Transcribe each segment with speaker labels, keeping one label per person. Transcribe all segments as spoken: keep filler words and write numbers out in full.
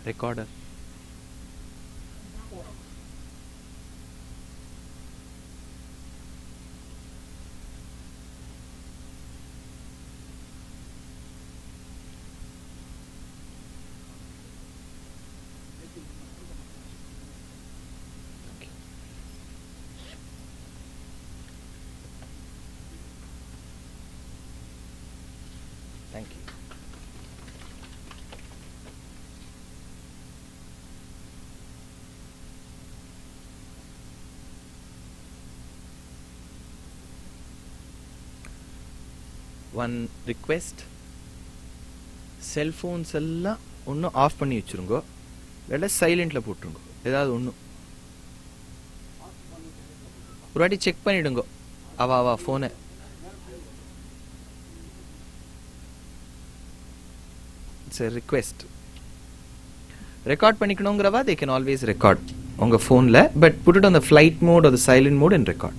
Speaker 1: recorder. Thank you. One request, cell phones எல்லாம் ஒன்று of பண்ணி வச்சுருங்கோ, இல்லை சைலண்டில் போட்டுருங்கோ. ஏதாவது ஒன்று ஒரு வாட்டி செக் பண்ணிவிடுங்கோ. அவா அவா ஃபோனை இட்ஸ் எ ரிக்வெஸ்ட். ரெக்கார்ட் பண்ணிக்கணுங்கிறவா they can always record உங்கள் ஃபோனில், but put it on the flight mode or the silent mode and record.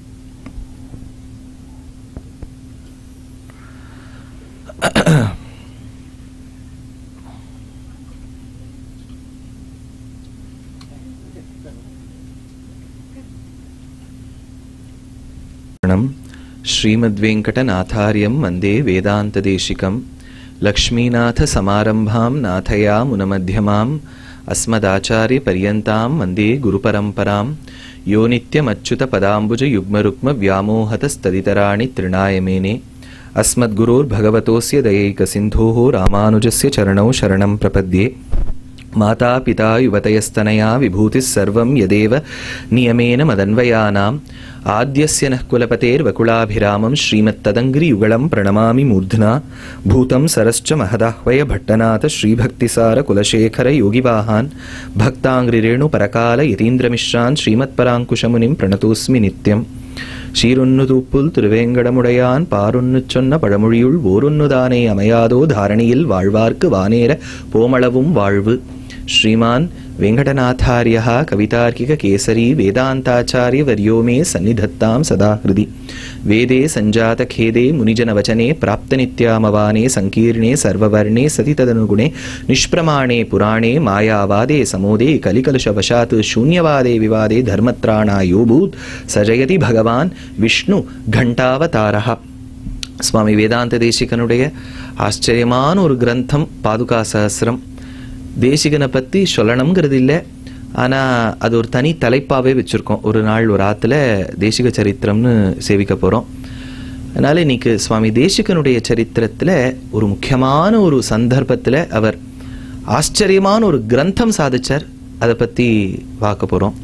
Speaker 1: श्रीमद्वेंकटनाथार्यं वंदे वेदांतदेशिकं लक्ष्मीनाथ समारंभां नाथया मुनमध्यमाम् अस्मदाचार्य पर्यन्तां वंदे गुरुपरंपरां यो नित्यमच्युत पदाम्बुज युग्मरुक्म व्यामोहतस्तदितराणि तृणाय मेने अस्मद्गुरोर्भगवतोस्य दयैकसिन्धोः रामानुजस्य चरणौ शरणं प्रपद्ये. माता पिता युवतयस्तनया विभूतिः सर्वं यदेव नियमेन मदन्वयानाम् आद्यस्य नः कुलपतेर्वकुलाभिरामं श्रीमत्तदङ्घ्रियुगलं प्रणमामि मूर्ध्ना. भूतं सरश्च महदाह्वय भट्टनाथ श्रीभक्तिसार कुलशेखर योगिवाहान् भक्ताङ्घ्रिरेणुपरकाल यतीन्द्रमिश्रान् श्रीमत्पराङ्कुशमुनिं प्रणतोऽस्मि नित्यम्. சீருன்னுதூப்புல் திருவேங்கடமுடையான் பாருன்னு சொன்ன பழமொழியுள் ஓருன்னுதானே அமையாதோ தாரணியில் வாழ்வார்க்கு வானேர போமளவும் வாழ்வு. ஸ்ரீமான் वेंकटनाथार्यः कवितार्किक केसरी वेदांताचार्य वर्यो मे सन्निधत्तां सदा हृदि. वेदे संजात खेदे मुनिजन वचने प्राप्त नित्यामवाने संकीर्णे सर्ववर्णे सति तदनुगुणे निष्प्रमाणे पुराणे मायावादे समोदे कलिकलुषवशात् शून्यवादे विवादे धर्मत्राणायोभूत् सजयति भगवान् विष्णु घंटावतारः. स्वामी वेदांत देशिकनुடைய ஆச்சரியமான ஒரு கிரந்தம் பாதுகா சஹஸ்ரம். தேசிகனை பற்றி சொல்லணுங்கிறது இல்லை, ஆனால் அது ஒரு தனி தலைப்பாகவே வச்சுருக்கோம். ஒரு நாள் ஒரு ஆற்றுல தேசிக சரித்திரம்னு சேவிக்க போகிறோம். அதனால் இன்றைக்கி சுவாமி தேசிகனுடைய சரித்திரத்தில் ஒரு முக்கியமான ஒரு சந்தர்ப்பத்தில் அவர் ஆச்சரியமான ஒரு கிரந்தம் சாதிச்சார். அதை பற்றி பார்க்க போகிறோம்.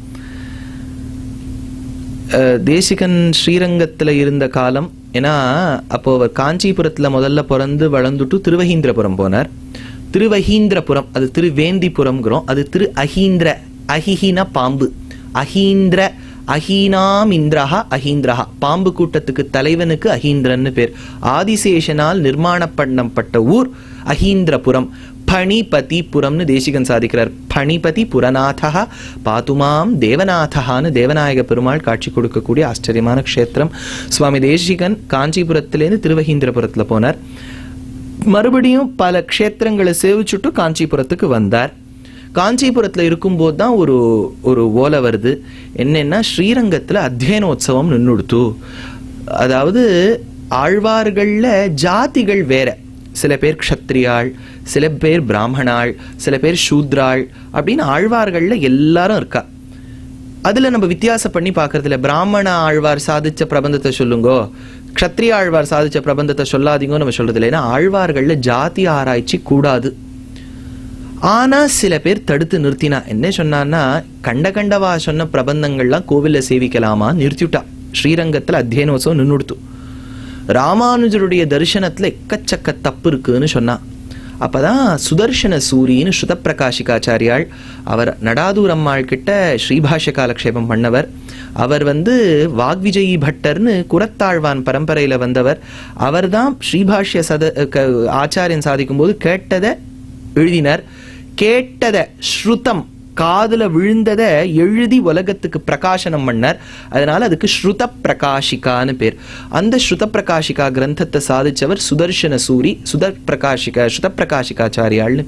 Speaker 1: தேசிகன் ஸ்ரீரங்கத்தில் இருந்த காலம், ஏன்னா அப்போது அவர் காஞ்சிபுரத்தில் முதல்ல பிறந்து வளர்ந்துட்டு திருவஹீந்திரபுரம் போனார். திருவஹீந்திரபுரம் அது திருவேந்திபுரம்ங்கிறோம், அது திரு அஹீந்திர, அஹிஹின பாம்பு, அஹீந்திர, அஹீனாம் இந்திரஹா அஹீந்திரஹா, பாம்பு கூட்டத்துக்கு தலைவனுக்கு அஹீந்திரன்னு பேர். ஆதிசேஷனால் நிர்மாணம் பண்ணப்பட்ட ஊர் அஹீந்திரபுரம். பணிபதிபுரம்னு தேசிகன் சாதிக்கிறார். பணிபதி புரநாதா பாத்துமாம் தேவநாதகான்னு தேவநாயக பெருமாள் காட்சி கொடுக்கக்கூடிய ஆச்சரியமான க்ஷேத்திரம். சுவாமி தேசிகன் காஞ்சிபுரத்திலேருந்து திருவஹீந்திரபுரத்தில் போனார். மறுபடியும் பல க்ஷேத்திரங்களை சேவிச்சுட்டு காஞ்சிபுரத்துக்கு வந்தார். காஞ்சிபுரத்தில் இருக்கும்போது தான் ஒரு ஒரு ஓலை வருது. என்னன்னா, ஸ்ரீரங்கத்தில் அத்தியனோத்சவம் நின்றுடுத்து. அதாவது ஆழ்வார்களில் ஜாதிகள் வேற, சில பேர் க்ஷத்ரியாள், சில பேர் பிராமணாள், சில பேர் சூத்ராள் அப்படின்னு ஆழ்வார்களில் எல்லாரும் இருக்கா. அதில் நம்ம வித்தியாசம் பண்ணி பார்க்கறதில்ல. பிராமண ஆழ்வார் சாதிச்ச பிரபந்தத்தை சொல்லுங்கோ, க்ஷத்ரிய ஆழ்வார் சாதிச்ச பிரபந்தத்தை சொல்லாதீங்கோ நம்ம சொல்றது இல்லை. ஏன்னா ஆழ்வார்களில் ஜாதி ஆராய்ச்சி கூடாது. ஆனால் சில பேர் தடுத்து நிறுத்தினா. என்ன சொன்னான்னா, கண்ட கண்டவா சொன்ன பிரபந்தங்கள்லாம் கோவிலில் சேவிக்கலாமா நிறுத்திவிட்டா. ஸ்ரீரங்கத்தில் அத்தியனோத்சவம் நின்றுடுத்து. ராமானுஜருடைய தரிசனத்தில் எக்கச்சக்க தப்பு இருக்குன்னு சொன்னான். அப்போதான் சுதர்சன சூரின்னு ஸ்ருத பிரகாஷிகாச்சாரியாள், அவர் நடாதூர் அம்மாள் கிட்ட ஸ்ரீபாஷ்ய காலக்ஷேபம் பண்ணவர். அவர் வந்து வாக்விஜயி பட்டர்னு குரத்தாழ்வான் பரம்பரையில் வந்தவர். அவர் தான் ஸ்ரீபாஷ்ய சத ஆச்சாரியன் சாதிக்கும் போது கேட்டதை எழுதினார். கேட்டதை ஸ்ருதம் காதுல விழுந்ததை எழுதி உலகத்துக்கு பிரகாசனம் பண்ணார். அதனால அதுக்கு ஸ்ருத பிரகாஷிகான்னு பேர். அந்த ஸ்ருத பிரகாஷிகா கிரந்தத்தை சாதிச்சவர் சுதர்சன சூரி, சுத பிரகாஷிகா ஸ்ருத பிரகாஷிகாச்சாரியாள்னு பேர்.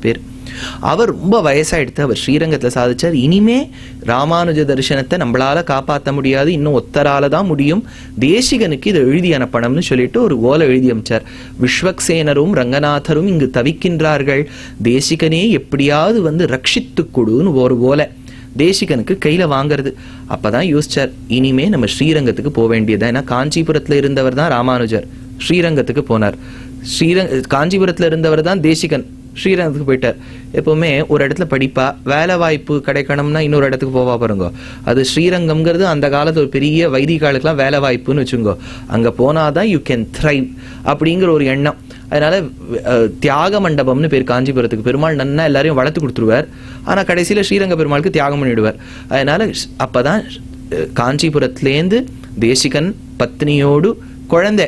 Speaker 1: அவர் ரொம்ப வயசாயிடுத்து. அவர் ஸ்ரீரங்கத்தில் சாதிச்சார், இனிமே ராமானுஜ தரிசனத்தை நம்மளால காப்பாற்ற முடியாது, இன்னும் ஒத்தரால தான் முடியும், தேசிகனுக்கு இதை எழுதி அனுப்பணும்னு சொல்லிட்டு ஒரு ஓலை எழுதி அனுப்பிச்சார். விஸ்வக்சேனரும் ரங்கநாதரும் இங்கு தவிக்கின்றார்கள், தேசிகனே எப்படியாவது வந்து ரட்சித்து கொடுன்னு ஒரு ஓலை தேசிகனுக்கு கையில வாங்குறது. அப்பதான் யோசிச்சார், இனிமே நம்ம ஸ்ரீரங்கத்துக்கு போக வேண்டியதான். ஏன்னா காஞ்சிபுரத்துல இருந்தவர் தான் ராமானுஜர், ஸ்ரீரங்கத்துக்கு போனார். ஸ்ரீரங்க காஞ்சிபுரத்துல இருந்தவர் தான் தேசிகன், ஸ்ரீரங்கத்துக்கு போயிட்டார். எப்பவுமே ஒரு இடத்துல படிப்பா, வேலை வாய்ப்பு கிடைக்கணும்னா இன்னொரு இடத்துக்கு போவா பாருங்க. அது ஸ்ரீரங்கம்ங்கிறது அந்த காலத்து ஒரு பெரிய வைதிகாலுக்கெல்லாம் வேலை வாய்ப்புன்னு வச்சுங்கோ. அங்க போனாதான் யூ கேன் த்ரைவ் அப்படிங்கிற ஒரு எண்ணம். அதனால தியாக மண்டபம்னு பேர் காஞ்சிபுரத்துக்கு. பெருமாள் நன்னா எல்லாரையும் வளர்த்து கொடுத்துருவார், ஆனா கடைசியில ஸ்ரீரங்க பெருமாளுக்கு தியாகம் பண்ணிடுவார். அதனால அப்பதான் காஞ்சிபுரத்திலேருந்து தேசிகன் பத்னியோடு குழந்தை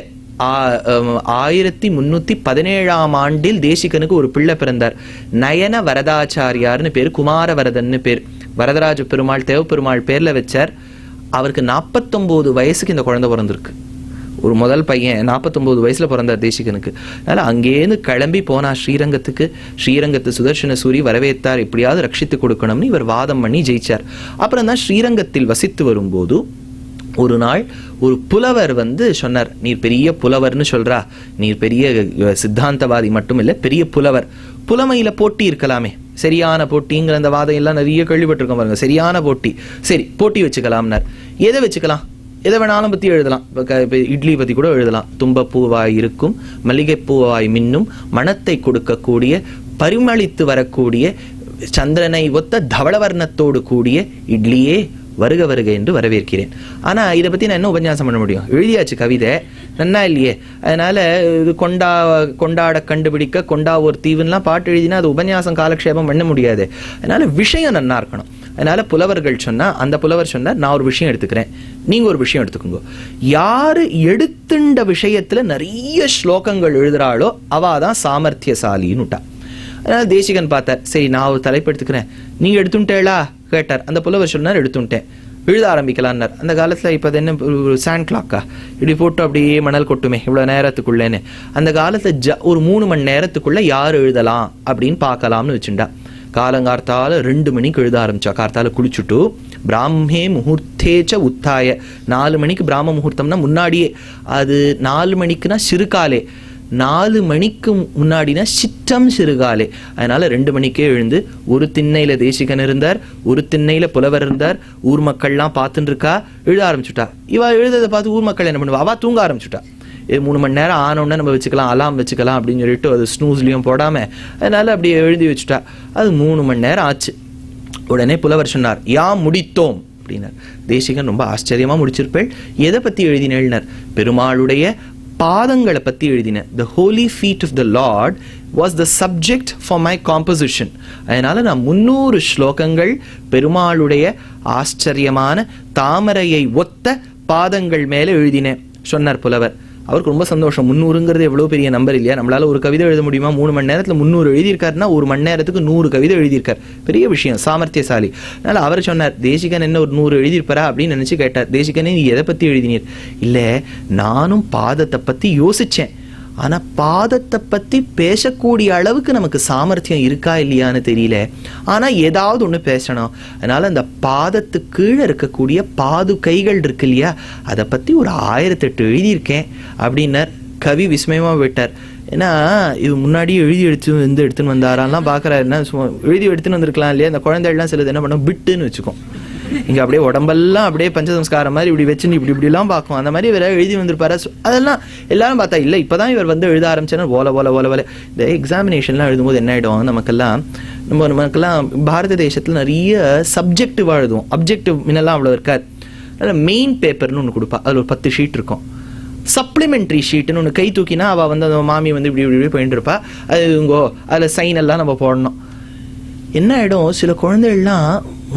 Speaker 1: ஆயிரத்தி முன்னூத்தி பதினேழாம் ஆண்டில் தேசிகனுக்கு ஒரு பிள்ளை பிறந்தார். நயன வரதாச்சாரியார்னு பேர், குமார வரதன்னு பேர். வரதராஜ பெருமாள் தேவ பெருமாள் பேர்ல வச்சார். அவருக்கு நாற்பத்தொன்பது வயசுக்கு இந்த குழந்தை பிறந்திருக்கு. ஒரு முதல் பையன் நாற்பத்தொன்பது வயசுல பிறந்தார் தேசிகனுக்கு. அதனால அங்கேருந்து கிளம்பி போனா ஸ்ரீரங்கத்துக்கு. ஸ்ரீரங்கத்து சுதர்சன சூரி வரவேற்றார், எப்படியாவது ரட்சித்து கொடுக்கணும்னு இவர் வாதம் பண்ணி ஜெயிச்சார். அப்புறம் தான் ஸ்ரீரங்கத்தில் வசித்து வரும்போது ஒரு நாள் ஒரு புலவர் வந்து சொன்னார், நீர் பெரிய புலவர்னு சொல்றா, நீர் பெரிய சித்தாந்தவாதி மட்டும் இல்ல, பெரிய புலவர், புலமையில போட்டி இருக்கலாமே, சரியான போட்டிங்கிற அந்த வாதம் எல்லாம் நிறைய கேள்விப்பட்டிருக்கோம் பாருங்க. சரியான போட்டி, சரி போட்டி வச்சுக்கலாம்னார். எதை வச்சுக்கலாம்? எதை வேணாலும் பத்தி எழுதலாம். இப்போ இட்லி பத்தி கூட எழுதலாம். தும்பப்பூவாய் இருக்கும், மல்லிகைப்பூவாய் மின்னும், மணத்தை கொடுக்கக்கூடிய, பரிமளித்து வரக்கூடிய, சந்திரனை ஒத்த தவளவர்ணத்தோடு கூடிய இட்லியே வருக வருக என்று வரவேற்கிறேன். ஆனா இதை பத்தி நான் என்ன உபன்யாசம் பண்ண முடியும்? எழுதியாச்சு கவிதை, நன்னா இல்லையே. அதனால இது கொண்டா கொண்டாட கண்டுபிடிக்க கொண்டா ஒரு தீவுலாம் பாட்டு எழுதினா அது உபன்யாசம் காலக்ஷேபம் பண்ண முடியாது. அதனால விஷயம் நன்னா இருக்கணும். அதனால புலவர்கள் சொன்னா, அந்த புலவர் சொன்னார், நான் ஒரு விஷயம் எடுத்துக்கிறேன், நீங்க ஒரு விஷயம் எடுத்துக்கோங்க. யாரு எடுத்துண்ட விஷயத்துல நிறைய ஸ்லோகங்கள் எழுதுறாளோ அவாதான் சாமர்த்தியசாலின்னு விட்டா. அதனால தேசிகன் பார்த்தார், சரி நான் ஒரு தலைப்பு எடுத்துக்கிறேன், நீங்க எடுத்துட்டேளா கேட்டார். அந்த புலவர் சொன்னார், எடுத்துட்டேன், எழுத ஆரம்பிக்கலான்னார். அந்த காலத்துல இப்ப அது என்ன ஒரு சாண்ட் கிளாக்கா, இப்படி போட்டு அப்படியே மணல் கொட்டுமே இவ்வளவு நேரத்துக்குள்ளேன்னு. அந்த காலத்துல ஜ ஒரு மூணு மணி நேரத்துக்குள்ள யார் எழுதலாம் அப்படின்னு பார்க்கலாம்னு வச்சுட்டா. காலங்கார்த்தால ரெண்டு மணிக்கு எழுத ஆரம்பிச்சா. கார்த்தால குளிச்சுட்டு பிராமே முகூர்த்தேச்ச உத்தாய, நாலு மணிக்கு பிராம முகூர்த்தம்னா முன்னாடியே, அது நாலு மணிக்குன்னா சிறுகாலே, நாலு மணிக்கு முன்னாடினா சிற்றம் சிறுகாலே. அதனால ரெண்டு மணிக்கே எழுந்து ஒரு திண்ணையில தேசிகன் இருந்தார், ஒரு திண்ணையில புலவர் இருந்தார். ஊர் மக்கள்லாம் பார்த்துட்டு இருக்கா, எழுத ஆரம்பிச்சுட்டா. இவா எழுததை பார்த்து ஊர் மக்கள் என்ன பண்ணுவா, அவா தூங்க ஆரம்பிச்சுட்டா. இது மூணு மணி நேரம் ஆனோடனே நம்ம வச்சுக்கலாம், அலாம் வச்சுக்கலாம் அப்படின்னு சொல்லிட்டு அது ஸ்னூஸ்லையும் போடாம அதனால அப்படியே எழுதி வச்சுட்டா. அது மூணு மணி நேரம் ஆச்சு. உடனே புலவர் சொன்னார், யா முடித்தோம் அப்படின்னார். தேசிகன் ரொம்ப ஆச்சரியமா முடிச்சிருப்பேள். எதை பத்தி எழுதினேள்னர்? பெருமாளுடைய பாதங்களை பத்தி எழுதின. The holy feet of the Lord was the subject for my composition. அதனால நான் முன்னூறு ஸ்லோகங்கள் பெருமாளுடைய ஆச்சரியமான தாமரையை ஒத்த பாதங்கள் மேல எழுதினேன் சொன்னார் புலவர். அவருக்கு ரொம்ப சந்தோஷம். முன்னூறுங்கிறது எவ்வளவு பெரிய நம்பர் இல்லையா? நம்மளால ஒரு கவிதை எழுத முடியுமா? மூணு மணி நேரத்துல முன்னூறு எழுதியிருக்காருன்னா ஒரு மணி நேரத்துக்கு நூறு கவிதை எழுதியிருக்கார். பெரிய விஷயம், சாமர்த்தியசாலி. அதனால அவர் சொன்னார், தேசிகன் என்ன ஒரு நூறு எழுதியிருப்பாரா அப்படின்னு நினைச்சு கேட்டார். தேசிகனே நீ எதை பத்தி எழுதினீர்? இல்ல, நானும் பாதத்தை பத்தி யோசிச்சேன், ஆனா பாதத்தை பத்தி பேசக்கூடிய அளவுக்கு நமக்கு சாமர்த்தியம் இருக்கா இல்லையான்னு தெரியல, ஆனா ஏதாவது ஒண்ணு பேசணும். அதனால அந்த பாதத்து கீழே இருக்கக்கூடிய பாதுகைகள் இருக்கு இல்லையா, அதை பத்தி ஒரு ஆயிரத்தி எட்டு எழுதியிருக்கேன் அப்படின்னார். கவி விஸ்மயமா விட்டார். ஏன்னா இது முன்னாடியே எழுதி எடுத்து வந்து எடுத்துன்னு வந்தாரான்லாம் பாக்குறாரு. என்ன சும்மா எழுதி எடுத்துன்னு வந்திருக்கலாம் இல்லையா? அந்த குழந்தைகள்லாம் சிலது என்ன பண்ணும், பிட்டுன்னு வச்சுக்கோம், இங்க அப்படியே உடம்பெல்லாம் அப்படியே பஞ்சசம்ஸ்காரம் மாதிரி இப்படி வச்சுன்னு இப்படி இப்படி எல்லாம் பார்க்கும். அந்த மாதிரி இவரை எழுதி வந்திருப்பாரு. அதெல்லாம் எல்லாரும் பார்த்தா இல்ல, இப்பதான் இவர் வந்து எழுத ஆரம்பிச்சேன்னா ஓல ஓல ஓல ஓல. இந்த எக்ஸாமினேஷன்லாம் எழுதும்போது என்ன ஆயிடும், நமக்கெல்லாம் நம்ம நமக்கெல்லாம் பாரத தேசத்துல நிறைய சப்ஜெக்டிவா எழுதுவோம், அப்ஜெக்டிவ் முன்னெல்லாம் அவ்வளவு இருக்காது. அதனால மெயின் பேப்பர்னு ஒன்று கொடுப்பா, அதுல ஒரு பத்து ஷீட் இருக்கும். சப்ளிமெண்ட்ரி ஷீட்னு ஒன்று கை தூக்கினா அவள் வந்து அந்த மாமி வந்து இப்படி இப்படி இப்படி போயிட்டு இருப்பா. அது இவங்கோ அதில் சைன் எல்லாம் நம்ம போடணும். என்ன ஆகிடும், சில குழந்தைகள்லாம்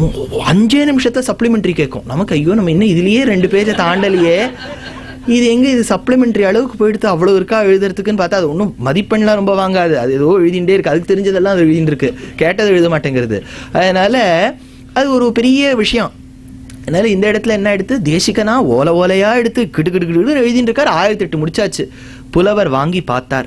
Speaker 1: அஞ்சே நிமிஷத்தை சப்ளிமெண்ட்ரி கேட்கும். நமக்கு ஐயோ நம்ம இன்னும் இதுலேயே ரெண்டு பேஜை தாண்டலையே, இது எங்க இது சப்ளிமெண்ட்ரி அளவுக்கு போயிடுத்து, அவ்வளோ இருக்கா எழுதுறதுக்குன்னு பார்த்தா அது ஒன்றும் மதிப்பெண்லாம் ரொம்ப வாங்காது. அது ஏதோ எழுதிகிட்டே இருக்கு, அதுக்கு தெரிஞ்சதெல்லாம் அது எழுதிட்டு இருக்கு, கேட்டது எழுத மாட்டேங்கிறது. அதனால அது ஒரு பெரிய விஷயம். அதனால இந்த இடத்துல என்ன எடுத்து, தேசிகனா ஓல ஓலையா எடுத்து கிடு கிடு கிடு எழுதிட்டு இருக்காரு. ஆயிரத்தி எட்டு முடிச்சாச்சு. புலவர் வாங்கி பார்த்தார்,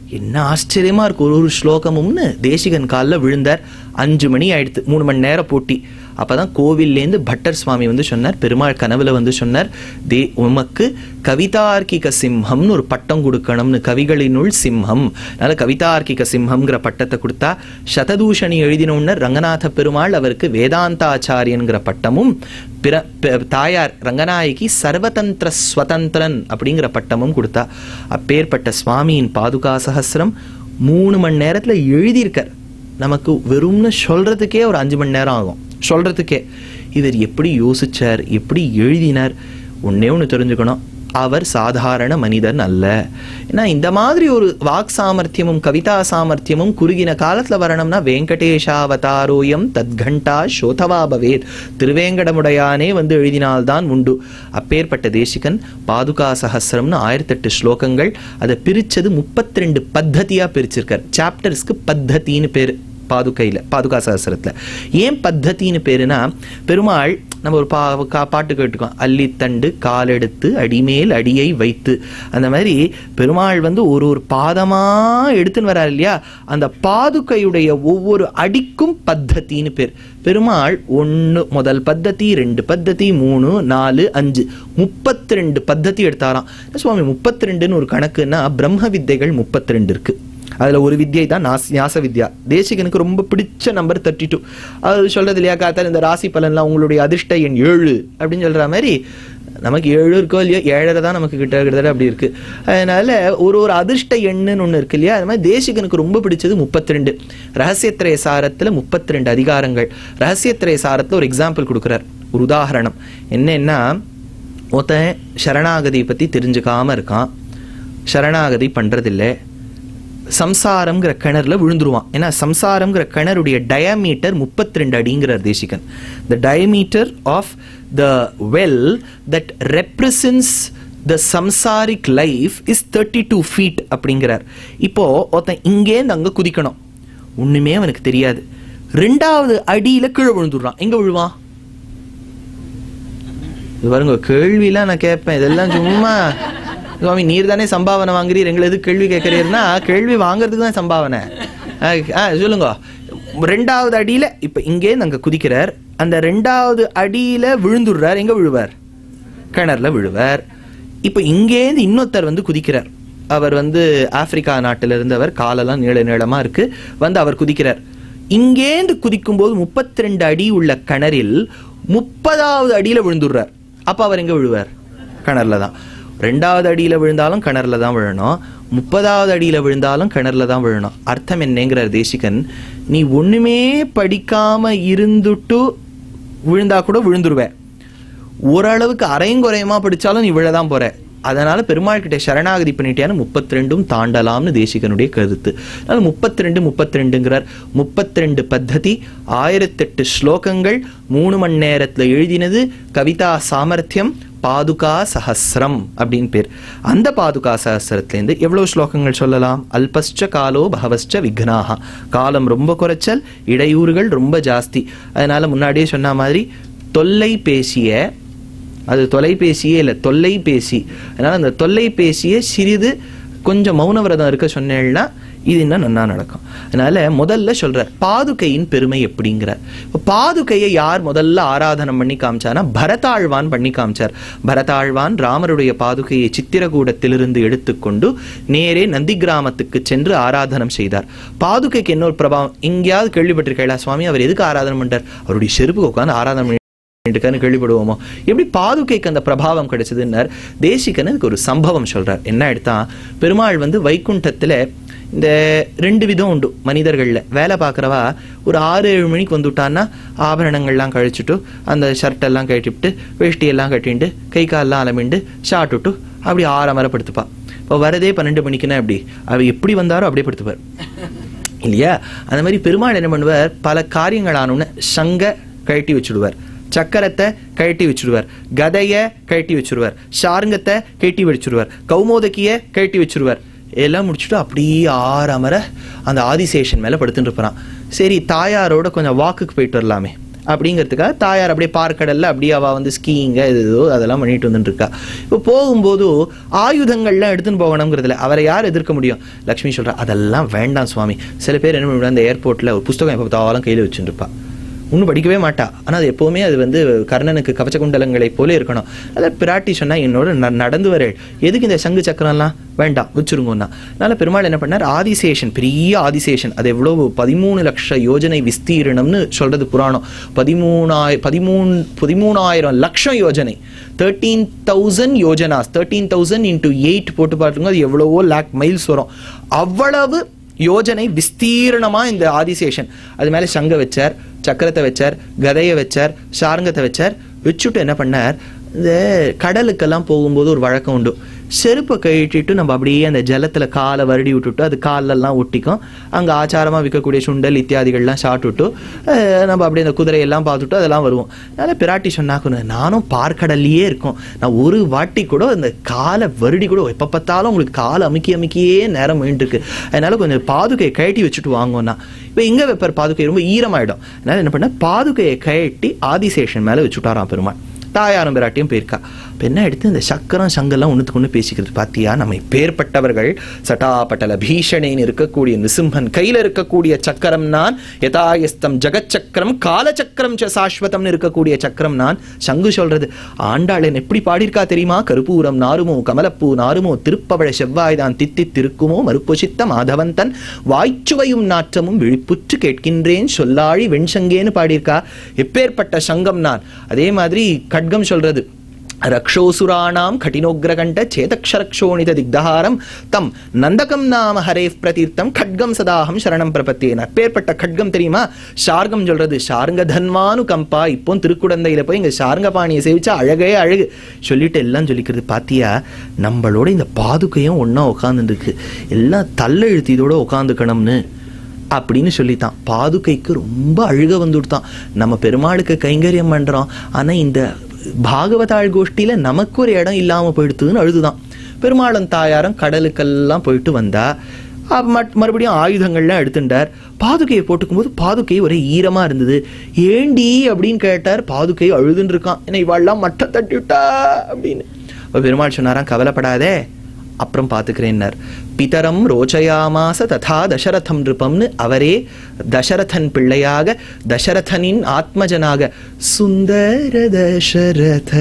Speaker 1: என்ன ஆச்சரியமா இருக்கு ஒரு ஒரு ஸ்லோகமும்னு தேசிகன் காலில் விழுந்தார். அஞ்சு மணி ஆயிடுத்து, மூணு மணி நேரம் போட்டி. அப்பதான் கோவில்லேருந்து பட்டர் சுவாமி வந்து சொன்னார், பெருமாள் கனவுல வந்து சொன்னார், தே உமக்கு கவிதார்க்கிக சிம்ஹம்னு ஒரு பட்டம் கொடுக்கணும்னு, கவிகளினுள் சிம்ஹம். அதனால கவிதார்க்கிக சிம்ஹம்ங்கிற பட்டத்தை கொடுத்தா, சததூஷணி எழுதினோன்னு ரங்கநாத பெருமாள் அவருக்கு வேதாந்தாச்சாரியன்கிற பட்டமும், பிற தாயார் ரங்கநாயகி சர்வதந்திர ஸ்வதந்திரன் அப்படிங்கிற பட்டமும் கொடுத்தா. அப்பேற்பட்ட சுவாமியின் பாதுகா சஹஸ்ரம் மூணு மணி நேரத்துல எழுதியிருக்கார். நமக்கு வெறும்னு சொல்றதுக்கே ஒரு அஞ்சு மணி நேரம் ஆகும் சொல்றதுக்கே. இவர் எப்படி யோசிச்சார், எப்படி எழுதினார்? ஒன்னே ஒன்று தெரிஞ்சுக்கணும், அவர் சாதாரண மனிதன் அல்ல. ஏன்னா இந்த மாதிரி ஒரு வாக் சாமர்த்தியமும் கவிதா சாமர்த்தியமும் குறுகின காலத்துல வரணும்னா வெங்கடேஷாவதாரோயம் தத்கண்டா சோதவா பவேத், திருவேங்கடமுடையானே வந்து எழுதினால்தான் உண்டு. அப்பேற்பட்ட தேசிகன் பாதுகா சஹஸ்ரம்னு ஆயிரத்தி எட்டு ஸ்லோகங்கள், அதை பிரிச்சது முப்பத்தி ரெண்டு பத்ததியா பிரிச்சிருக்கார். சாப்டர்ஸ்க்கு பத்தத்தின்னு பேரு பாதுகையில், பாதுகா சஹஸ்ரத்தில். ஏன் பத்தத்தின்னு பேருனா, பெருமாள் நம்ம ஒரு பா பாட்டு கேட்டுக்கோம், அள்ளித்தண்டு காலெடுத்து அடிமேல் அடியை வைத்து, அந்த மாதிரி பெருமாள் வந்து ஒரு ஒரு பாதமா எடுத்துன்னு வரார் இல்லையா, அந்த பாதுகையுடைய ஒவ்வொரு அடிக்கும் பத்தத்தின்னு பேர். பெருமாள் ஒன்று முதல் பத்ததி, ரெண்டு பத்ததி, மூணு நாலு அஞ்சு முப்பத்தி ரெண்டு பத்ததி எடுத்தாராம். சுவாமி முப்பத்தி ரெண்டுன்னு ஒரு கணக்குன்னா பிரம்ம வித்தைகள் முப்பத்தி ரெண்டு இருக்கு. அதில் ஒரு வித்யை தான் ஞாச வித்யா. தேசிகனுக்கு ரொம்ப பிடிச்ச நம்பர் தேர்ட்டி டூ. அது சொல்றது இல்லையா, காத்தால் இந்த ராசி பலன்லாம் உங்களுடைய அதிர்ஷ்ட எண் ஏழு அப்படின்னு சொல்ற மாதிரி, நமக்கு ஏழு இருக்கோ இல்லையோ, ஏழரை தான் நமக்கு கிட்ட கிட்டத்தட்ட அப்படி இருக்கு. அதனால ஒரு ஒரு அதிர்ஷ்ட எண்ணுன்னு ஒன்று இருக்கு இல்லையா, அது மாதிரி தேசிகனுக்கு ரொம்ப பிடிச்சது முப்பத்தி ரெண்டு. ரகசியத்திரய சாரத்தில் முப்பத்தி ரெண்டு அதிகாரங்கள். ரகசியத்திரய சாரத்தில் ஒரு எக்ஸாம்பிள் கொடுக்குறார், ஒரு உதாரணம். என்னன்னா, ஒருத்தன் சரணாகதி பற்றி தெரிஞ்சுக்காம இருக்கான், சரணாகதி பண்றதில்லை, சம்சாரம்ங்கிற கிணறுல விழுந்துருவான். ஏன்னா சம்சாரம்ங்கிற கிணறுடைய டயமீட்டர் முப்பத்தி ரெண்டு அடிங்கிறார் Desikan. The diameter of the well that represents the samsaric life is thirty two feet அப்படிங்கிறார். இப்போ ஒருத்தன் இங்கேருந்து அங்க குதிக்கணும், ஒண்ணுமே அவனுக்கு தெரியாது, ரெண்டாவது அடியில கீழே விழுந்துடுறான். எங்க விழுவான்? இது பாருங்க, கேள்வியெல்லாம் நான் கேட்பேன், இதெல்லாம் சும்மா சுவாமி நீர் தானே சம்பாவனை வாங்குறீர், எங்களை எது கேள்வி கேட்கறீர்னா, கேள்வி வாங்குறதுக்கு தான் சம்பாவனை. சொல்லுங்க, ரெண்டாவது அடியில இப்ப இங்கே நாங்க குதிக்கிறார், அந்த ரெண்டாவது அடியில விழுந்துடுறார். எங்க விழுவார்? கிணறுல விழுவார். இப்ப இங்கேருந்து இன்னொருத்தர் வந்து குதிக்கிறார். அவர் வந்து ஆப்பிரிக்கா நாட்டில இருந்தவர், காலெல்லாம் நீள நீளமா இருக்கு, வந்து அவர் குதிக்கிறார். இங்கேந்து குதிக்கும் போது முப்பத்தி ரெண்டு அடி உள்ள கிணறில் முப்பதாவது அடியில விழுந்துடுறார். அப்ப அவர் எங்க விழுவார்? கிணறுல தான். ரெண்டாவது அடியில விழுந்தாலும் கிணறுல தான் விழணும், முப்பதாவது அடியில விழுந்தாலும் கிணறுல தான் விழணும். அர்த்தம் என்னங்கிறார் தேசிகன், நீ ஒண்ணுமே படிக்காம இருந்துட்டு விழுந்தா கூட விழுந்துருவ, ஓரளவுக்கு அரைங்குறையமா படிச்சாலும் நீ விழதான் போற. அதனால பெருமாள் கிட்ட சரணாகதி பண்ணிட்டேன்னு முப்பத்தி ரெண்டும் தாண்டலாம்னு தேசிகனுடைய கருத்து. அதனால முப்பத்தி ரெண்டு முப்பத்தி ரெண்டுங்கிறார். முப்பத்தி ரெண்டு பத்ததி, ஆயிரத்தி எட்டு ஸ்லோகங்கள், மூணு மணி நேரத்துல எழுதினது, கவிதா சாமர்த்தியம், பாதுகா சஹஸ்ரம் அப்படின்னு பேர். அந்த பாதுகா சஹஸ்ரத்திலேருந்து எவ்வளவு ஸ்லோகங்கள் சொல்லலாம்? அல்பஸ்ச காலோ பகவஸ்ச விக்னாஹா, காலம் ரொம்ப குறைச்சல், இடையூறுகள் ரொம்ப ஜாஸ்தி. அதனால முன்னாடியே சொன்ன மாதிரி தொல்லைபேசிய, அது தொலைபேசியே இல்லை தொல்லைபேசி, அதனால அந்த தொல்லைபேசியை சிறிது கொஞ்சம் மௌன விரதம் இருக்க சொன்னேன்னா இது இன்னும் நன்னா நடக்கும். அதனால முதல்ல சொல்றார் பாதுகையின் பெருமை எப்படிங்கிறார். பாதுகையை யார் முதல்ல ஆராதனம் பண்ணி காமிச்சானா பரதாழ்வான் பண்ணி காமிச்சார். பரதாழ்வான் ராமருடைய பாதுகையை சித்திரகூடத்திலிருந்து எடுத்துக்கொண்டு நேரே நந்தி கிராமத்துக்கு சென்று ஆராதனம் செய்தார். பாதுகைக்கு இன்னொரு பிரபாவம் எங்கேயாவது கேள்விப்பட்டிருக்கா சுவாமி, அவர் எதுக்கு ஆராதனம் பண்றார்? அவருடைய செருப்பு உட்காந்து ஆராதனை கேள்விப்படுவோமோ. எப்படி பாதுகைக்கு அந்த பிரபாவம் கிடைச்சதுன்னார். தேசிகனுக்கு ஒரு சம்பவம் சொல்றார். என்ன எடுத்தா, பெருமாள் வந்து வைகுண்டத்துல இந்த ரெண்டு விதம் உண்டு மனிதர்கள்ல. வேலை பார்க்குறவா ஒரு ஆறு ஏழு மணிக்கு வந்துவிட்டான்னா ஆபரணங்கள்லாம் கழிச்சுட்டு அந்த ஷர்ட்டெல்லாம் கட்டிவிட்டு வேஷ்டியெல்லாம் கட்டிட்டு கை காலெல்லாம் அலமிண்டு ஷார்ட் விட்டு அப்படி ஆற மர படுத்துப்பா. இப்போ வரதே பன்னெண்டு மணிக்குன்னா அப்படி அவ எப்படி வந்தாரோ அப்படியே படுத்துப்பார் இல்லையா. அந்த மாதிரி பெருமாள் என்ன பண்ணுவார், பல காரியங்களானோன்னு சங்க கழட்டி வச்சுடுவார், சக்கரத்தை கழட்டி வச்சுடுவார், கதைய கழட்டி வச்சுடுவார், ஷாருங்கத்தை கழட்டி வச்சுடுவார், கௌமோதக்கிய கழட்டி வச்சுடுவார். எல்லாம் முடிச்சுட்டு அப்படியே ஆறாமர அந்த ஆதிசேஷன் மேல படுத்துட்டு இருப்பான். சரி தாயாரோட கொஞ்சம் வாக்குக்கு போயிட்டு வரலாமே அப்படிங்கிறதுக்காக தாயார் அப்படியே பார்க்கடல்ல அப்படியே அவள் வந்து ஸ்கீயிங்க இது அதெல்லாம் பண்ணிட்டு வந்துட்டு இருக்கா. இப்போ போகும்போது ஆயுதங்கள்லாம் எடுத்துன்னு போகணுங்கிறதுல அவரை யார் எதிர்க்க முடியும்? லக்ஷ்மி சொல்றா, அதெல்லாம் வேண்டாம் சுவாமி. சில பேர் என்ன பண்ணுவாங்க, அந்த ஏர்போர்ட்ல ஒரு புஸ்தகம் எப்போ பார்த்தாலும் கையில் வச்சுட்டு இருப்பா, ஒன்றும் படிக்கவே மாட்டா. ஆனால் அது எப்போவுமே அது வந்து கர்ணனுக்கு கவச்ச குண்டலங்களை போல இருக்கணும். அதில் பிராட்டி சொன்னால் என்னோட நடந்து வர எதுக்கு இந்த சங்கு சக்கரம்லாம் வேண்டாம் வச்சுருங்கண்ணா. அதனால் பெருமாள் என்ன பண்ணார், ஆதிசேஷன், பெரிய ஆதிசேஷன், அது எவ்வளோ பதிமூணு லட்ச யோஜனை விஸ்தீரணம்னு சொல்கிறது புராணம். பதிமூணாய பதிமூணு பதிமூணாயிரம் லட்சம் யோஜனை, thirteen thousand yojanas, thirteen thousand into eight போட்டு பார்த்துங்க, அது எவ்வளவோ லேக் மைல்ஸ் வரும். அவ்வளவு யோஜனை விஸ்தீரணமா இந்த ஆதிசேஷன். அது மேலே சங்க வச்சார், சக்கரத்தை வச்சார், கதையை வச்சார், சார்ங்கத்தை வச்சார். வச்சுட்டு என்ன பண்ணார், இந்த கடலுக்கெல்லாம் போகும்போது ஒரு வழக்கம் உண்டு, செருப்பை கழிட்டிட்டு நம்ம அப்படியே அந்த ஜலத்தில் காலை வருடி விட்டுட்டு அது காலெல்லாம் ஒட்டிக்கும். அங்கே ஆச்சாரமாக விற்கக்கூடிய சுண்டல் இத்தியாதிகள்லாம் சாப்பிட்டுட்டு நம்ம அப்படியே அந்த குதிரையெல்லாம் பார்த்துட்டு அதெல்லாம் வருவோம். அதனால் பிராட்டி சொன்னாக்கணும், நானும் பார்க்கடல்லையே இருக்கோம், நான் ஒரு வாட்டி கூட அந்த காலை வருடி கூட எப்போ பார்த்தாலும் உங்களுக்கு காலை அமுக்கி அமுக்கியே நேரம் வேண்டிருக்கு, அதனால கொஞ்சம் பாதுகையை கழட்டி வச்சுட்டு வாங்கோன்னா. இப்போ எங்கே வைப்பார், பாதுகை ரொம்ப ஈரமாயிடும். அதனால் என்ன பண்ண, பாதுகையை கழட்டி ஆதிசேஷன் மேலே வச்சுட்டாராம் பெருமாள். தாயாரும் பிராட்டியும் போயிருக்கா. இப்போ என்ன எடுத்து இந்த சக்கரம் சங்கெல்லாம் ஒன்றுத்துக்கு ஒன்று பேசிக்கிறது பார்த்தியா, நம்ம பேர்பட்டவர்கள் சட்டாபட்டல பீஷணேன்னு இருக்கக்கூடிய நிசிம்மன் கையில் இருக்கக்கூடிய சக்கரம் நான், யதாயஸ்தம் ஜெகத் சக்கரம் காலச்சக்கரம் ச சாஸ்வதம்னு இருக்கக்கூடிய சக்கரம் நான். சங்கு சொல்றது, ஆண்டாளன் எப்படி பாடியிருக்கா தெரியுமா, கருப்பூரம் நாருமோ கமலப்பூ நாருமோ திருப்பவழ செவ்வாய்தான் தித்தி திருக்குமோ மறுப்பொசித்த மாதவந்தன் வாய்ச்சுவையும் நாற்றமும் விழிப்புற்று கேட்கின்றேன் சொல்லாழி வெண்சங்கேன்னு பாடியிருக்கா. எப்பேற்பட்ட சங்கம் நான். அதே மாதிரி கட்கம் சொல்றது, ரக்ஷோசுராணாம் கட்டினோக்ரகண்ட சேதக்ஷரக்ஷோணித திக்தஹாரம் தம் நந்தகம் நாம ஹரேவ் பிரதீர்த்தம் கட்கம் சதாஹம் சரணம் பிரபத்தேன. அப்பேற்பட்ட கட்கம் தெரியுமா. ஷார்கம் சொல்றது, ஷார்ங்க தன்வானு கம்பா. இப்போ திருக்குடந்தையில போய் இங்க ஷார்ங்க பாணியை சேவிச்சா அழகே அழகு சொல்லிட்டு எல்லாம் சொல்லிக்கிறது. பாத்தியா, நம்மளோட இந்த பாதுகையும் ஒன்னா உட்காந்துட்டு இருக்கு, எல்லாம் தள்ளெழுத்து இதோட உட்காந்துக்கணும்னு அப்படின்னு சொல்லித்தான். பாதுகைக்கு ரொம்ப அழுக வந்துவிட்டான். நம்ம பெருமாளுக்கு கைங்கரியம் பண்றோம், ஆனா இந்த பாகவதாள் கோஷ்டியில நமக்கு ஒரு இடம் இல்லாம போயிடுத்துன்னு அழுதுதான். பெருமாளும் தாயாரும் கடலுக்கெல்லாம் போயிட்டு வந்தா. மறுபடியும் ஆயுதங்கள்லாம் எடுத்துட்டார். பாதுகையை போட்டுக்கும் போது பாதுகை ஒரே ஈரமா இருந்தது. ஏண்டி அப்படின்னு கேட்டார். பாதுகை அழுதுன்னு இருக்கான், என்ன இவாள்லாம் மட்டை தட்டிவிட்டா அப்படின்னு. பெருமாள் சொன்னாராம், கவலைப்படாதே, அப்புறம் பார்த்துக்கிறேன்னார். பிதரம் ரோச்சயாமாச ததா தசரதம் நிருபம்னு அவரே தசரதன் பிள்ளையாக, தசரதனின் ஆத்மஜனாக, சுந்தர தசரத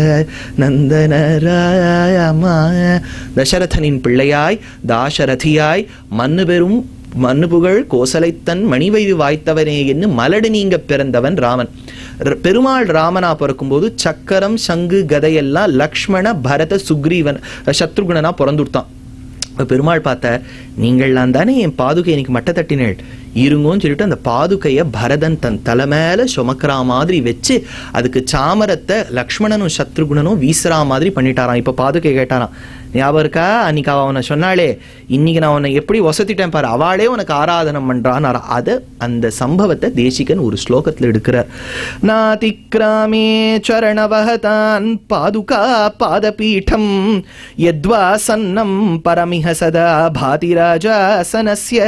Speaker 1: நந்தனராயமா, தசரதனின் பிள்ளையாய் தாசரதியாய் மண்ணு பெறும் மண்ணு புகழ் கோசலைத்தன் மணிவயிறு வாய்த்தவனே என்று மலடு நீங்க பிறந்தவன் ராமன். பெருமாள் ராமனா பிறக்கும் போது சக்கரம் சங்கு கதையெல்லாம் லக்ஷ்மண பரத சுக்ரீவன் சத்ருகுணனா பிறந்துட்டான். பெருமாள் பார்த்தார், நீங்கள்லாம் தானே என் பாதுகை எனக்கு மட்டை தட்டினேள், இருங்கோன்னு சொல்லிட்டு அந்த பாதுகையை பரதன் தன் தலை மேல சுமக்கிறா மாதிரி வச்சு அதுக்கு சாமரத்தை லக்ஷ்மணனும் சத்ருகுணனும் வீசுறா மாதிரி பண்ணிட்டாராம். இப்ப பாதுகை கேட்டாராம், ஞாபகம் இருக்கா, அன்னைக்கு அவ அவனை சொன்னாலே இன்னைக்கு நான் உன்னை எப்படி வசத்திட்டேன் பாரு, அவளே உனக்கு ஆராதனம் பண்றான். அத அந்த சம்பவத்தை தேசிகன் ஒரு ஸ்லோகத்துல எடுக்கிறார். நாதிக்ராமே சரணவஹதான் பாதுகா பாதபீடம் யத்வா சன்னம் பரமிஹ சதா பாதி ராஜாசனஸ்ய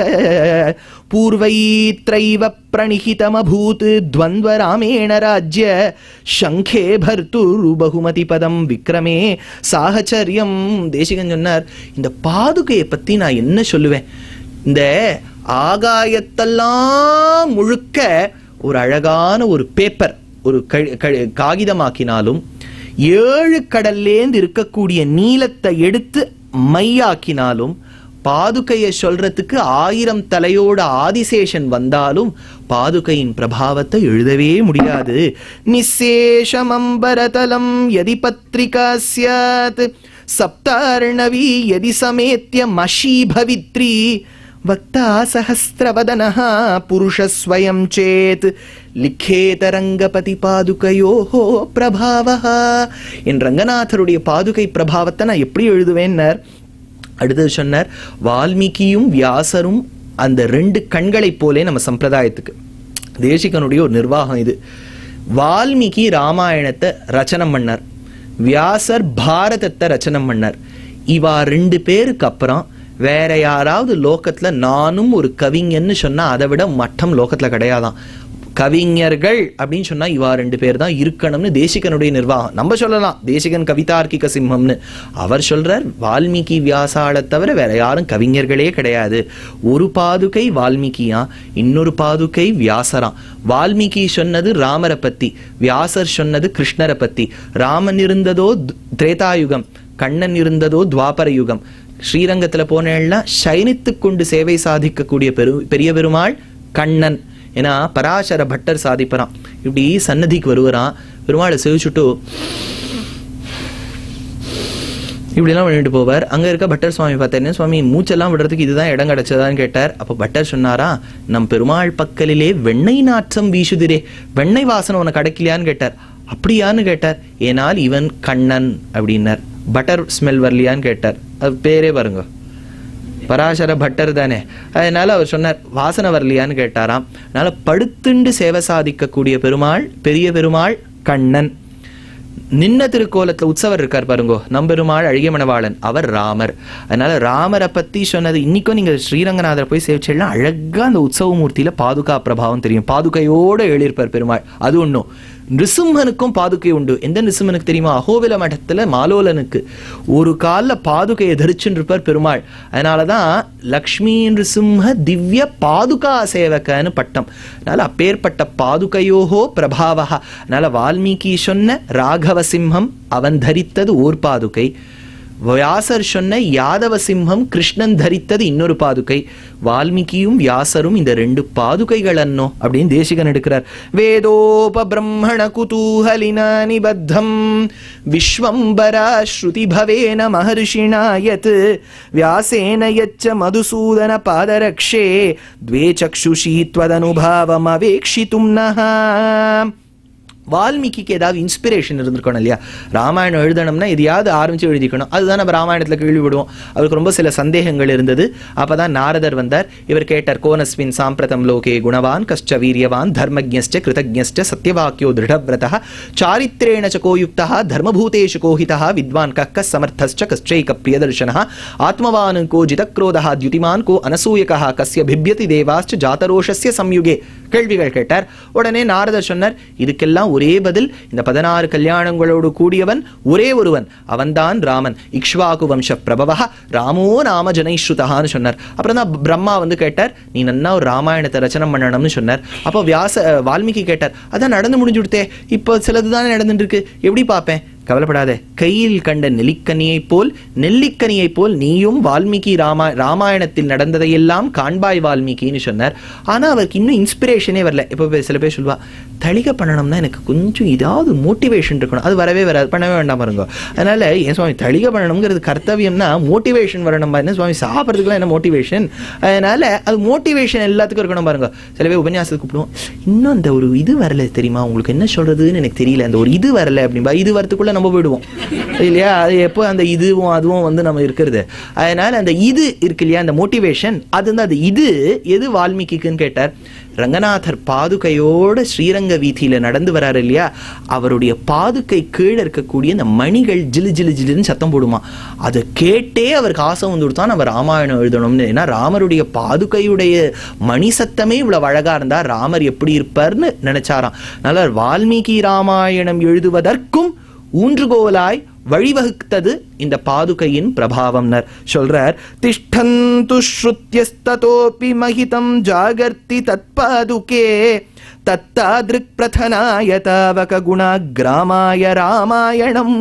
Speaker 1: பூர்வைத்ரைவ பிரணிஹிதமபூத் த்வந்த்வ ராமேண ராஜ்ய சங்கே பர்துர் பகுமதி பதம் விக்ரமே சாஹச்சரியம். தேசிகன் சொன்னார், இந்த பாதுகையை பத்தி நான் என்ன சொல்லுவேன், இந்த ஆகாயத்தெல்லாம் முழுக்க ஒரு அழகான ஒரு பேப்பர் ஒரு காகிதமாக்கினாலும் ஏழு கடல்லேந்து இருக்கக்கூடிய நீலத்தை எடுத்து மையாக்கினாலும் பாதுகையை சொல்றதுக்கு ஆயிரம் தலையோட ஆதிசேஷன் வந்தாலும் பாதுகையின் பிரபாவத்தை எழுதவே முடியாது. நிசேஷமம்பரதலம் யதி பத்ரிகா ஸ்யாத் சப்தார்ணவி யதி சமேத்ய மஷி பவித்ரி வக்தா சஹஸ்ரவதனஹ புருஷஸ்வயம் சேத் லிக்கேத ரங்கபதி பாதுகையோஹோ பிரபாவஹ. என் ரங்கநாதருடைய பாதுகை பிரபாவத்தை நான் எப்படி எழுதுவேன்னார். அடுத்தது சொன்னார், வால்மீகியும் வியாசரும் அந்த ரெண்டு கண்களைப் போலே நம்ம சம்பிரதாயத்துக்கு. தேசிகனுடைய ஒரு நிர்வாகம் இது. வால்மீகி ராமாயணத்தை ரச்சனம் பண்ணார், வியாசர் பாரதத்தை ரச்சனம் பண்ணார். இவா ரெண்டு பேருக்கு அப்புறம் வேற யாராவது லோகத்துல நானும் ஒரு கவிஞன்னு சொன்னா அதை விட மட்டம் லோகத்துல கிடையாதான். கவிஞர்கள் அப்படின்னு சொன்னா இவா ரெண்டு பேர் தான் இருக்கணும்னு தேசிகனுடைய நிர்வாகம். நம்ம சொல்லலாம் தேசிகன் கவிதார்க்கிக சிம்மம்னு, அவர் சொல்றார் வால்மீகி வியாசால தவிர வேற யாரும் கவிஞர்களே கிடையாது. ஒரு பாதுகை வால்மீகியா, இன்னொரு பாதுகை வியாசராம். வால்மீகி சொன்னது ராமரை பத்தி, வியாசர் சொன்னது கிருஷ்ணரை பத்தி. ராமன் இருந்ததோ திரேதாயுகம், கண்ணன் இருந்ததோ துவாபர யுகம். ஸ்ரீரங்கத்துல போனேன்னா சயனித்து கொண்டு சேவை சாதிக்கக்கூடிய பெரு பெரிய பெருமாள் கண்ணன். ஏன்னா பராசர பட்டர் சாதிப்பறான், இப்படி சன்னதிக்கு வருவரான், பெருமாளை சேவிச்சுட்டு இப்படிலாம் பண்ணிட்டு போவார். அங்க இருக்க பட்டர் சுவாமி பார்த்தேன், சுவாமி மூச்செல்லாம் விடுறதுக்கு இதுதான் இடம் கிடைச்சதான்னு கேட்டார். அப்போ பட்டர் சொன்னாரா, நம் பெருமாள் பக்கலிலே வெண்ணெய் நாற்றம் வீசுதிரே, வெண்ணெய் வாசனை உனக்கு கிடைக்கலையான்னு கேட்டார். அப்படியான்னு கேட்டார். ஏனால் இவன் கண்ணன் அப்படின்னார். பட்டர் ஸ்மெல் வரலையான்னு கேட்டார். அது பேரே பாருங்க, பராசர பட்டர் தானே. அதனால அவர் சொன்னார் வாசனை வரலையான்னு கேட்டாராம். அதனால படுத்துண்டு சேவை சாதிக்கக்கூடிய பெருமாள் பெரிய பெருமாள் கண்ணன். நின்ன திருக்கோலத்துல உற்சவர் இருக்கார் பாருங்கோ, நம்பெருமாள் அழகிய மணவாளன், அவர் ராமர். அதனால ராமரை பத்தி சொன்னது. இன்னைக்கும் நீங்க ஸ்ரீரங்கநாதரை போய் சேவிச்சா அழகா அந்த உற்சவ மூர்த்தியில பாதுகா பிரபாவம் தெரியும். பாதுகையோட எழுதியிருப்பார் பெருமாள். அது ஒண்ணும். நிருசிம்மனுக்கும் பாதுகை உண்டு. எந்த நிருசிம்மனுக்கு தெரியுமா? அகோபில மடத்துல மாலோலனுக்கு ஒரு கால பாதுகையை தரிச்சுன்னு இருப்பார் பெருமாள். அதனாலதான் லக்ஷ்மி நிருசிம்ம திவ்ய பாதுகா சேவகன்னு பட்டம். அதனால அப்பேற்பட்ட பாதுகையோகோ பிரபாவா. அதனால வால்மீகி சொன்ன ராகவ சிம்மம் அவன் தரித்தது ஓர் பாதுகை. வியாசர் சொன்ன யாதவ சிம்மம் கிருஷ்ணன் தரித்தது இன்னொரு பாதுகை. வால்மீகியும் வியாசரும் இந்த ரெண்டு பாதுகைகள் அன்னோ அப்படின்னு தேசிகன் எடுக்கிறார். வேதோப பிரம்மண குதூஹலினா நிபத்தம் விஸ்வம்பரா ஸ்ருதி பவேன மஹர்ஷிணா யத் வியாசேன யச்ச மதுசூதன பாதரக்ஷே த்வே சக்ஷுஷி த்வதனுபாவம் அவேக்ஷிதும் நஹா. வால்மீகிக்கு ஏதாவது இன்ஸ்பிரேஷன் இருந்திருக்கணும் இல்லையா? ராமாயணம் எழுதணும்னா எதையாவது ஆரம்பிச்சு எழுதிக்கணும். அதுதான் நம்ம ராமாயணத்துல கேள்விப்படுவோம். அவருக்கு ரொம்ப சில சந்தேகங்கள் இருந்தது. அப்பதான் நாரதர் வந்தார். இவர் கேட்டார், கோனஸ்மின் சாம்பிரதம் லோகே குணவான் கஷ்ட வீரியவான் தர்மஜ்ஞஸ்ச கிருதஜ்ஞஸ்ச சத்யவாக்கியோ திருடவ்ரதः சாரித்ரேண ச கோயுக்தः தர்மபூதேஷு கோஹிதः வித்வான் கः சமர்த்தஸ்ச கஷ்டைக பிரியதர்ஷனः ஆத்மவான் கோ ஜிதக்ரோதः த்யுதிமான் கோ அனசூயகः கஸ்ய பிப்யதி தேவாஸ்ச ஜாதரோஷஸ்ய சம்யுகே. கேள்விகள் கேட்டார். உடனே நாரதர் சொன்னார், இதுக்கெல்லாம் ஒரே பதில். இந்த பதினாறு கல்யாணங்களோடு கூடியவன் ஒரே ஒருவன், அவன்தான் ராமன். இக்ஷ்வாகு வம்ச பிரபவ ராமோ நாம ஜனைஸ்ருதஹான்னு சொன்னார். அப்புறம் தான் பிரம்மா வந்து கேட்டார், நீ நன்னா ஒரு ராமாயணத்தை ரச்சனை பண்ணணும்னு சொன்னார். அப்போ வியாச வால்மீகி கேட்டார், அதான் நடந்து முடிஞ்சுடுத்தே, இப்போ சிலதுதானே நடந்துட்டு இருக்கு, எப்படி பார்ப்பேன்? கவலைப்படாத, கையில் கண்ட நெல்லிக்கனியை போல் நெல்லிக்கனியை போல் நீயும் வால்மீகி ராமா ராமாயணத்தில் நடந்ததையெல்லாம் காண்பாய் வால்மீகின்னு சொன்னார். ஆனா அவருக்கு இன்னும் இன்ஸ்பிரேஷனே வரல. இப்போ சில பேர் சொல்லுவா, தளிகை பண்ணணும்னா எனக்கு கொஞ்சம் ஏதாவது மோட்டிவேஷன் இருக்கணும், அது வரவே வராது, பண்ணவே வேண்டாம் பாருங்க. அதனால என் சுவாமி தளிகை பண்ணணுங்கிறது கர்த்தவியம்னா மோட்டிவேஷன் வரணும். என்ன சுவாமி சாப்பிட்றதுக்குலாம் என்ன மோட்டிவேஷன்? அதனால அது மோட்டிவேஷன் எல்லாத்துக்கும் இருக்கணும் பாருங்க. சில பேர் உபன்யாசத்துக்கு கூப்பிடுவோம், இன்னும் அந்த ஒரு இது வரல தெரியுமா, உங்களுக்கு என்ன சொல்றதுன்னு எனக்கு தெரியல, அந்த ஒரு இது வரல அப்படின்பா. இது வரத்துக்குள்ள நம்ம போயிடுவோம் இல்லையா? அது எப்போ அந்த இதுவும் அதுவும் வந்து நம்ம இருக்கிறது. அதனால அந்த இது இருக்கு இல்லையா, அந்த மோட்டிவேஷன், அது வந்து அது இது எது வால்மீகிக்குன்னு கேட்டார். ரங்கநாதர் பாதுகையோட ஸ்ரீரங்க வீதியில நடந்து வராரு இல்லையா, அவருடைய பாதுகை கீழே இருக்கக்கூடிய அந்த மணிகள் ஜிலு ஜிலு ஜிலுன்னு சத்தம் போடுமா. அதை கேட்டே அவருக்கு ஆசை வந்து கொடுத்தான் அவர் ராமாயணம் எழுதணும்னு. ஏன்னா ராமருடைய பாதுகையுடைய மணி சத்தமே இவ்வளவு அழகா இருந்தா ராமர் எப்படி இருப்பார்னு நினைச்சாராம். அதனால வால்மீகி ராமாயணம் எழுதுவதற்கும் ஊன்றுகோலாய் வழிவகுத்தது இந்த பாதுகையின் பிரபாவம்னர் சொல்றார். திஷ்டந்து ஸ்ருத்யஸ்ததோபி மஹிதம் ஜாகர்த்தி தத்பாதுகே தத்தாத்ருக் பிரதனாய தாவக குணாக்ராமாய ராமாயணம்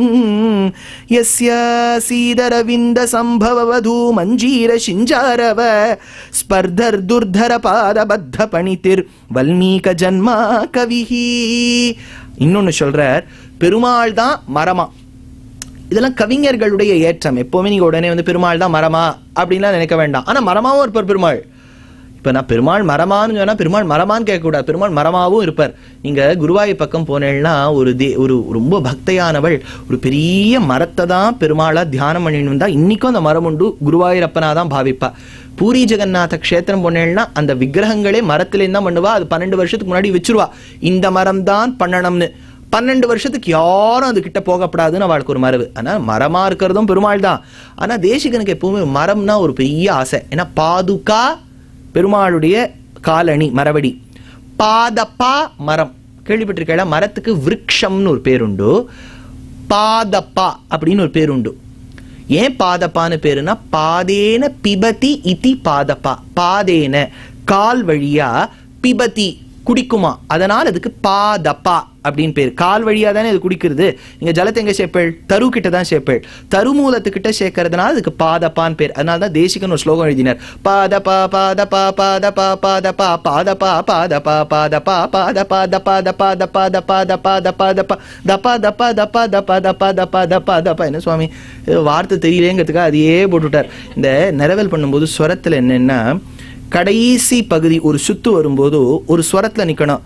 Speaker 1: யஸ்ய சீதரவிந்த சம்பவவது மஞ்சீர சிஞ்சாரவ ஸ்பர்தர் துர்தர பாதபத்த பணிதிர் வல்மீக ஜன்மா கவிஹி. இன்னொன்னு சொல்றார், பெருமாள் தான் மரமா. இதெல்லாம் கவிஞர்களுடைய ஏற்றம். எப்பவுமே நீங்க உடனே வந்து பெருமாள் தான் மரமா அப்படின்லாம் நினைக்க வேண்டாம். ஆனா மரமாவும் இருப்பார் பெருமாள். இப்ப நான் பெருமாள் மரமான்னு சொன்னா பெருமாள் மரமான்னு கேட்கக்கூடாது, பெருமாள் மரமாவும் இருப்பார். நீங்க குருவாயூர் பக்கம் போனேன்னா ஒரு தே ஒரு ரொம்ப பக்தையானவள் ஒரு பெரிய மரத்தை தான் பெருமாளா தியானம் பண்ணிட்டு வந்தா இன்னைக்கும் அந்த மரம் உண்டு குருவாயூரப்பனா தான் பாவிப்பா. பூரி ஜெகநாத கஷேத்திரம் போனேன்னா அந்த விக்கிரகங்களே மரத்திலேருந்து தான் பண்ணுவா. அது பன்னெண்டு வருஷத்துக்கு முன்னாடி வச்சிருவா, இந்த மரம் தான் பண்ணணும்னு. பன்னெண்டு வருஷத்துக்கு யாரும் அது கிட்ட போகப்படாதுன்னு அவளுக்கு ஒரு மரபு. ஆனா மரமா இருக்கிறதும் பெருமாள் தான். ஆனா தேசிகனுக்கு எப்பவுமே மரம்னா ஒரு பெரிய ஆசை. ஏன்னா பாதுகா பெருமாளுடைய காலணி மரவடி, பாதப்பா மரம் கேள்விப்பட்டிருக்கா? மரத்துக்கு விருக்ஷம்னு ஒரு பேர் உண்டு, பாதப்பா அப்படின்னு ஒரு பேர் உண்டு. ஏன் பாதப்பான்னு பேருனா பாதேன பிபதி இதி பாதப்பா. பாதேன கால் வழியா, பிபதி குடிக்குமா, அதனால அதுக்கு பாதப்பா அப்படின்னு பேர். கால் வழியா தானே அது குடிக்கிறது. நீங்க ஜலத்தை எங்க சேர்ப்பேள்? தரு கிட்ட தான் சேர்ப்பேள். தருமூலத்துக்கிட்ட சேர்க்கறதுனால அதுக்கு பாதப்பான்னு பேர். அதனால தான் தேசிகன் ஒரு ஸ்லோகம் எழுதினார். பாதப்பா பாதப்பா பாதப்பா பாதப்பா பாதப்பா பாதப்பா பாதப்பா பாதப்பா தப்பா தப்பா தப்பா தப்பா தப்பா தப்பா தப்பா தப்பா தப்பா தப்பா தப்பா தப்பா தப்பா தப்பா தப்பா. என்ன சுவாமி வார்த்தை தெரியலேங்கிறதுக்காக அதையே போட்டுவிட்டார். இந்த நிரவல் பண்ணும்போது ஸ்வரத்துல என்னன்னா, கடைசி பகுதி ஒரு சுத்து வரும்போது ஒரு ஸ்வரத்துல நிக்கணும்.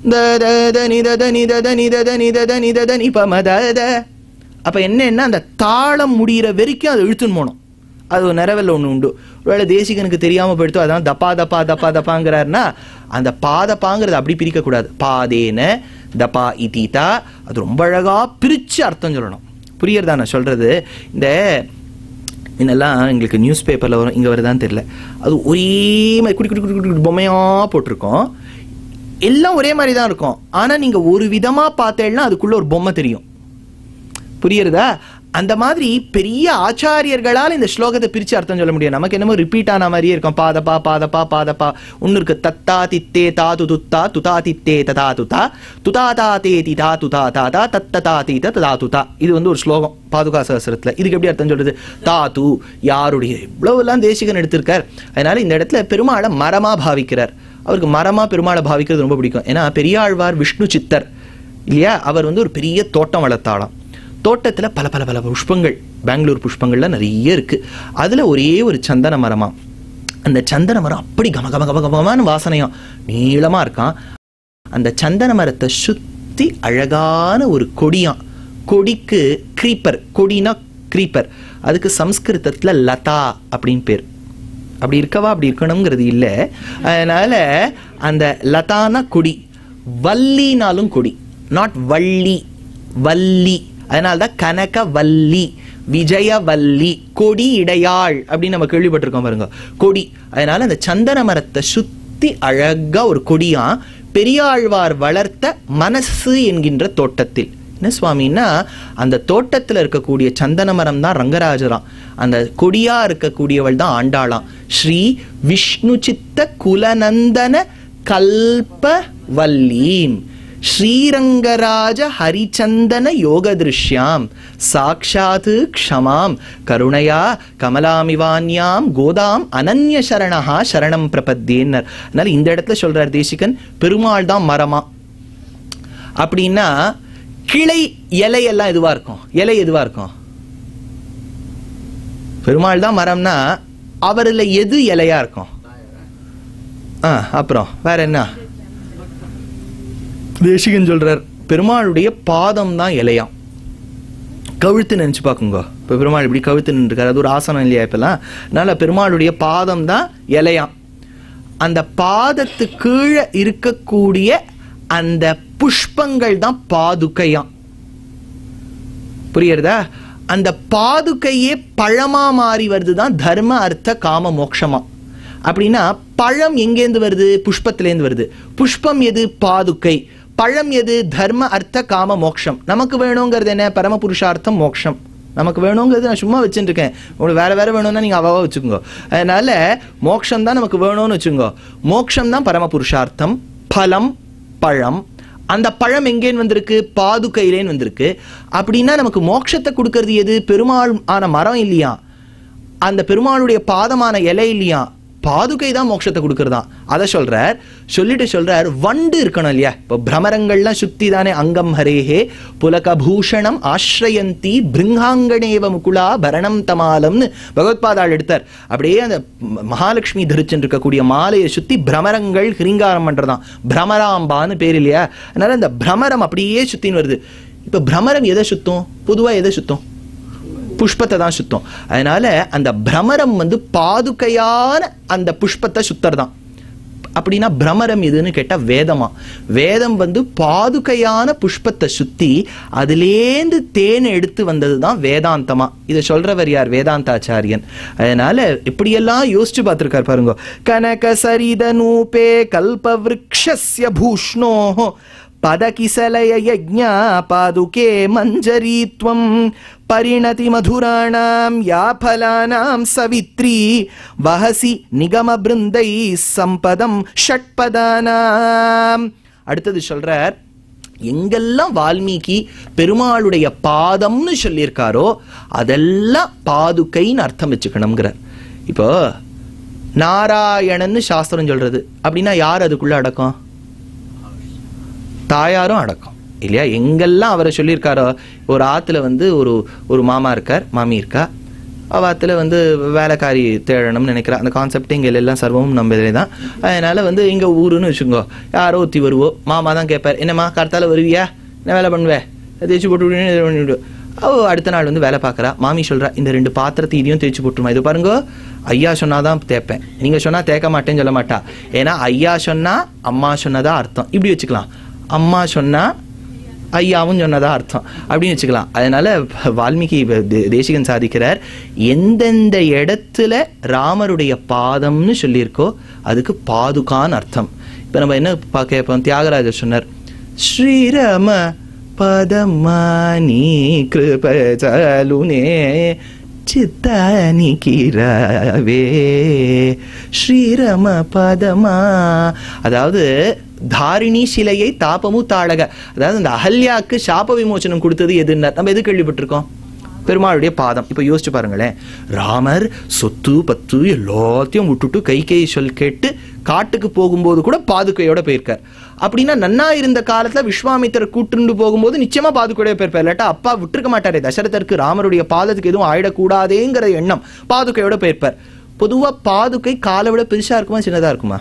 Speaker 1: அப்ப என்னன்னா அந்த தாளம் முடிகிற வரைக்கும் அது இழுத்துன்னு போனோம். அது ஒரு நிரவல் ஒண்ணு உண்டு. ஒருவேளை தேசிகனுக்கு தெரியாம போயிடுத்தோ அதான் தப்பா தப்பா தப்பா தப்பாங்கிறாருன்னா, அந்த பாதப்பாங்கிறது அப்படி பிரிக்க கூடாது. பாதேன தப்பா இதிதா, அது ரொம்ப அழகா பிரிச்சு அர்த்தம் சொல்லணும். புரியறதா நான் சொல்றது? இந்த இதெல்லாம் எங்களுக்கு நியூஸ் பேப்பரில் வரும், இங்கே வருதான்னு தெரியல. அது ஒரே மாதிரி குடி குடி குடி குடி பொம்மையாக போட்டிருக்கோம். எல்லாம் ஒரே மாதிரி தான் இருக்கும். ஆனால் நீங்கள் ஒரு விதமாக பார்த்தேன்னா அதுக்குள்ளே ஒரு பொம்மை தெரியும். புரியுறதா? அந்த மாதிரி பெரிய ஆச்சாரியர்களால் இந்த ஸ்லோகத்தை பிரித்து அர்த்தம் சொல்ல முடியும். நமக்கு என்னமோ ரிப்பீட் ஆன மாதிரியே இருக்கும். பாதப்பா பாதப்பா பாதப்பா ஒன்று இருக்கு. தத்தா தித்தே தா துதா துதா தித்தே ததா துதா துதா தா தே திதா துதா தாதா தத்ததா தீத ததா துதா. இது வந்து ஒரு ஸ்லோகம் பாதுகா சஹஸ்ரத்துல. இதுக்கு எப்படி அர்த்தம் சொல்றது? தாது யாருடைய இவ்வளவுலாம் தேசிகன் எடுத்திருக்கார். அதனால இந்த இடத்துல பெருமாளை மரமா பாவிக்கிறார். அவருக்கு மரமா பெருமாளை பாவிக்கிறது ரொம்ப பிடிக்கும். ஏன்னா பெரியாழ்வார் விஷ்ணு சித்தர் இல்லையா? அவர் வந்து ஒரு பெரிய தோட்டம் வளர்த்தாளாம். தோட்டத்தில் பல பல பல புஷ்பங்கள், பெங்களூர் புஷ்பங்கள்லாம் நிறைய இருக்கு. அதுல ஒரே ஒரு சந்தன மரமா. அந்த சந்தன மரம் அப்படி கம கம கம கமமான வாசனையும் நீளமா இருக்கான். அந்த சந்தன மரத்தை சுத்தி அழகான ஒரு கொடியான். கொடிக்கு கிரீப்பர், கொடினா கிரீப்பர், அதுக்கு சம்ஸ்கிருதத்துல லதா அப்படின்னு பேர். அப்படி இருக்கவா அப்படி இருக்கணுங்கிறது இல்லை. அதனால அந்த லதானா கொடி, வள்ளினாலும் கொடி, நாட் வள்ளி, வள்ளி. அதனால்தான் கனக வள்ளி, விஜயவல்லி, கொடி இடையாள் அப்படின்னு நம்ம கேள்விப்பட்டிருக்கோம் பாருங்க, கொடி. அதனால அந்த சந்தன மரத்தை சுத்தி அழகா ஒரு கொடியா பெரியாழ்வார் வளர்த்த மனசு என்கின்ற தோட்டத்தில். என்ன சுவாமின்னா, அந்த தோட்டத்தில் இருக்கக்கூடிய சந்தன மரம் தான் ரங்கராஜராம். அந்த கொடியா இருக்கக்கூடியவள் தான் ஆண்டாளாம். ஸ்ரீ விஷ்ணு சித்த குலநந்தன கல்பவல்லீம் ஸ்ரீரங்கராஜ ஹரிச்சந்தன யோக திருஷ்யாம் சாக்ஷாத் க்ஷமாம் கருணையா கமலாமிவான்யாம் கோதாம் அனன்ய சரணஹா சரணம் பிரபத்தியன்னர். அதனால இந்த இடத்துல சொல்றார் தேசிகன், பெருமாள் தான் மரமா. அப்படின்னா கிளை இலை எல்லாம் எதுவா இருக்கும்? இலை எதுவா இருக்கும்? பெருமாள் தான் மரம்னா அவர்ல எது இலையா இருக்கும்? ஆஹ் அப்புறம் வேற என்ன? தேசிகன் சொல்றார் பெருமாளுடைய பாதம் தான் இலையாம். கழுத்து நினைச்சு பாக்குங்க. இப்ப பெருமாள் இப்படி கழுத்து நின்றுருக்காரு, அது ஒரு ஆசனம் இல்லையா இப்பெல்லாம்? அதனால பெருமாளுடைய பாதம் தான் இலையாம். அந்த பாதத்து கீழே இருக்கக்கூடிய அந்த புஷ்பங்கள் தான் பாதுகையாம். புரியுறதா? அந்த பாதுகையே பழமா மாறி வருதுதான் தர்ம அர்த்த காம மோட்சமா. அப்படின்னா பழம் எங்கேருந்து வருது? புஷ்பத்திலேருந்து வருது. புஷ்பம் எது? பாதுகை. பழம் எது? தர்ம அர்த்த காம மோட்சம். நமக்கு வேணுங்கிறது என்ன? பரம புருஷார்த்தம் மோட்சம். நமக்கு வேணுங்கிறது நான் சும்மா வச்சுட்டு இருக்கேன். உங்களுக்கு வேற வேற வேணும்னா நீங்க அவாவா வச்சுக்கோங்க. அதனால மோட்சம் தான் நமக்கு வேணும்னு வச்சுக்கோங்க. மோட்சம் தான் பரம புருஷார்த்தம். பலம் பழம். அந்த பழம் எங்கேன்னு வந்திருக்கு? பாதுகையிலேன்னு வந்திருக்கு. அப்படின்னா நமக்கு மோட்சத்தை கொடுக்கறது எது? பெருமாள் ஆன மரம் இல்லையா? அந்த பெருமாளுடைய பாதமான இலை இல்லையா? பாதுகை தான் மோட்சத்தை கொடுக்கறதா. அதை சொல்றார். சொல்லிட்டு சொல்றார், வண்டு இருக்கணும் இல்லையா? இப்போ பிரமரங்கள்லாம் சுத்தி தானே அங்கம் ஹரேஹே புலகபூஷணம் ஆஸ்ரயந்தி பிருங்காங்கணேவ முகுலா பரணம் தமாலம்னு பகவத்பாதாள் எடுத்தார். அப்படியே அந்த மகாலட்சுமி தரிச்சுட்டு இருக்கக்கூடிய மாலையை சுத்தி பிரமரங்கள் ஹிரிங்காரம் பண்றதாம். பிரமராம்பான்னு பேர் இல்லையா? அதனால அந்த பிரமரம் அப்படியே சுத்தின்னு வருது. இப்ப பிரமரம் எதை சுத்தம்? பொதுவா எதை சுத்தம்? புஷ்பத்தை தான் சுத்தம். அதனால அந்த பிரமரம் வந்து பாதுகையான அந்த புஷ்பத்தை சுத்தர்தான். அப்படின்னா பிரமரம் எதுன்னு கேட்டா வேதமா. வேதம் வந்து பாதுகையான புஷ்பத்தை சுத்தி அதுலேந்து தேன் எடுத்து வந்ததுதான் வேதாந்தமா. இதை சொல்றவர் யார்? வேதாந்தாச்சாரியன். அதனால இப்படியெல்லாம் யோசிச்சு பார்த்திருக்கார் பாருங்க. கனக சரித நூபே கல்ப விருக்ஷஸ்ய பூஷ்ணோ பதகிசலய யஜ்ஞா பாதுகே மஞ்சரீத்வம் பரிணதி மதுராணாம் யாபலானாம் சவித்ரி வஹசி நிகம பிருந்தை சம்பதம் ஷட்பதானாம். அடுத்தது சொல்றார், எங்கெல்லாம் வால்மீகி பெருமாளுடைய பாதம்னு சொல்லியிருக்காரோ அதெல்லாம் பாதுகைன்னு அர்த்தம் வச்சுக்கணுங்கிறார். இப்போ நாராயணன்னு சாஸ்திரம் சொல்றது அப்படின்னா யார் அதுக்குள்ள அடக்கம்? தாயாரும் அடக்கம் இல்லையா? எங்கெல்லாம் அவரை சொல்லியிருக்காரோ, ஒரு ஆத்துல வந்து ஒரு ஒரு மாமா இருக்கார், மாமி இருக்கா, அவாத்துல வந்து வேலைக்காரி தேடணும்னு நினைக்கிறா. அந்த கான்செப்ட் இங்கே எல்லாம் சர்வமும் நம்பதே தான். அதனால வந்து இங்கே ஊருன்னு வச்சுக்கோ, யாரோ ஒத்தி வருவோம், மாமா தான் கேட்பார், என்னம்மா கரெக்டால வருவியா, என்ன வேலை பண்ணுவேன், தேய்ச்சி போட்டு பண்ணிவிடு. ஓ அடுத்த நாள் வந்து வேலை பார்க்குறா. மாமி சொல்கிறா, இந்த ரெண்டு பாத்திரத்தை இதையும் தேய்ச்சி போட்டுருமா. இது பாருங்க, ஐயா சொன்னாதான் தேய்ப்பேன், நீங்கள் சொன்னால் தேய்க்க மாட்டேன்னு சொல்ல மாட்டா. ஏன்னா ஐயா சொன்னால் அம்மா சொன்னதா அர்த்தம். இப்படி வச்சுக்கலாம், அம்மா சொன்னா ஐயாவும் சொன்னதா அர்த்தம் அப்படின்னு வச்சுக்கலாம். அதனால வால்மீகி தேசிகன் சாதிக்கிறார், எந்தெந்த இடத்துல ராமருடைய பாதம்னு சொல்லியிருக்கோ அதுக்கு பாதுகான்னு அர்த்தம். இப்ப நம்ம என்ன பார்க்க, தியாகராஜர் சொன்னார், ஸ்ரீராம பதமானி கிருபலுனே சித்தானி கிரவே ஸ்ரீராம பதமா. அதாவது தாரிணி சிலையை தாபமு தாழக, அதாவது அந்த அகல்யாக்கு சாப விமோச்சனம் கொடுத்தது எதுன்னு நம்ம எது கேள்விப்பட்டிருக்கோம்? பெருமாளுடைய பாதம். இப்ப யோசிச்சு பாருங்களேன், ராமர் சொத்து பத்து எல்லாத்தையும் விட்டுட்டு கைகை சொல் கேட்டு காட்டுக்கு போகும்போது கூட பாதுகையோட போயிருக்கார். அப்படின்னா நன்னா இருந்த காலத்துல விஸ்வாமித்திரர் கூட்டுண்டு போகும்போது நிச்சயமா பாதுகையோட போயிருப்பார். இல்லாட்டா அப்பா விட்டுருக்க மாட்டாரே, தசரதற்கு ராமருடைய பாதத்துக்கு எதுவும் ஆயிடக்கூடாதேங்கிற எண்ணம் பாதுகையோட போயிருப்பார். பொதுவா பாதுகை காலை விட பெருசா இருக்குமா சின்னதா இருக்குமா?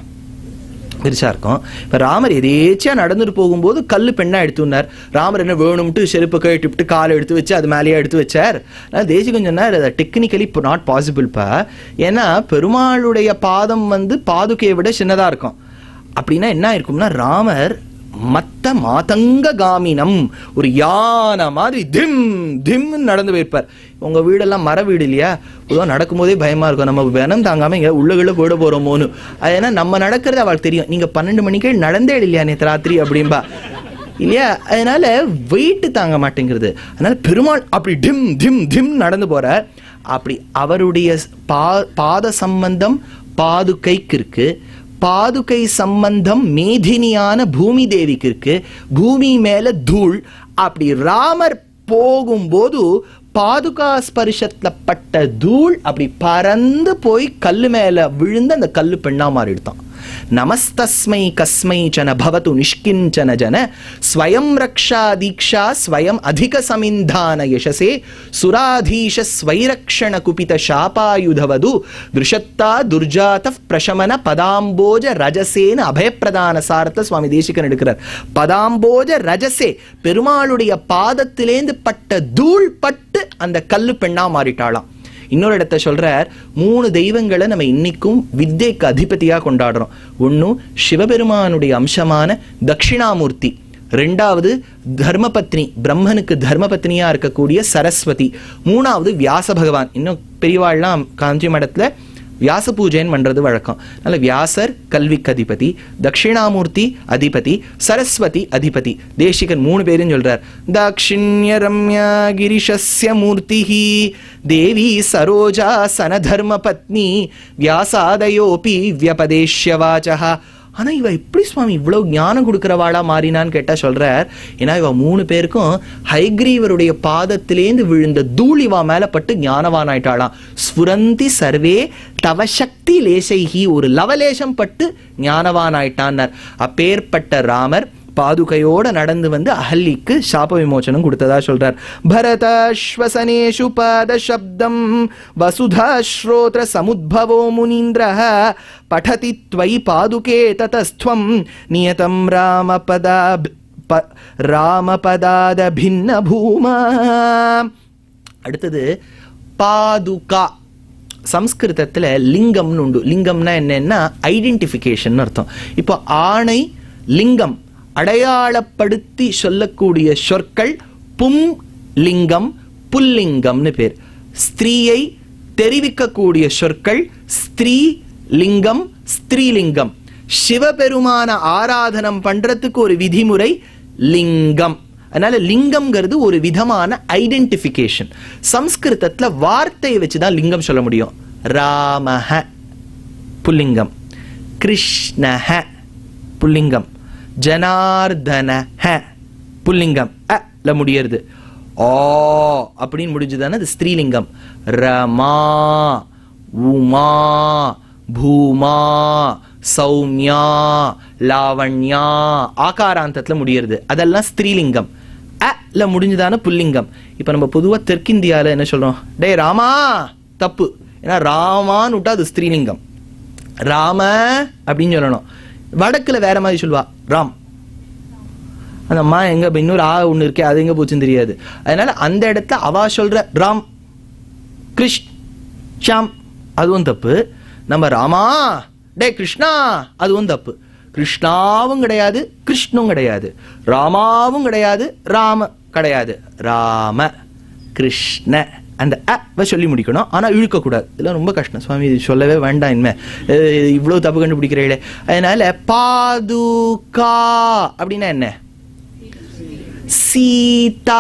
Speaker 1: பெருசா இருக்கும். இப்ப ராமர் எதேச்சியா நடந்துட்டு போகும்போது கல்லு பெண்ணா எடுத்துனார். ராமர் என்ன வேணும்ட்டு செருப்பு கட்டிவிட்டு காலை எடுத்து வச்சு அது மேலேயே எடுத்து வச்சார். தேசிகன் சொன்னார், டெக்னிக்கலி இப்போ நாட் பாசிபிள்ப்பா. ஏன்னா பெருமாளுடைய பாதம் வந்து பாதுகையை விட சின்னதா இருக்கும். அப்படின்னா என்ன இருக்கும்னா, ராமர் மத்த மாதங்க காமினம் ஒரு யானை மாதிரி திம் திம் நடந்து போயிருப்பார். உங்க வீடெல்லாம் மர வீடு இல்லையா, பொதுவாக நடக்கும்போதே பயமா இருக்கும், நம்ம வெனம் தாங்காம இங்க உள்ளுக்குள்ள போயிட போறோமோன்னு. ஏன்னா நம்ம நடக்கிறது அவளுக்கு தெரியும். நீங்க பன்னெண்டு மணிக்கே நடந்தே இல்லையா நேற்று ராத்திரி அப்படின்பா இல்லையா. அதனால வெயிட் தாங்க மாட்டேங்கிறது. அதனால பெருமாள் அப்படி டிம் திம் திம் நடந்து போற. அப்படி அவருடைய பா பாத சம்பந்தம் பாதுகைக்கு இருக்கு, பாதுகை சம்பந்தம் மேதினியான பூமி தேவிக்கு இருக்கு, பூமி மேல தூள். அப்படி ராமர் போகும்போது பாதுகா ஸ்பர்ஷத்துல பட்ட தூள் அப்படி பறந்து போய் கல்லு மேல விழுந்து அந்த கல்லு பெண்ணா மாறிடுதான். நமஸ்தஸ்மை கஸ்மை சன பவது நிஷ்கிஞ்சன ஜன ஸ்வயம் ரக்ஷா தீக்ஷா ஸ்வயம் அதிக சமிந்தான யசசே சுராதீஷ ஸ்வைரக்ஷண குபித சாபாயுதவது திருஷத்தா துர்ஜாத பிரசமன பதாம்போஜ ரஜசேன அபயப்பிரதான சாரத்தை சுவாமி தேசிகன் எடுக்கிறார். பதாம்போஜ ரஜசே, பெருமாளுடைய பாதத்திலேந்து பட்ட தூள் பட்டு அந்த கல்லு பெண்ணா மாறிட்டாளாம். இன்னொரு இடத்த சொல்றார், மூணு தெய்வங்களை நம்ம இன்னைக்கும் வித்யைக்கு அதிபதியா கொண்டாடுறோம். ஒன்னும் சிவபெருமானுடைய அம்சமான தட்சிணாமூர்த்தி, ரெண்டாவது தர்மபத்னி, பிரம்மனுக்கு தர்மபத்னியா இருக்கக்கூடிய சரஸ்வதி, மூணாவது வியாச பகவான். இன்னும் பெரியவாள்லாம் காஞ்சி மடத்துல வியாச பூஜைன்னு பண்றது வழக்கம். அதனால வியாசர் கல்விக்கு அதிபதி, தட்சிணாமூர்த்தி அதிபதி, சரஸ்வதி அதிபதி. தேசிகன் மூணு பேரும் சொல்றார். தாட்சிண்ய ரம்யா கிரிஷஸ்ய மூர்த்திஹி தேவி சரோஜா சனதர்ம பத்னி வியாசாதயோபி வியபதேஷ்ய வாசஹ. ஆனா இவ எப்படி சுவாமி இவ்வளவு ஞானம் கொடுக்கிறவாளா மாறினான்னு கேட்டா சொல்றார், ஏன்னா இவ மூணு பேருக்கும் ஹைகிரீவருடைய பாதத்திலேந்து விழுந்த தூள் இவா மேல பட்டு ஞானவான் ஆயிட்டாளாம். ஸ்புரந்தி சர்வே தவ சக்தி லேசைஹி, ஒரு லவலேசம் பட்டு ஞானவான் ஆயிட்டான்னார். அப்பேற்பட்ட ராமர் பாதுகையோட நடந்து வந்து அஹல்லிக்கு சாப விமோச்சனம் கொடுத்ததா சொல்றார். பரதாஸ்வசனேஷு பாத சப்தம் வசுதா ஸ்ரோத்ர சமுத்பவோ முனீந்திரஹ படதி த்வயி பாதுகே ததஸ்த்வம் நியதம் ராமபதா ராமபதாத பின்ன பூமா. அடுத்தது பாதுகா. சம்ஸ்கிருதத்துல லிங்கம்னு உண்டு. லிங்கம்னா என்னன்னா ஐடென்டிஃபிகேஷன் அர்த்தம். இப்போ ஆணை லிங்கம் அடையாளப்படுத்தி சொல்லக்கூடிய சொற்கள் பும் லிங்கம் புல்லிங்கம்னு பேர். ஸ்திரீயை தெரிவிக்கக்கூடிய சொற்கள் ஸ்திரீ லிங்கம் ஸ்திரீலிங்கம். சிவபெருமான ஆராதனம் பண்றதுக்கு ஒரு விதிமுறை லிங்கம். அதனால லிங்கம்ங்கிறது ஒரு விதமான ஐடென்டிஃபிகேஷன். சம்ஸ்கிருதத்துல வார்த்தையை வச்சுதான் லிங்கம் சொல்ல முடியும். ராமஹ புல்லிங்கம், கிருஷ்ணஹ புல்லிங்கம், ஜனார்தனஹ புல்லிங்கம், அ முடியறது. ஓ அப்படின்னு முடிஞ்சுதானே அது ஸ்திரீலிங்கம். ரமா உமா பூமா சௌமியா லாவண்யா ஆகாராந்தத்துல முடியறது, அதெல்லாம் ஸ்திரீலிங்கம். அ முடிஞ்சுதான புல்லிங்கம். இப்ப நம்ம பொதுவா தெற்கிந்தியால என்ன சொல்றோம், டே ராமா, தப்பு. ஏன்னா ராமான்னு விட்டா அது ஸ்திரீலிங்கம், ராம அப்படின்னு சொல்லணும். வடக்குல வேற மாதிரி சொல்லுவா, ராம். அந்த அம்மா எங்க இன்னொரு ஆ ஒண்ணு இருக்கே, அது எங்க போச்சுன்னு தெரியாது. அதனால அந்த இடத்துல அவா சொல்ற ராம் கிருஷ் ஷாம் அதுவும் தப்பு. நம்ம ராமா டே கிருஷ்ணா அதுவும் தப்பு. கிருஷ்ணாவும் கிடையாது, கிருஷ்ணும் கிடையாது, ராமாவும் கிடையாது, ராம கிடையாது. ராம கிருஷ்ண அந்த அ சொல்லி முடிக்கணும். ஆனா இழுக்க கூடாது. இதெல்லாம் ரொம்ப கஷ்டம் சுவாமி, இது சொல்லவே வேண்டாம். இனிமே இவ்வளவு தப்பு கண்டுபிடிக்கிறீங்களே. அதனால பாதுகா அப்படின்னா என்ன, சீதா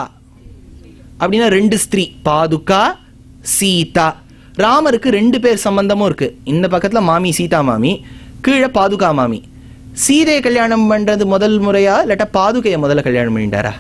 Speaker 1: அப்படின்னா ரெண்டு ஸ்திரீ, பாதுகா சீதா. ராமருக்கு ரெண்டு பேர் சம்பந்தமும் இருக்கு. இந்த பக்கத்துல மாமி சீதா மாமி, கீழே பாதுகா மாமி. சீதையை கல்யாணம் பண்றது முதல் முறையா இல்லாட்டா பாதுகையை முதல்ல கல்யாணம் பண்ணிட்டாரா?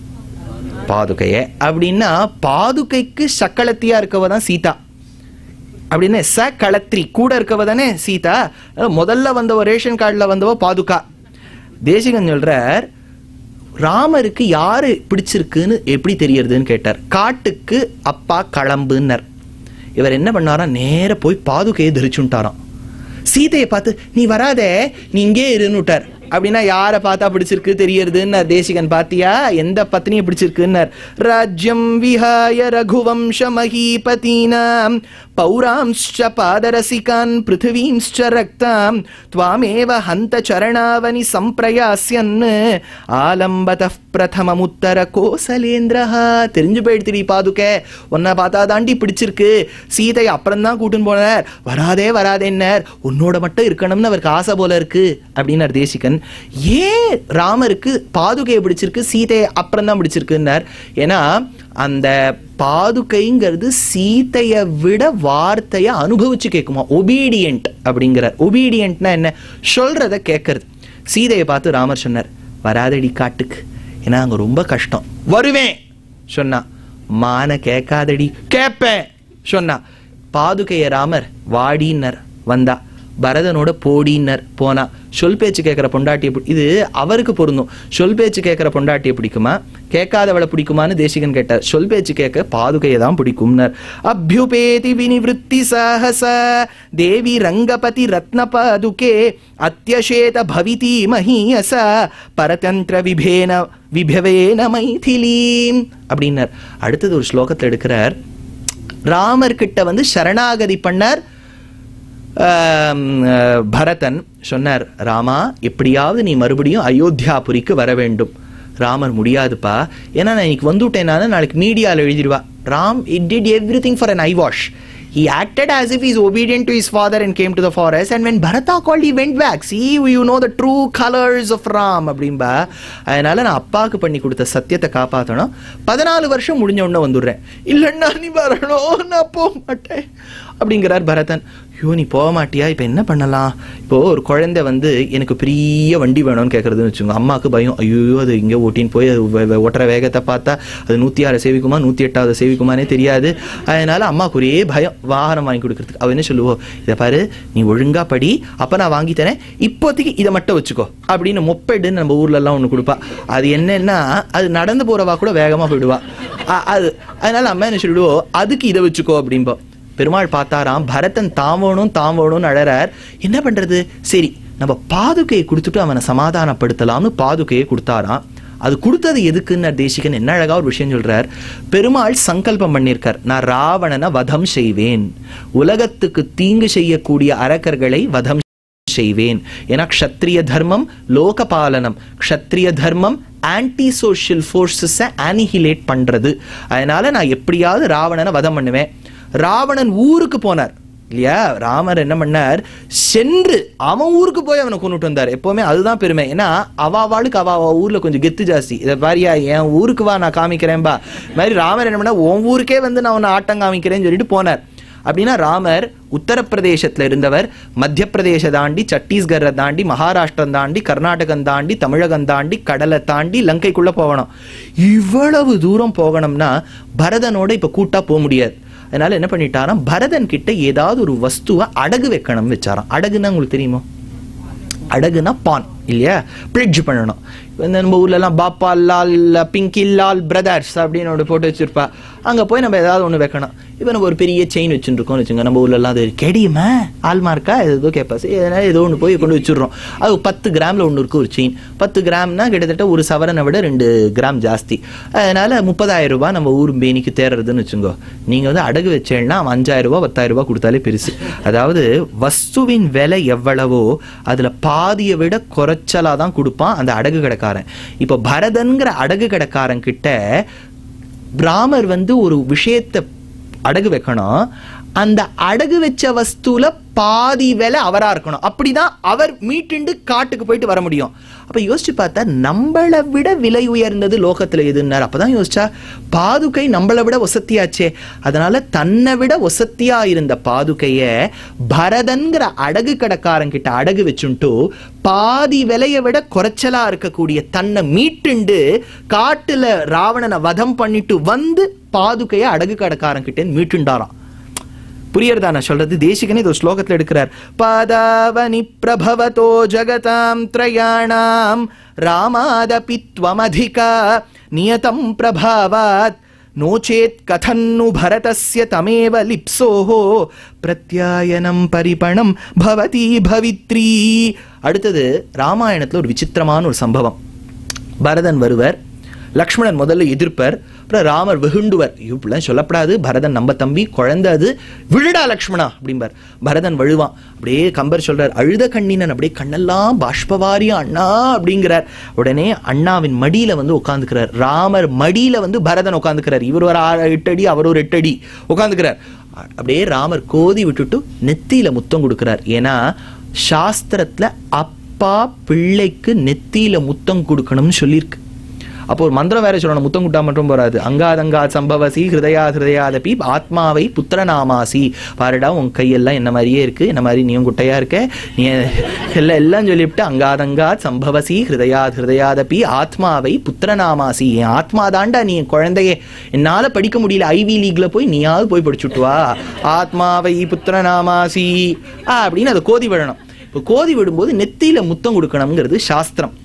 Speaker 1: பாதுகைய. அப்படின்னா பாதுகைக்கு சக்களத்தியா இருக்கவ தான் சீதா. அப்படின்னு ச களத்ரி கூட இருக்கவ தானே சீதா. முதல்ல வந்தவ ரேஷன் கார்டுல வந்தவ பாதுகா. தேசிகன் சொல்றார், ராமருக்கு யாரு பிடிச்சிருக்குன்னு எப்படி தெரியறதுன்னு கேட்டார். காட்டுக்கு அப்பா களம்புன்னர். இவர் என்ன பண்ணாரா, நேர போய் பாதுகையை தரிச்சுட்டாராம். சீதையை பார்த்து நீ வராதே, நீ இங்கே இருன்னு விட்டார். அப்படின்னா யாரை பார்த்தா பிடிச்சிருக்கு தெரியறதுன்னு தேசிகன். பாத்தியா எந்த பத்னியை பிடிச்சிருக்குன்னார். ராஜ்யம் விஹாய ரகுவம்ச மஹீபதீனாம் பௌராம்ஸ்ச பாதரசிகான் பிருத்திவீம்ஸ்ச ரக்தாம் த்வாமேவ ஹந்த சரணாவனி சம்பிரயாஸ்யன் ஆலம்பதஃ பிரதமமுத்தர கோசலேந்திரஹா. தெரிஞ்சு போயிடுத்திரி பாதுகே, உன்னை பார்த்தா தாண்டி பிடிச்சிருக்கு. சீதை அப்புறம் தான் கூட்டுன்னு போனார். வராதே வராதேன்னார். உன்னோட மட்டும் இருக்கணும்னு அவருக்கு ஆசை போல இருக்கு அப்படின்னார் தேசிகன். ஏன் ராமருக்கு பாதுகையை பிடிச்சிருக்கு, சீதையை அப்புறம் தான் பிடிச்சிருக்குன்னார். ஏன்னா அந்த பாதுகைங்கிறது சீதையை விட வார்த்தையை அனுபவிச்சு கேட்குமா, ஒபீடியன்ட் அப்படிங்கிறார். ஒபீடியன்ட்னா என்ன, சொல்றத கேட்கறது. சீதையை பார்த்து ராமர் சொன்னார், வராதடி காட்டுக்கு, ஏன்னா அங்க ரொம்ப கஷ்டம். வருவேன் சொன்னா. மான கேட்காதடி, கேட்பேன் சொன்னா. பாதுகைய ராமர் வாடின்னர், வந்தா. பரதனோட போடின்னர், போனா. சொல் பேச்சு கேட்கிற பொண்டாட்டியை, இது அவருக்கு பொருந்தும். சொல் பேச்சு கேட்கிற பொண்டாட்டியை பிடிக்குமா, கேட்காதவளை பிடிக்குமான்னு தேசிகன் கேட்டார். சொல் பேச்சு கேட்க பாதுகையை தான் பிடிக்கும்னர். அபியுபேதி வினிவிருத்தி சாஹச தேவி ரங்கபதி ரத்ன பாதுகே அத்யசேத பவிதி மஹீயச பரதந்திர விபேன விபவேன மைதிலீம் அப்படின்னார். அடுத்தது ஒரு ஸ்லோகத்தில் எடுக்கிறார். ராமர் கிட்ட வந்து சரணாகதி பண்ணார் பரதன். சொன்னார், ராமா எப்படியாவது நீ மறுபடியும் அயோத்தியாபுரிக்கு வர வேண்டும். ராமர் முடியாதுப்பா, ஏன்னா நான் இன்னைக்கு வந்துட்டேன், நாளைக்கு மீடியாவில் எழுதிடுவா. Ram it did everything for an eye wash. He acted as if he is obedient to his father and came to the forest, and when Bharata called he went back. See, you know the true colors of Ram அப்படின்பா. அதனால நான் அப்பாவுக்கு பண்ணி கொடுத்த சத்தியத்தை காப்பாற்றணும். பதினாலு வருஷம் முடிஞ்ச உடனே வந்துடுறேன். இல்லைன்னா நீ வரணும், நான் போக மாட்டேன் அப்படிங்கிறார் பரதன். ஐயோ நீ போக மாட்டியா, இப்போ என்ன பண்ணலாம்? இப்போ ஒரு குழந்தை வந்து எனக்கு பெரிய வண்டி வேணும்னு கேட்கறதுன்னு வச்சுக்கோங்க. அம்மாவுக்கு பயம், ஐயோ அது இங்கே ஓட்டின்னு போய் அது ஓட்டுற வேகத்தை பார்த்தா அது நூற்றி ஆறு சேவிக்குமா நூற்றி எட்டாவது சேவிக்குமானே தெரியாது. அதனால அம்மாவுக்கு ஒரே பயம் வாகனம் வாங்கி கொடுக்கறதுக்கு. அவ என்ன சொல்லுவோம், இதை பாரு நீ ஒழுங்கா படி, அப்போ நான் வாங்கி தரேன், இப்போதைக்கு இதை மட்டும் வச்சுக்கோ அப்படின்னு மொப்பெடுன்னு நம்ம ஊர்ல எல்லாம் ஒன்று கொடுப்பா. அது என்னன்னா அது நடந்து போறவா கூட வேகமா போயிடுவா. அது அதனால அம்மா என்ன சொல்லிடுவோம், அதுக்கு இதை வச்சுக்கோ அப்படின்போம். பெருமாள் பார்த்தாராம், பரதன் தாவோனும் தாவோனும் அழறார். என்ன பண்றது, சரி நம்ம பாதுகையை கொடுத்துட்டு அவனை சமாதானப்படுத்தலாம்னு பாதுகையை கொடுத்தாராம். அது கொடுத்தது எதுக்குன்னு தேசிகன் என்ன அழகா ஒரு விஷயம் சொல்றார். பெருமாள் சங்கல்பம் பண்ணியிருக்கார், நான் ராவணனை வதம் செய்வேன், உலகத்துக்கு தீங்கு செய்யக்கூடிய அரக்கர்களை வதம் செய்வேன். ஏன்னா க்ஷத்ரிய தர்மம் லோகபாலனம், க்ஷத்ரிய தர்மம் ஆன்டி சோஷியல் ஃபோர்ஸஸை ஆனிஹிலேட் பண்றது. அதனால நான் எப்படியாவது ராவணனை வதம் பண்ணுவேன். ராவணன் ஊருக்கு போனார் இல்லையா, ராமர் என்ன பண்ணார், சென்று அவன் ஊருக்கு போய் அவனை கொண்டுட்டு வந்தார். எப்பவுமே அதுதான் பெருமை. ஏன்னா அவாவாளுக்கு அவ ஊர்ல கொஞ்சம் கெத்து ஜாஸ்தி. இதை பாரியா என் ஊருக்கு வா நான் காமிக்கிறேன்பா மாதிரி ராமர் என்ன பண்ணா உன் ஊருக்கே வந்து நான் உன்னை ஆட்டம் காமிக்கிறேன்னு சொல்லிட்டு போனார். அப்படின்னா ராமர் உத்தரப்பிரதேசத்துல இருந்தவர் மத்திய பிரதேச தாண்டி சத்தீஸ்கரை தாண்டி மகாராஷ்டிரம் தாண்டி கர்நாடகம் தாண்டி தமிழகம் தாண்டி கடலை தாண்டி லங்கைக்குள்ள போகணும். இவ்வளவு தூரம் போகணும்னா பரதனோட இப்ப கூட்டா போக முடியாது. அதனால என்ன பண்ணிட்டாராம், பரதன் கிட்ட ஏதாவது ஒரு வஸ்துவை அடகு வைக்கணும் வச்சாராம். அடகுன்னா உங்களுக்கு தெரியுமோ, அடகுனா பான் இல்லையா, பிளட்ஜ் பண்ணணும். நம்ம ஊர்ல எல்லாம் பாப்பா லால் பிங்கி லால் பிரதர்ஸ் அப்படின்னு போட்டு வச்சிருப்பா, அங்க போய் நம்ம ஏதாவது ஒண்ணு வைக்கணும். இப்ப நம்ம ஒரு பெரிய செயின் வச்சுருக்கோம் வச்சுங்க, நம்ம ஊர்ல எல்லாம் அது கெடியுமா ஆல்மார்க்கா ஏதோ கேட்பா, அதனால ஏதோ ஒன்று போய் கொண்டு வச்சிடுறோம். அது பத்து கிராம்ல ஒன்று இருக்கு ஒரு செயின், பத்து கிராம்னா கிட்டத்தட்ட ஒரு சவரனை விட ரெண்டு கிராம் ஜாஸ்தி. அதனால முப்பதாயிரம் ரூபாய் நம்ம ஊர் பேனிக்கு தேர்றதுன்னு வச்சுங்கோ. நீங்க வந்து அடகு வச்சேன்னா அவன் அஞ்சாயிரம் ரூபாய் பத்தாயிரம் ரூபாய் கொடுத்தாலே பெருசு. அதாவது வஸ்துவின் விலை எவ்வளவோ அதுல பாதியை விட குறைச்சலா தான் கொடுப்பான் அந்த அடகு கடைக்காரன். இப்ப பரதன்கிற அடகு கடைக்காரன் கிட்ட ராமர் வந்து ஒரு விஷயத்தை அடகு வைக்கணும், அந்த அடகு வச்ச வஸ்துல பாதி விலை அவரா இருக்கணும். அப்படிதான் அவர் மீட்டுண்டு காட்டுக்கு போயிட்டு வர முடியும். அப்ப யோசிச்சு பார்த்தா நம்மளை விட விலை உயர்ந்தது லோகத்துல எதுன்னார். அப்பதான் யோசிச்சா பாதுகை நம்மளை விட ஒசத்தியாச்சே. அதனால தன்னை விட ஒசத்தியா இருந்த பாதுகைய பரதன்கிற அடகு கடைக்காரன் கிட்ட அடகு வச்சுட்டு பாதி விலையை விட குறைச்சலா இருக்கக்கூடிய தன்னை மீட்டுண்டு காட்டுல ராவணனை வதம் பண்ணிட்டு வந்து பாதுகைய அடகு கடைக்காரன் கிட்ட மீட்டுண்டாராம். புரியறதா நான் சொல்றது? தேசிகனே இது ஸ்லோகத்துல எடுக்கிறார். பாதாவனி பிரபவதோ ஜகதாம் த்ரயாணாம் ராமாதபி த்வமதிகா நியதம் பிரபாவாத் நோச்சேத் கதன்னு பரதஸ்ய தமேவ லிப்சோஹோ பிரத்யாயனம் பரிபணம் பவதி பவித்ரி. அடுத்தது ராமாயணத்துல ஒரு விசித்திரமான ஒரு சம்பவம். பரதன் வருவர், லக்ஷ்மணன் முதல்ல எதிர்ப்பர், அப்புறம் ராமர் வெகுண்டுவர். இப்படிலாம் சொல்லப்படாது, பரதன் நம்ம தம்பி குழந்தை, அது விழுடா லக்ஷ்மணா அப்படிம்பார். பரதன் வழுவான். அப்படியே கம்பர் சொல்றார், அழுத கண்ணினன் அப்படியே கண்ணெல்லாம் பாஷ்பவாரியா அண்ணா அப்படிங்கிறார். உடனே அண்ணாவின் மடியில வந்து உட்காந்துக்கிறார். ராமர் மடியில வந்து பரதன் உட்காந்துக்கிறார். இவர் ஒரு ஆறு எட்டு அடி அவர் ஒரு எட்டு அடி உட்காந்துக்கிறார். அப்படியே ராமர் கோதி விட்டுட்டு நெத்தியில முத்தம் கொடுக்கிறார். ஏன்னா சாஸ்திரத்துல அப்பா பிள்ளைக்கு நெத்தியில முத்தம் கொடுக்கணும்னு சொல்லியிருக்கு. அப்போ ஒரு மந்திரம் வேற சொல்லணும், முத்தம் குட்டா மட்டும் போறாது. அங்காதங்கா சம்பவசி ஹிருதயா ஹிருதயாதபி ஆத்மாவை புத்திரநாமாசி. பாருடா உன் கையெல்லாம் என்ன மாதிரியே இருக்கு, என்ன மாதிரி நீயும் குட்டையா இருக்க, நீ எல்லாம் எல்லாம் சொல்லிவிட்டு அங்காதங்கா சம்பவசி ஹிருதயா ஹிருதயாதபி ஆத்மாவை புத்திரநாமாசி. என் ஆத்மா தாண்டா நீ குழந்தையே, என்னால படிக்க முடியல, ஐவி லீக்ல போய் நீயாவது போய் படிச்சுட்டு வா, ஆத்மாவை புத்திரநாமாசி அப்படின்னு அதை கோதி விடணும். இப்போ கோதி விடும்போது நெத்தியில முத்தம் கொடுக்கணுங்கிறது சாஸ்திரம்.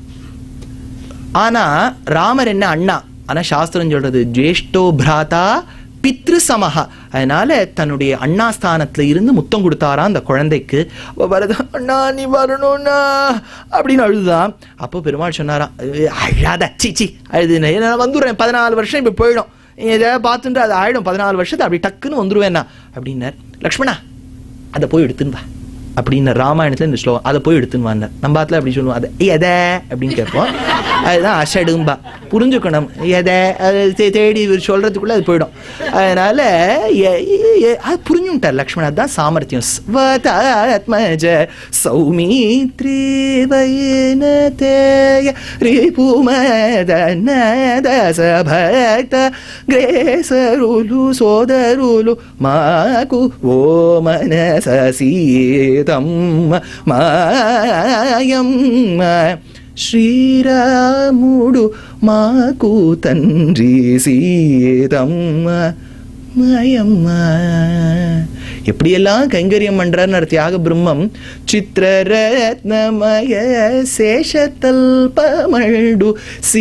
Speaker 1: ஆனா ராமர் என்ன அண்ணா, ஆனா சாஸ்திரம் சொல்றது ஜேஷ்டோ பிராதா பித்ரு சமஹா. அதனால தன்னுடைய அண்ணா ஸ்தானத்துல இருந்து முத்தம் கொடுத்தாரா அந்த குழந்தைக்கு. அண்ணா நீ வரணும்னா அப்படின்னு அழுதுதான். அப்போ பெருமாள் சொன்னாராம், அழாத சீச்சி அழுது நான் வந்துடுறேன், பதினாலு வருஷம் இப்ப போயிடும், எதாவது பார்த்துட்டு அது ஆயிடும், பதினாலு வருஷத்தை அப்படி டக்குன்னு வந்துருவேன்னா அப்படின்னார். லக்ஷ்மணா அதை போய் எடுத்துன்னு வா அப்படின்னு ராமாயணத்துல இந்த ஸ்லோகம், அதை போய் எடுத்துன்னு வாங்க. நம்ம பாத்துல அப்படி சொல்லுவோம், அதை எதை அப்படின்னு கேட்போம். அதுதான் அஷடும்பா, புரிஞ்சுக்கணும். எதை தேடி சொல்றதுக்குள்ள அது போயிடும். அதனால அது புரிஞ்சுட்டார் லக்ஷ்மணன். அதுதான் சாமர்த்தியம். சௌமித்ரி வயனதேய ரிபுமதனதசபக்த கிரேசருலு சோதருலு மாகு ஓ மனசசீதம் மாயம் ஸ்ரீராமுடு மாகு தன்றி சீதம் மயம்மா. எப்படியெல்லாம் கைங்கரியம் பண்றார் தியாக பிரம்மம். சித்திரரத்னமய சேஷதல்பமழ்டு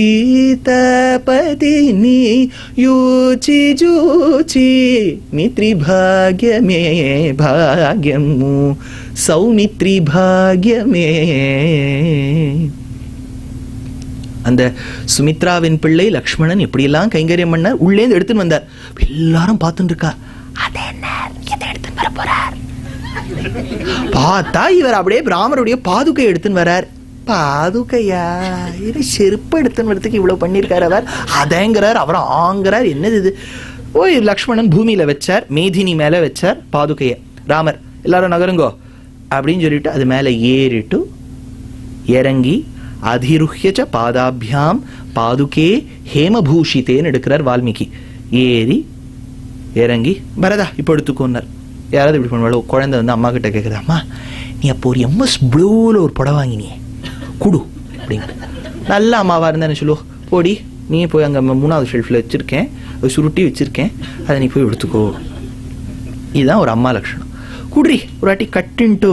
Speaker 1: சீதபதினி யூச்சி ஜூச்சி மித்ரி பாக்யமே பாக்யமு சௌமித்ரி பாக்யமே. அந்த சுமித்ராவின் பிள்ளை லக்ஷ்மணன் எப்படியெல்லாம் கைங்கரியம் பண்ணார், உள்ளேந்து எடுத்துன்னு வந்தார். எல்லாரும் பார்த்துட்டு இருக்கா, அதை என்ன எடுத்துன்னு வர போறார். பார்த்தா இவர் அப்படியே ராமருடைய பாதுகை எடுத்துன்னு வரார். பாதுகையா, இது செருப்பு எடுத்துன்னு வரதுக்கு இவ்வளவு பண்ணியிருக்காரு அவர். அதேங்கிறார், அவர் ஆங்கிறார். என்னது இது? ஓய், லக்ஷ்மணன் பூமியில வச்சார், மேதினி மேல வச்சார் பாதுகைய. ராமர் எல்லாரும் நகருங்கோ அப்படின்னு சொல்லிட்டு அது மேல ஏறிட்டு இறங்கி அதிருஹ்யச்ச பாதாபியாம் பாதுகே ஹேமபூஷிதேன்னு எடுக்கிறார் வால்மீகி. ஏறி இறங்கி பரதா இப்போ எடுத்துக்கோன்னார். யாராவது இப்படி பண்ணுவாளோ, குழந்தை வந்து அம்மா கிட்ட கேட்குறது, அம்மா நீ அப்போ ஒரு எம்எஸ் ப்ளூவில் ஒரு புடவை வாங்கினியே குடு அப்படிங்க. நல்ல அம்மாவாக இருந்தா என்ன சொல்லுவோம், போடி நீ போய் அங்கே மூணாவது ஷெல்ஃபில் வச்சுருக்கேன், சுருட்டி வச்சுருக்கேன், அதை நீ போய் எடுத்துக்கோ. இதுதான் ஒரு அம்மா லட்சணம். குடுறி ஒரு வாட்டி கட்டுன்ட்டு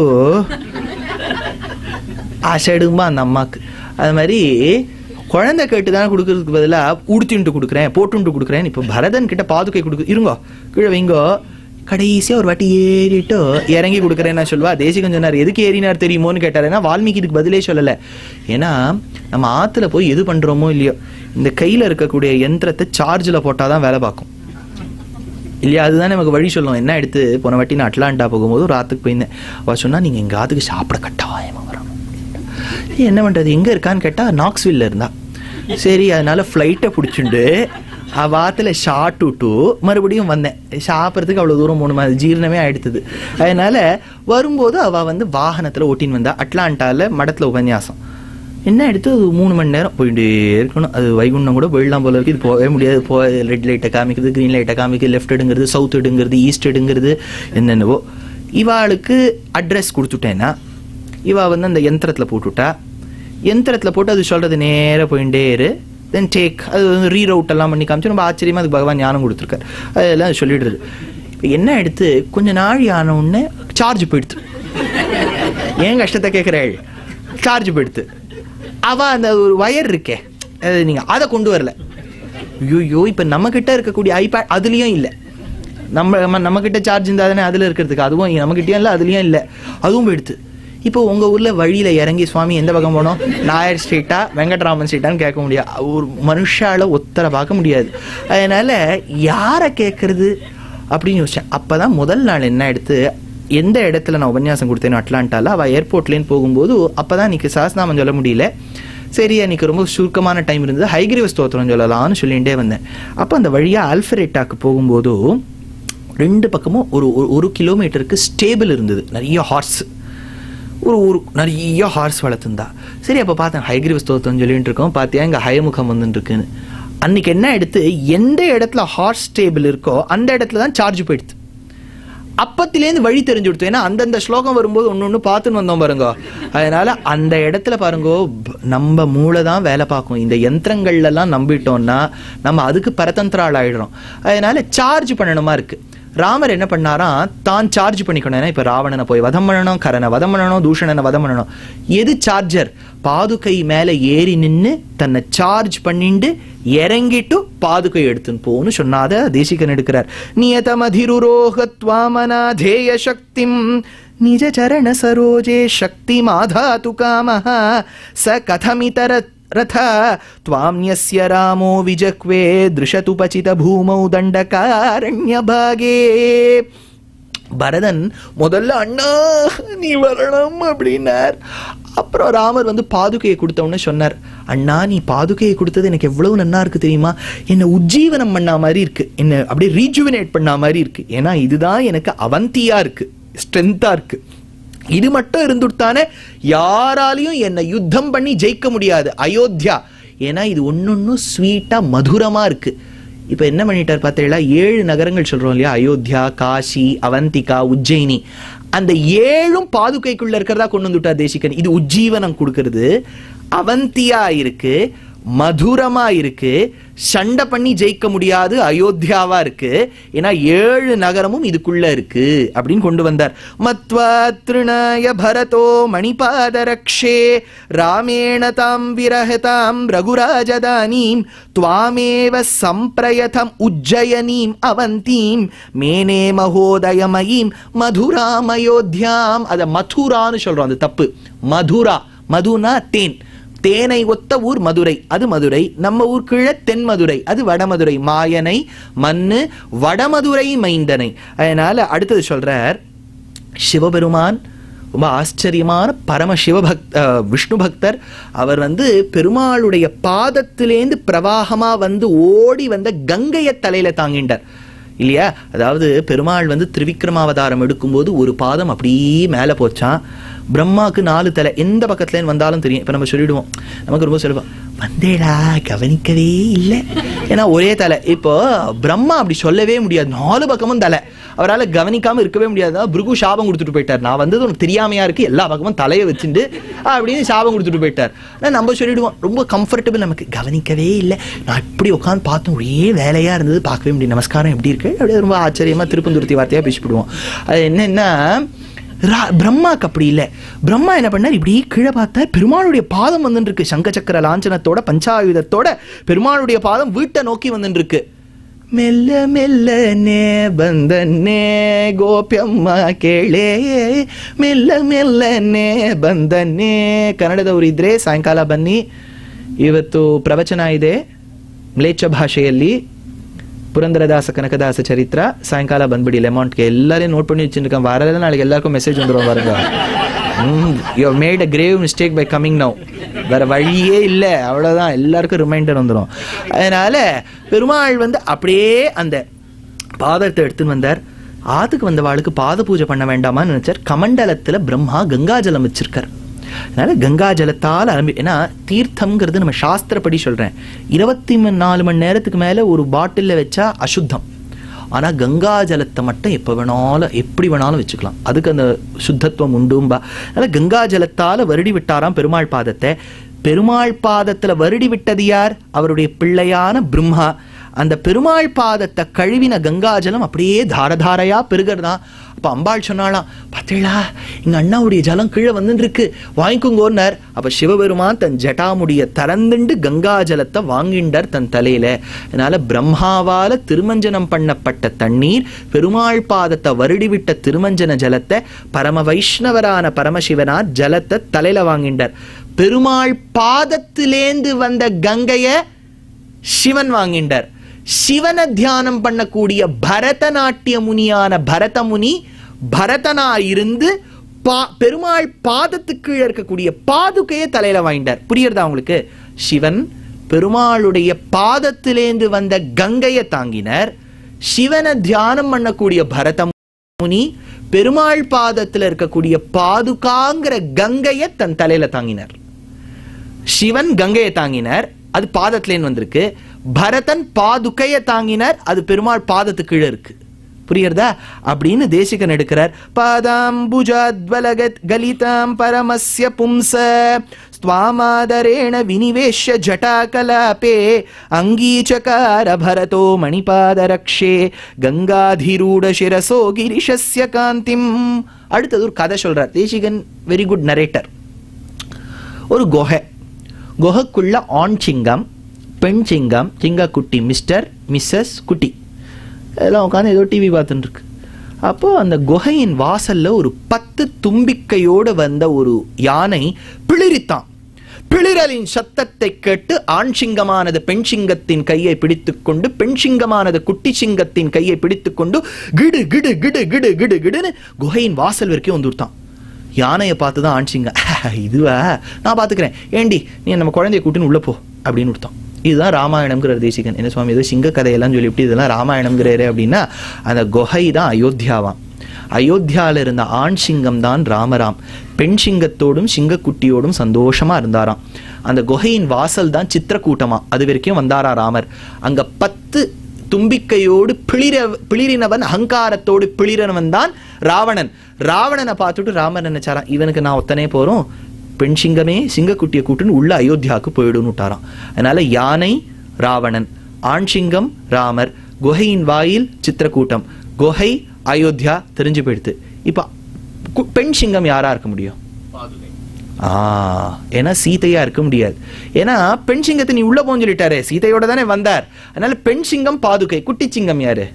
Speaker 1: ஆசைடுமா அந்த அம்மாவுக்கு. அது மாதிரி குழந்தை கேட்டு தானே கொடுக்கறதுக்கு பதிலாக உடுத்தின்ட்டு கொடுக்குறேன், போட்டுன்ட்டு கொடுக்குறேன். இப்போ பரதன் கிட்ட பாதுகை கொடுக்கு, இருங்கோ கீழே வைங்கோ, கடைசியாக ஒரு வாட்டி ஏறிட்டு இறங்கி கொடுக்குறேன்னா சொல்லுவா. தேசிகன் சொன்னார், எதுக்கு ஏறினார் தெரியுமோன்னு கேட்டார். ஏன்னா வால்மீகி இதுக்கு பதிலே சொல்லலை. ஏன்னா நம்ம ஆற்றுல போய் எது பண்ணுறோமோ இல்லையோ, இந்த கையில் இருக்கக்கூடிய யந்திரத்தை சார்ஜில் போட்டால் தான் வேலை பார்க்கும் இல்லையா? அதுதான் நமக்கு வழி சொல்லும். என்ன எடுத்து போன வாட்டி நான் அட்லாண்டா போகும்போது ஒரு ஆற்றுக்கு போயிருந்தேன். அவள் சொன்னால் நீங்கள் எங்கள் ஆற்றுக்கு சாப்பிட கட்டாயமாக வரணும். என்ன பண்ணுறது, எங்கே இருக்கான்னு கேட்டால் நாக்ஸ்வில்ல இருந்தா. சரி, அதனால ஃப்ளைட்டை பிடிச்சிண்டு அவாத்துல ஷார்ட் விட்டு மறுபடியும் வந்தேன். சாப்பிட்றதுக்கு அவ்வளோ தூரம் மூணு மாதம் ஜீரணமே ஆயிடுத்துது. அதனால வரும்போது அவள் வந்து வாகனத்தில் ஓட்டின்னு வந்தா. அட்லாண்டாவில் மடத்தில் உபன்யாசம். என்ன எடுத்து மூணு மணி நேரம் போயிட்டே இருக்கணும். அது வைகுண்டம் கூட போயிடலாம் போல இருக்குது. இது போகவே முடியாது. போ ரெட் லைட்டை காமிக்குது, க்ரீன் லைட்டை காமிக்குது, லெஃப்ட் எடுங்கிறது, சவுத் எடுங்கிறது, ஈஸ்ட் எடுங்கிறது, என்னென்னவோ. இவாளுக்கு அட்ரஸ் கொடுத்துட்டேன்னா இவா வந்து அந்த யந்திரத்தில் போட்டுவிட்டா. யந்திரத்தில் போட்டு அது சொல்கிறது நேராக போயிட்டே இரு, தென் டேக், அது வந்து ரீரவுட் எல்லாம் பண்ணி காமிச்சு ரொம்ப ஆச்சரியமாக அதுக்கு பகவான் ஞானம் கொடுத்துருக்காரு. அதெல்லாம் சொல்லிடுறது. இப்போ என்ன எடுத்து கொஞ்ச நாள் ஆன உடனே சார்ஜ் போயிடுது. ஏன் கஷ்டத்தை கேட்குறாள், சார்ஜ் போயிடுது. அவள் அந்த ஒரு வயர் இருக்கே, அது நீங்கள் அதை கொண்டு வரல. ஐயோ, இப்போ நம்மக்கிட்ட இருக்கக்கூடிய ஐபேட் அதுலேயும் இல்லை. நம்ம நம்மக்கிட்ட சார்ஜ் இருந்தால் தானே அதில் இருக்கிறதுக்கு, அதுவும் நம்மக்கிட்டேயும் இல்லை, அதுலேயும் இல்லை, அதுவும் போயிடுது. இப்போ உங்கள் ஊரில் வழியில் இறங்கி சுவாமி எந்த பக்கம் போனோம், நாயர் ஸ்ட்ரீட்டா வெங்கட்ராமன் ஸ்ட்ரீட்டான்னு கேட்க முடியாது. ஒரு மனுஷால ஒத்தரை பார்க்க முடியாது. அதனால் யாரை கேட்குறது அப்படின்னு யோசித்தேன். அப்போ தான் முதல் நாள் என்ன எடுத்து எந்த இடத்துல நான் உபன்யாசம் கொடுத்தேன்னு அட்லாண்டாவில் அவள் ஏர்போர்ட்லேன்னு போகும்போது அப்போ தான் இன்றைக்கி சஹஸ்ரநாமம் சொல்ல முடியல. சரி, அன்றைக்கி ரொம்ப சுருக்கமான டைம் இருந்தது. ஹைகிரீவ ஸ்தோத்திரம் சொல்லலாம்னு சொல்லிகிட்டே வந்தேன். அப்போ அந்த வழியாக அல்ஃபரேட்டாக்கு போகும்போது ரெண்டு பக்கமும் ஒரு ஒரு கிலோமீட்டருக்கு ஸ்டேபிள் இருந்தது, நிறைய ஹார்ஸ், ஒரு ஒரு நிறைய ஹார்ஸ் வளர்த்துருந்தா. சரி, அப்போ பார்த்தேன் ஹைகிரீவ ஸ்தோத்திரம் சொல்லிட்டு இருக்கோம். பார்த்தியா இங்கே ஹயமுகம் வந்துட்டுருக்குன்னு. அன்றைக்கி என்ன எடுத்து எந்த இடத்துல ஹார்ஸ் ஸ்டேபிள் இருக்கோ அந்த இடத்துல தான் சார்ஜ் போயிடுது. அப்பத்திலேருந்து வழி தெரிஞ்சு கொடுத்தோம். ஏன்னா அந்தந்த ஸ்லோகம் வரும்போது ஒன்று ஒன்று பார்த்துன்னு வந்தோம் பாருங்க. அதனால அந்த இடத்துல பாருங்கோ, நம்ம மூளை தான் வேலை பார்க்கும். இந்த யந்திரங்கள்லாம் நம்பிட்டோம்னா நம்ம அதுக்கு பரதந்திரால் ஆயிடுறோம். அதனால சார்ஜ் பண்ணணுமா இருக்கு. ராமர் என்ன பண்ணாராம், தான் சார்ஜ் பண்ணிக்கணும். இப்போ ராவணனை போய் வதம் பண்ணணும், கரனை வதம் பண்ணணும், தூஷணனை வதம் பண்ணணும். எது சார்ஜர்? பாதுகை மேலே ஏறி நின்று தன்னை சார்ஜ் பண்ணிட்டு இறங்கிட்டு பாதுகை எடுத்துன்னு போன்னு சொன்னாத தேசிகன் எடுக்கிறார். நியதமதிருரோகத்வாமனாதேய சக்திம் நிஜ சரண சரோஜே சக்தி மாதாது காமஹ ச கதமிதர ரத த்வாம்யஸ்ய ராமோ விஜக்வே திருஷதுபசித பூமௌ தண்டகாரண்ய பாகே. பரதன் முதல்ல அண்ணா நீ வரணும் அப்படின்னார். அப்புறம் ராமர் வந்து பாதுகையை கொடுத்தவொன்னு சொன்னார், அண்ணா நீ பாதுகையை கொடுத்தது எனக்கு எவ்வளவு நன்னா இருக்கு தெரியுமா, என்னை உஜ்ஜீவனம் பண்ண மாதிரி இருக்கு, என்னை அப்படியே ரீஜுவினேட் பண்ண மாதிரி இருக்கு. ஏன்னா இதுதான் எனக்கு அவந்தியா இருக்கு, ஸ்ட்ரென்த்தா இருக்கு. இது மட்டும் இருந்துட்டானே யாராலையும் என்னை யுத்தம் பண்ணி ஜெயிக்க முடியாது அயோத்தியா. ஏன்னா இது ஒன்னொன்னும் ஸ்வீட்டா மதுரமா இருக்கு. இப்ப என்ன பண்ணிட்டார் பார்த்தீங்களா, ஏழு நகரங்கள் சொல்றோம் இல்லையா, அயோத்தியா, காசி, அவந்திகா, உஜ்ஜயினி. அந்த ஏழும் பாதுகைக்குள்ள இருக்கிறதா கொண்டு வந்துட்டார் தேசிகன். இது உஜ்ஜீவனம் கொடுக்கறது, அவந்தியா இருக்கு, மதுரமா இருக்கு, சண்டை பண்ணி ஜெயிக்க முடியாது அயோத்தியாவா இருக்கு. ஏன்னா ஏழு நகரமும் இதுக்குள்ள இருக்கு அப்படின்னு கொண்டு வந்தார். மத்வா த்ருணய பரதோ மணிபாதரக்ஷே ராமேண தாம் விரஹதாம் ரகுராஜதானீம் த்வாமேவ சம்பிரயதம் உஜ்ஜயனீம் அவந்தீம் மேனே மகோதயமயீம் மதுராம் அயோத்தியாம். அத மதுரான்னு சொல்றோம், அது தப்பு. மதுரா, மதுனா தேன், தேனை ஒத்த ஊர் மதுரை, அது மதுரை. நம்ம ஊர் கீழே தென் மதுரை, அது வடமதுரை. மாயனை மண்ணு வடமதுரை மைந்தனை. அதனால அடுத்தது சொல்றார், சிவபெருமான் ரொம்ப ஆச்சரியமான பரம சிவபக்த விஷ்ணு பக்தர். அவர் வந்து பெருமாளுடைய பாதத்திலேந்து பிரவாகமா வந்து ஓடி வந்த கங்கையை தலையில தாங்கிண்டார் இல்லையா? அதாவது பெருமாள் வந்து திரிவிக்ரமாவதாரம் எடுக்கும்போது ஒரு பாதம் அப்படியே மேலே போச்சான். பிரம்மாவுக்கு நாலு தலை, எந்த பக்கத்துலேருந்து வந்தாலும் தெரியும். இப்போ நம்ம சொல்லிடுவோம், நமக்கு ரொம்ப சொல்லுவோம், வந்தேடா கவனிக்கவே இல்லை, ஏன்னா ஒரே தலை. இப்போ பிரம்மா அப்படி சொல்லவே முடியாது, நாலு பக்கமும் தலை, அவரால் கவனிக்காம இருக்கவே முடியாது. பிருகு சாபம் கொடுத்துட்டு போயிட்டார், நான் வந்தது உனக்கு தெரியாமையா இருக்கு, எல்லா பக்கமும் தலையை வச்சுட்டு அப்படின்னு சாபம் கொடுத்துட்டு போயிட்டார். ஆனால் நம்ம சொல்லிடுவோம் ரொம்ப கம்ஃபர்டபுள், நமக்கு கவனிக்கவே இல்லை, நான் இப்படி உட்காந்து பார்த்தோம், ஒரே வேலையா இருந்தது, பார்க்கவே முடியும், நமஸ்காரம் எப்படி இருக்கு அப்படியே ரொம்ப ஆச்சரியமா திருப்பந்துருத்தி வார்த்தையா பேசிவிடுவோம். அது என்னன்னா பிரம்மாக்கு அப்படி இல்லை. பிரம்மா என்ன பண்ணார், இப்படி கீழே பார்த்தார், பெருமாளுடைய பாதம் வந்துட்டு இருக்கு, சங்க சக்கர லாஞ்சனத்தோட பஞ்சாயுதத்தோட பெருமாளுடைய பாதம் வீட்டை நோக்கி வந்துட்டு இருக்கு. மெல்ல மெல்ல நே ಬಂದನೆ ಗೋಪ್ಯಮ್ಮ ಕೇಳೆ ಮೆಲ್ಲ ಮೆಲ್ಲನೆ ಬಂದನೆ. ಕನ್ನಡದವರು ಇದ್ರೆ ಸಾಯಂಕಾಲ ಬನ್ನಿ, ಇವತ್ತು ಪ್ರವಚನ ಇದೆ ಮ್ಲೇಚ್ಛ ಭಾಷೆಯಲ್ಲಿ, ಪುರಂದರದಾಸ ಕನಕದಾಸ ಚರಿತ್ರ. ಸಾಯಂಕಾಲ ಬಂದ್ಬಿಡಿ ಲೆಮಾಂಟ್ಗೆ, ಎಲ್ಲರೇ ನೋಟ್ பண்ணி வச்சிருக்கேன், வரல நாளைக்கு எல்லாருக்கும் மெசேஜ் வந்துடும் பாருங்க. You made a grave mistake by coming now, வேற வழியே இல்லை, அவ்வளோதான், எல்லாருக்கும் ரிமைண்டர் வந்துடும். அதனால பெருமாள் வந்து அப்படியே அந்த பாதத்தை எடுத்துன்னு வந்தார். ஆத்துக்கு வந்தவாளுக்கு பாத பூஜை பண்ண வேண்டாமான்னு நினைச்சார். கமண்டலத்துல பிரம்மா கங்காஜலம் வச்சிருக்கார். அதனால கங்கா ஜலத்தால் ஆரம்பி, ஏன்னா தீர்த்தம்ங்கிறது நம்ம சாஸ்திரப்படி சொல்றேன், இருபத்தி நாலு மணி நேரத்துக்கு மேல ஒரு பாட்டில்ல வச்சா அசுத்தம். ஆனா கங்கா ஜலத்தை மட்டும் எப்ப வேணாலும் எப்படி வேணாலும் வச்சுக்கலாம், அதுக்கு அந்த சுத்தத்துவம் உண்டும்பா. அதனால கங்கா ஜலத்தால வருடி விட்டாராம் பெருமாள் பாதத்தை. பெருமாள் பாதத்துல வருடி விட்டது யார்? அவருடைய பிள்ளையான பிரம்மா. அந்த பெருமாள் பாதத்தை கழுவின கங்காஜலம் அப்படியே தாரதாரையா பெருகிறதா. அப்ப அம்பாள் சொன்னாலாம், பார்த்தீங்களா எங்க அண்ணாவுடைய ஜலம் கீழே வந்துட்டு இருக்கு, வாங்கிக்கோங்கன்னார். அப்ப சிவபெருமான் தன் ஜட்டாமுடிய திறந்துண்டு கங்கா ஜலத்தை வாங்கிண்டார் தன் தலையில. அதனால பிரம்மாவால திருமஞ்சனம் பண்ணப்பட்ட தண்ணீர், பெருமாள் பாதத்தை வருடிவிட்ட திருமஞ்சன ஜலத்தை பரம வைஷ்ணவரான பரமசிவனார் ஜலத்தை தலையில வாங்கிண்டார். பெருமாள் பாதத்திலேந்து வந்த கங்கைய சிவன் வாங்கிண்டார். சிவனை தியானம் பண்ணக்கூடிய பரதநாட்டிய முனியான பரத முனி பரதனா இருந்து பா பெருமாள் பாதத்துக்கு கீழே இருக்கக்கூடிய பாதுகையை தலையில வாங்கிட்டார். புரியுறதா உங்களுக்கு? சிவன் பெருமாளுடைய பாதத்திலேந்து வந்த கங்கையை தாங்கினர். சிவனை தியானம் பண்ணக்கூடிய பரத முனி பெருமாள் பாதத்தில் இருக்கக்கூடிய பாதுகாங்கிற கங்கையை தன் தலையில தாங்கினர். சிவன் கங்கையை தாங்கினர், அது பாதத்திலேன்னு வந்திருக்கு. பரதன் பாதுகையை தாங்கினார், அது பெருமாள் பாதத்துக்கு கீழே இருக்கு. புரியுறதா? அப்படின்னு தேசிகன் எடுக்கிறார். பாதாம்புஜத்வலகத் கலிதாம் பரமஸ்ய பும்ச ஸ்வாமாதரேண வினிவேஷ்ய ஜட்டாகலாபே அங்கீச்சகார பரதோ மணிபாதரக்ஷே கங்காதிரூட சிரசோ கிரிஷஸ்ய காந்திம். அடுத்தது ஒரு கதை சொல்றார் தேசிகன், வெரி குட் நரேட்டர். ஒரு குகை, குகைக்குள்ள ஆண் சிங்கம், பெண் சிங்கம், சிங்க குட்டி, மிஸ்டர் மிஸ்ஸஸ் குட்டி எல்லாம் உட்காந்து ஏதோ டிவி பார்த்துட்டு இருக்கு. அப்போ அந்த குகையின் வாசல்ல ஒரு பத்து தும்பிக்கையோடு வந்த ஒரு யானை பிளிரித்தான். பிளிரலின் சத்தத்தை கேட்டு ஆண் சிங்கமானது பெண் சிங்கத்தின் கையை பிடித்துக்கொண்டு, பெண் சிங்கமானது குட்டி சிங்கத்தின் கையை பிடித்துக்கொண்டு கிடு கிடு கிடு கிடு கிடு கிடுன்னு குகையின் வாசல் வரைக்கும் வந்துட்டான். யானையை பார்த்துதான் ஆண் சிங்கம், இதுவா நான் பார்த்துக்கிறேன், ஏண்டி நீ நம்ம குழந்தைய கூட்டின்னு உள்ள போ அப்படின்னு விடுத்தான். இதுதான் ராமாயணம்ங்கிற தேசிகன். என்ன சுவாமி ஏதோ சிங்க கதையெல்லாம் சொல்லிவிட்டு இதெல்லாம் ராமாயணம்ங்கிறாரு அப்படின்னா, அந்த குகை தான் அயோத்தியாவாம். அயோத்தியாவில் இருந்த ஆண் சிங்கம் தான் ராமராம். பெண் சிங்கத்தோடும் சிங்கக்குட்டியோடும் சந்தோஷமா இருந்தாராம். அந்த குகையின் வாசல் தான் சித்திரக்கூட்டமா, அது வரைக்கும் வந்தாரா ராமர். அங்க பத்து தும்பிக்கையோடு பிளிர பிளிரினவன், அகங்காரத்தோடு பிளிரனவன் தான் ராவணன். ராவணனை பார்த்துட்டு ராமர் நினைச்சாராம், இவனுக்கு நான் ஒத்தனே போறோம், பெண் சிங்கமே சிங்கக்குட்டியை கூட்டுன்னு உள்ள அயோத்தியாவுக்கு போயிடுன்னு விட்டாராம். அதனால யானை ராவணன், ஆண் சிங்கம் ராமர், குகையின் வாயில் சித்திரக்கூட்டம், குகை அயோத்தியா தெரிஞ்சு போயிடுது. இப்ப பெண் சிங்கம் யாரா இருக்க முடியும்? ஆஹ் ஏன்னா சீதையா இருக்க முடியாது. ஏன்னா பெண் சிங்கத்தை நீ உள்ள போன்னு சொல்லிட்டாரு, சீதையோட தானே வந்தார். அதனால பெண் சிங்கம் பாதுகை, குட்டி சிங்கம் யாரு?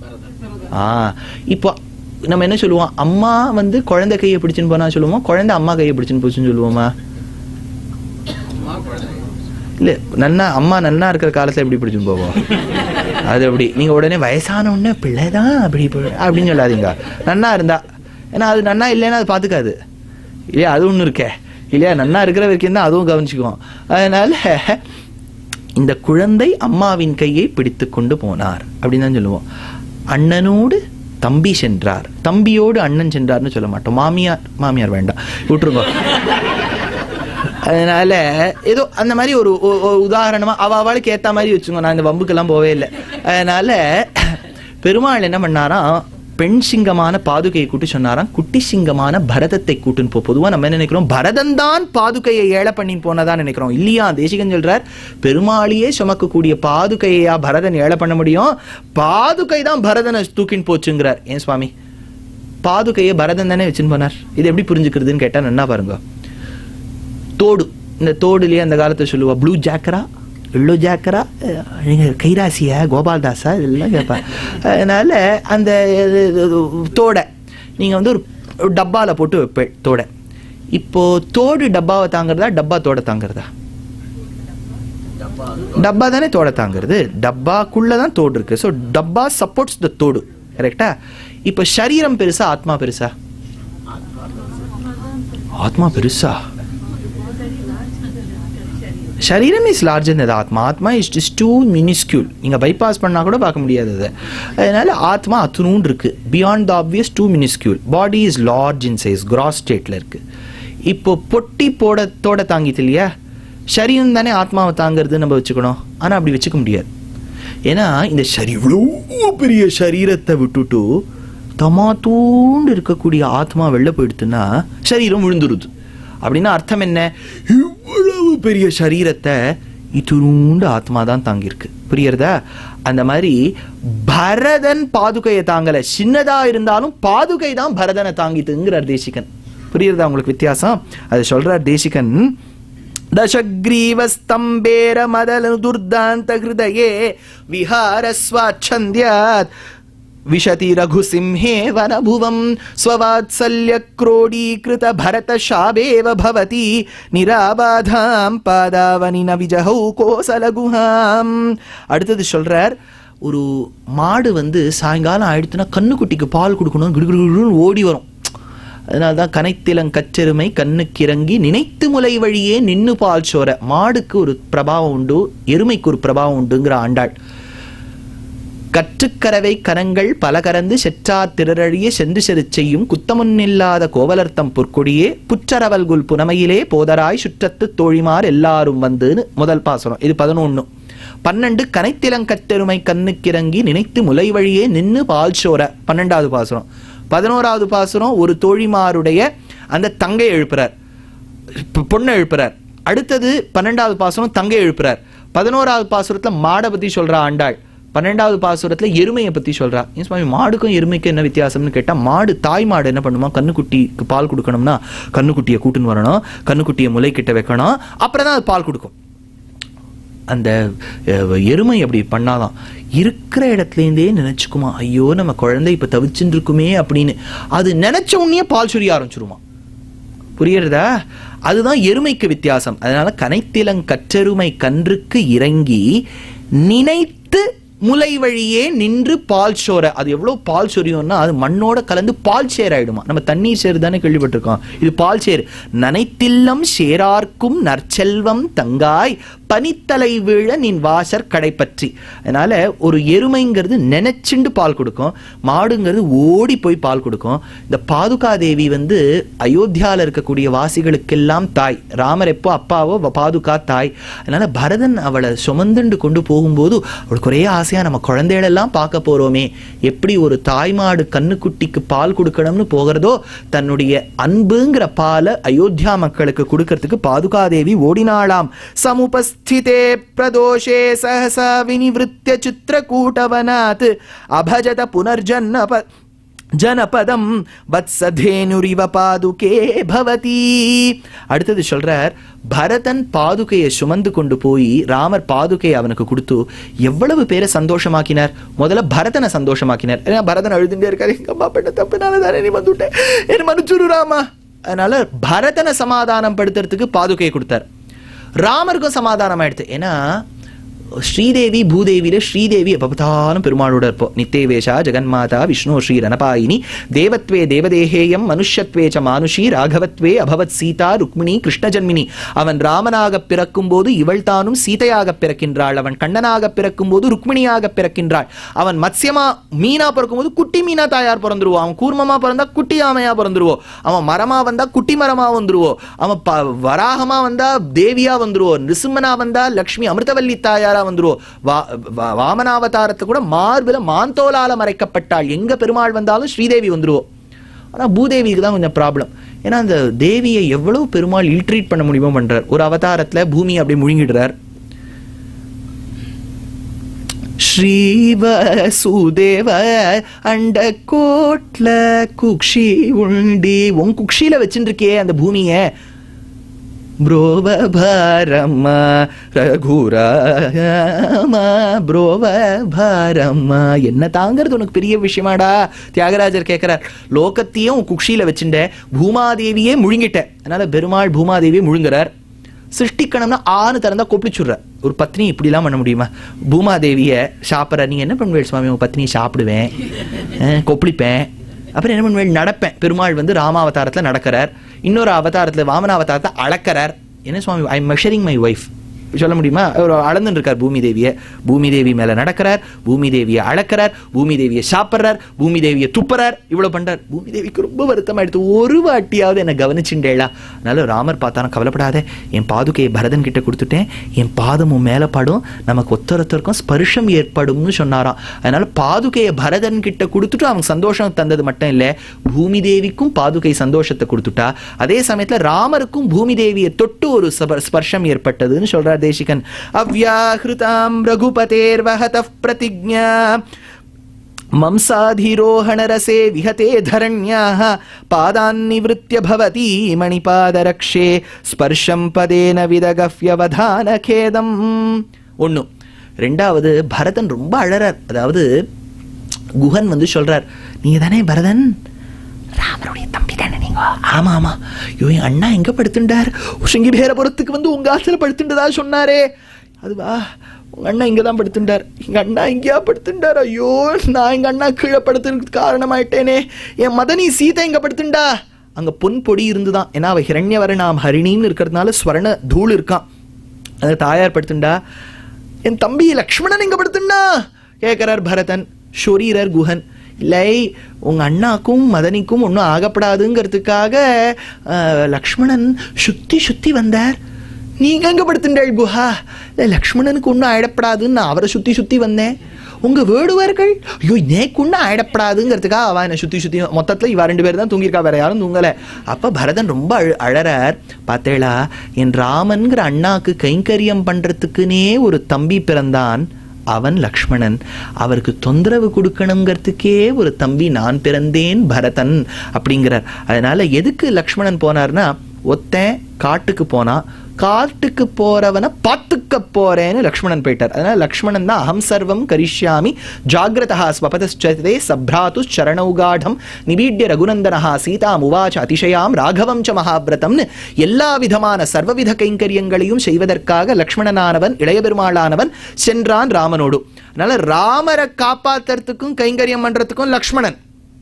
Speaker 1: ஆஹ் இப்போ நம்ம என்ன சொல்லுவோம், அம்மா வந்து குழந்தை கையை பிடிச்சுன்னு போனா சொல்லுவோமா, குழந்தை அம்மா கையை பிடிச்சுன்னு போச்சுன்னு சொல்லுவோமா? இல்லை நன்னா அம்மா நன்னா இருக்கிற காலத்தில் எப்படி பிடிச்சுன்னு போவோம்? அது அப்படி நீங்கள் உடனே வயசான உடனே பிள்ளைதான் அப்படி அப்படின்னு சொல்லாதீங்க. நன்னா இருந்தா, ஏன்னா அது நன்னா இல்லைன்னா அது பார்த்துக்காது இல்லையா? அது ஒன்று இருக்கே இல்லையா? நன்னா இருக்கிற வரைக்கும் தான் அதுவும் கவனிச்சுக்குவோம். அதனால இந்த குழந்தை அம்மாவின் கையை பிடித்து கொண்டு போனார் அப்படின்னு தான் சொல்லுவோம். அண்ணனோடு தம்பி சென்றார், தம்பியோடு அண்ணன் சென்றார்னு சொல்ல மாட்டோம். மாமியார் மாமியார் வேண்டாம், விட்டுருங்க. அதனால ஏதோ அந்த மாதிரி ஒரு உதாரணமா அவ அவளுக்கு ஏத்த மாதிரி வச்சுக்கோ. நான் இந்த வம்புக்கெல்லாம் போவே இல்லை. அதனால பெருமாள் என்ன பண்ணாராம், பெண் சிங்கமான பாதுகையை கூட்டு சொன்னாராம், குட்டி சிங்கமான பரதத்தை கூட்டுன்னு போ. பொதுவா நம்ம என்ன நினைக்கிறோம், பரதன் தான் பாதுகையை ஏழை பண்ணி போனதான் நினைக்கிறோம். இல்லையா? தேசிகன் சொல்றார், பெருமாளியே சுமக்கக்கூடிய பாதுகையா பரதன் ஏழை பண்ண முடியும்? பாதுகை தான் பரதனை தூக்கின்னு போச்சுங்கிறார். ஏன் சுவாமி, பாதுகையை பரதன் தானே வச்சுன்னு போனார். இது எப்படி புரிஞ்சுக்கிறதுன்னு கேட்டா நன்னா பாருங்க. தோடு, இந்த தோடுலயே அந்த காலத்தை சொல்லுவா, ப்ளூ ஜாக்கரா, எல்லோ ஜாக்கரா, கைராசியா, கோபால்தாஸா, இதெல்லாம் கேட்பேன். அதனால அந்த தோடை நீங்கள் வந்து ஒரு டப்பாவில் போட்டு வைப்பேன் தோடை. இப்போ தோடு டப்பாவை தாங்கிறதா, டப்பா தோடை தாங்கிறதா? டப்பா தானே தோடை தாங்கிறது. டப்பாக்குள்ள தான் தோடு இருக்கு. ஸோ டப்பா சப்போர்ட்ஸ் த தோடு, கரெக்டா? இப்போ சரீரம் பெருசா ஆத்மா பெருசா? ஆத்மா பெருசா. சரீரம் இஸ் லார்ஜர் தன் ஆத்மா. Atma is just too minuscule. நீங்கள் பைபாஸ் பண்ணால் கூட பார்க்க முடியாது அதை. அதனால ஆத்மா அத்துணூன் இருக்கு, beyond the obvious, too minuscule. Body is large in size, gross ஸ்டேட்ல இருக்கு. இப்போ பொட்டி போட தோட தாங்கிட்டு இல்லையா, சரீரம் தானே ஆத்மாவை தாங்கிறது நம்ம வச்சுக்கணும். ஆனால் அப்படி வச்சுக்க முடியாது. ஏன்னா இந்த சரி இவ்வளோ பெரிய சரீரத்தை விட்டுட்டு தமா தூண்டு இருக்கக்கூடிய ஆத்மா வெளில போயிடுத்துன்னா சரீரம் விழுந்துருது. அப்படின்னா அர்த்தம் என்ன? இவ்வளவு பெரிய சரீரத்தை இத்துண்டு ஆத்மா தான் தாங்கியிருக்கு. புரியுறதா? அந்த மாதிரி பரதன் பாதுகையை தாங்கல, சின்னதா இருந்தாலும் பாதுகை தான் பரதனை தாங்கிட்டுங்கிறார் தேசிகன். புரியுறதா உங்களுக்கு வித்தியாசம்? அது சொல்றார் தேசிகன். தசக்ரீவஸ்தம்பேர மதல துர்தாந்த ஹிருதயே விஹாரஸ்வாச்சந்தியாத் विशति रघुसिंहे वनभुवं स्ववात्सल्य क्रोडीकृत भरत शाबेव भवति निराबाधां पादावनि न विजहौ कोसल गुहां. அடுத்தது சொல்றார், ஒரு மாடு வந்து சாயங்காலம் ஆயிடுச்சுன்னா கண்ணுக்குட்டிக்கு பால் கொடுக்கணும், கிடுகிடுன்னு ஓடி வரும். அதனால தான் கனைத்திலங் கச்செருமை கண்ணுக்கிறங்கி நினைத்து முலை வழியே நின்னு பால் சோர. மாடுக்கு ஒரு பிரபாவம் உண்டு, எருமைக்கு ஒரு பிரபாவம் உண்டுங்கிற ஆண்டாள். கற்றுக்கரவை கரங்கள் பல கறந்து செற்றார் திரழிய சென்று செரு செய்யும் குத்தமுன்னில்லாத கோவலர்த்தம் பொற்கொடியே புற்றரவல்குல் புனமையிலே போதராய் சுற்றத்து தோழிமார் எல்லாரும் வந்துன்னு முதல் பாசுரம். இது பதினொன்னு. பன்னெண்டு கனைத்திலங்கட்டெருமை கண்ணுக்கிறங்கி நினைத்து முலை வழியே நின்னு பால் சோர, பன்னெண்டாவது பாசுரம். பதினோராவது பாசுரம் ஒரு தோழிமாருடைய அந்த தங்கை எழுப்புறார், பொண்ணை எழுப்புறார். அடுத்தது பன்னெண்டாவது பாசுரம் தங்கை எழுப்புறார். பதினோராவது பாசுரத்துல மாடை பத்தி சொல்றா ஆண்டாள். பன்னெண்டாவது பாசுரத்துல எருமையை பத்தி சொல்றா. ஏன் சுவாமி, மாடுக்கும் எருமைக்கும் என்ன வித்தியாசம்னு கேட்டா, மாடு தாய் மாடு என்ன பண்ணுமா, கண்ணுக்குட்டிக்கு பால் கொடுக்கணும்னா கண்ணுக்குட்டியை கூட்டுன்னு வரணும், கண்ணுக்குட்டியை முளை கிட்ட வைக்கணும், அப்புறம் தான் அது பால் கொடுக்கும். அந்த எருமை அப்படி பண்ணாதான், இருக்கிற இடத்துலேருந்தே நினைச்சுக்குமா, ஐயோ நம்ம குழந்தை இப்ப தவிச்சுட்டு இருக்குமே அப்படின்னு. அது நினைச்ச உடனே பால் சொரிய ஆரம்பிச்சிருமா. புரியுறதா? அதுதான் எருமைக்கு வித்தியாசம். அதனால கனைத்திலங் கற்றெருமை கன்றுக்கு இறங்கி நினைத்து முலை வழியே நின்று பால் சோர. அது எவ்வளவு பால் சொரியும்னா அது மண்ணோட கலந்து பால் சேர் ஆயிடுமா. நம்ம தண்ணீர் சேர் தானே கேள்விப்பட்டிருக்கோம், இது பால் சேர். நனைத்தில்லம் சேரார்க்கும் நற்செல்வம் தங்காய் பனித்தலை வீழ நின் வாசர் கடை பற்றி. அதனால ஒரு எருமைங்கிறது நினைச்சுண்டு பால் கொடுக்கும், மாடுங்கிறது ஓடி போய் பால் கொடுக்கும். இந்த பாதுகா தேவி வந்து அயோத்தியால இருக்கக்கூடிய வாசிகளுக்கெல்லாம் தாய். ராமர் எப்போ அப்பாவோ பாதுகா தாய். அதனால பரதன் அவளை சுமந்துண்டு கொண்டு போகும்போது அவளுக்கு ஒரே ஆசையா, நம்ம குழந்தைகளெல்லாம் பார்க்க போறோமே, எப்படி ஒரு தாய் மாடு கண்ணுக்குட்டிக்கு பால் கொடுக்கணும்னு போகிறதோ, தன்னுடைய அன்புங்கிற பாலை அயோத்தியா மக்களுக்கு கொடுக்கறதுக்கு பாதுகா தேவி ஓடினாளாம். சமுபஸ் स्थिते प्रदोषे सहसा विनिवृत्य चित्रकूटवनात् अभजत पुनर्जन्म जनपदम वत्सधेनुरिव पादुके भवति. அடுத்தது சொல்றார், பரதன் பாதுகையை சுமந்து கொண்டு போய் ராமர் பாதுகையை அவனுக்கு கொடுத்து எவ்வளவு பேரை சந்தோஷமாக்கினார். முதல்ல பரதனை சந்தோஷமாக்கினார். ஏன்னா பரதன் அழுதுண்டே இருக்காரு, எங்க அம்மா பண்ண தப்புனால தானே நீ வந்துட்டேன், என்ன மன்னிச்சுரு ராமா. அதனால பரதனை சமாதானம் படுத்துறதுக்கு பாதுகையை கொடுத்தார். ராமருக்கும் சமாதானம் ஆயிடுது. ஏன்னா ஸ்ரீதேவி பூதேவியில ஸ்ரீதேவி எப்ப பார்த்தாலும் பெருமாளோட இருப்போம். நித்தேவேஷா ஜெகன்மாதா விஷ்ணு ஸ்ரீ ரணபாயினி தேவத்வே தேவதேகேயம் மனுஷ்யத்வே ச மானுஷி ராகவத்வே அபவத் சீதா ருக்மிணி கிருஷ்ண ஜன்மினி. அவன் ராமனாக பிறக்கும் போது இவள் தானும் சீதையாக பிறக்கின்றாள். அவன் கண்ணனாக பிறக்கும் போது ருக்மிணியாக பிறக்கின்றாள். அவன் மத்ஸ்யமா மீனா பிறக்கும் போது குட்டி மீனா தாயார் பிறந்துருவோம். அவன் கூர்மமா பிறந்தா குட்டி ஆமையா பிறந்துருவோம். அவன் மரமா வந்தா குட்டி மரமா வந்துருவோம். அவன் வராகமா வந்தா தேவியா வந்துருவோம். நிருசிம்மனா வந்தா லக்ஷ்மி அமிர்தவல்லி தாயாரா வந்துருவோம். வாமனாவதாரத்தை கூட மார்பில மாந்தோலால மறைக்கப்பட்டாள். எங்க பெருமாள் வந்தாலும் ஸ்ரீதேவி வந்துருவோம். ஆனா பூதேவிக்கு தான் கொஞ்சம் ப்ராப்ளம். ஏன்னா அந்த தேவியை எவ்வளவு பெருமாள் இல்ட்ரீட் பண்ண முடியுமோ பண்றார். ஒரு அவதாரத்துல பூமி அப்படி முழுங்கிடுறார். ஸ்ரீவசுதேவ அண்ட கோட்ல குக்ஷி உண்டி உன் குக்ஷியில வச்சுருக்கே அந்த பூமிய ப்ரோவ பாரம்மா ரகுராமா ப்ரோவ பாரம்மா என்ன தாங்கிறது உனக்கு பெரிய விஷயமாடா. தியாகராஜர் கேட்கிறார், லோகத்தையும் குக்ஷியில வச்சுட்ட பூமாதேவியே முழுங்கிட்ட. அதனால பெருமாள் பூமாதேவியை முழுங்குறார். சிருஷ்டிக்கணும்னா ஆணு திறந்தா கொப்பிச்சுடுற. ஒரு பத்னி இப்படிலாம் பண்ண முடியுமா? பூமாதேவிய சாப்பிட்ற நீ என்ன பண்ணுவேள் சுவாமி? உங்க பத்னியை சாப்பிடுவேன், கொப்பளிப்பேன், அப்புறம் என்ன பண்ணுவேள் நடப்பேன். பெருமாள் வந்து ராமாவதாரத்தில் நடக்கிறார், இன்னொரு அவதாரத்தில் வாமனாவதாரத்தை அளக்கிறார். என்ன சுவாமி I am measuring my wife சொல்ல முடியுமா? அவர் அளந்துன்னு இருக்கார் பூமி தேவியை. பூமி தேவி மேல நடக்கிறார், பூமி தேவியை அளக்கிறார், பூமி தேவியை சாப்பிட்றார், பூமி தேவியை துப்புறார், இவ்வளவு பண்றார். பூமி தேவிக்கு ரொம்ப வருத்தம் ஆயிடுத்து. ஒரு வாட்டியாவது என்ன கவனிச்சுட்டேளா? அதனால ராமர் பார்த்தாலும் கவலைப்படாத, என் பாதுகையை பரதன் கிட்ட கொடுத்துட்டேன், என் பாதமும் மேல படும், நமக்கு ஒத்தொருத்தருக்கும் ஸ்பர்ஷம் ஏற்படும்னு சொன்னாராம். அதனால பாதுகையை பரதன் கிட்ட கொடுத்துட்டு அவங்க சந்தோஷம் தந்தது மட்டும் இல்ல, பூமி தேவிக்கும் பாதுகை சந்தோஷத்தை கொடுத்துட்டா. அதே சமயத்துல ராமருக்கும் பூமி தேவியை தொட்டு ஒரு ஸ்பர்ஷம் ஏற்பட்டதுன்னு சொல்றார் தேசிகன். அவ்யாஹ்ருதாம் ரகுபதேர்வஹதஃ பிரதிஜ்ஞா மம்சாதிரோஹண ரசே விஹதே தரண்யாஹ பாதான்னிவ்ருத்ய பவதி மணிபாதரக்ஷே ஸ்பர்ஷம் பதேன விதகஃப்யவதான கேதம். ஒண்ணு. ரெண்டாவது, பரதன் ரொம்ப அழறார். அதாவது குஹன் வந்து சொல்றார், நீங்க தானே பரதன்? ராமருடைய தம்பி தானே நீங்க? ஆமா ஆமா. ஐயோ என் அண்ணா எங்க படுத்துட்டார்? சிங்கிபேரபுரத்துக்கு வந்து உங்க ஆத்துல படுத்துட்டதா சொன்னாரே அதுவா? உங்க அண்ணா இங்கதான் படுத்துட்டார். எங்க அண்ணா இங்கேயா படுத்துட்டார்? ஐயோ நான் எங்க அண்ணா கீழே படுத்துறதுக்கு காரணமாயிட்டேனே. என் மதனி சீதை எங்க படுத்துட்டா? அங்க பொன் பொடி இருந்துதான். ஏன்னா அவ ஹிரண்யவரணாம் ஹரிணின்னு இருக்கிறதுனால ஸ்வர்ண தூள் இருக்கான். அந்த தாயார் படுத்துட்டா. என் தம்பி லக்ஷ்மணன் எங்க படுத்துட்டா கேட்கிறார் பரதன். ஷொரீரர் குஹன், இல்லை உங்க அண்ணாக்கும் மதனிக்கும் ஒன்றும் ஆகப்படாதுங்கிறதுக்காக லக்ஷ்மணன் சுத்தி சுத்தி வந்தார். நீங்க எங்க படுத்துட்டாள் குஹா? இல்லை லக்ஷ்மணனுக்கு ஒன்றும் ஆயிடப்படாதுன்னு நான் அவரை சுத்தி சுத்தி வந்தேன். உங்க வேடுவர்கள் ஐயோ நேக்கு ஒன்றும் ஆயிடப்படாதுங்கிறதுக்காக அவ என்னை சுத்தி சுத்தி, மொத்தத்துல இவ ரெண்டு பேர் தான் தூங்கியிருக்கா, வேற யாரும் தூங்கல. அப்ப பரதன் ரொம்ப அழ அழறார். பார்த்தேளா, என் ராமன்கிற அண்ணாக்கு கைங்கரியம் பண்றதுக்குன்னே ஒரு தம்பி பிறந்தான், அவன் லக்ஷ்மணன். அவருக்கு தொந்தரவு கொடுக்கணுங்கிறதுக்கே ஒரு தம்பி நான் பிறந்தேன் பரதன் அப்படிங்கிறார். அதனால எதுக்கு லக்ஷ்மணன் போனார்னா, ஒத்தன் காட்டுக்கு போனா, காட்டுக்கு போறவனை பார்த்துக்க போறேன்னு லக்ஷ்மணன் போயிட்டார். அதனால லக்ஷ்மணன் தான் அகம் சர்வம் கரிஷ்யாமி ஜாகிரதா ஸ்வபதே சப்ராத்து சரணௌகாடம் நிபீட்ய ரகுநந்தனஹா சீதா முவாச்ச அதிசயாம் ராகவம் ச மகாபிரதம்னு எல்லா விதமான சர்வவித கைங்கரியங்களையும் செய்வதற்காக லக்ஷ்மணனானவன் இளைய பெருமாளானவன் சென்றான் ராமனோடு. அதனால ராமரை காப்பாத்துறதுக்கும் கைங்கரியம் பண்றதுக்கும் லக்ஷ்மணன்,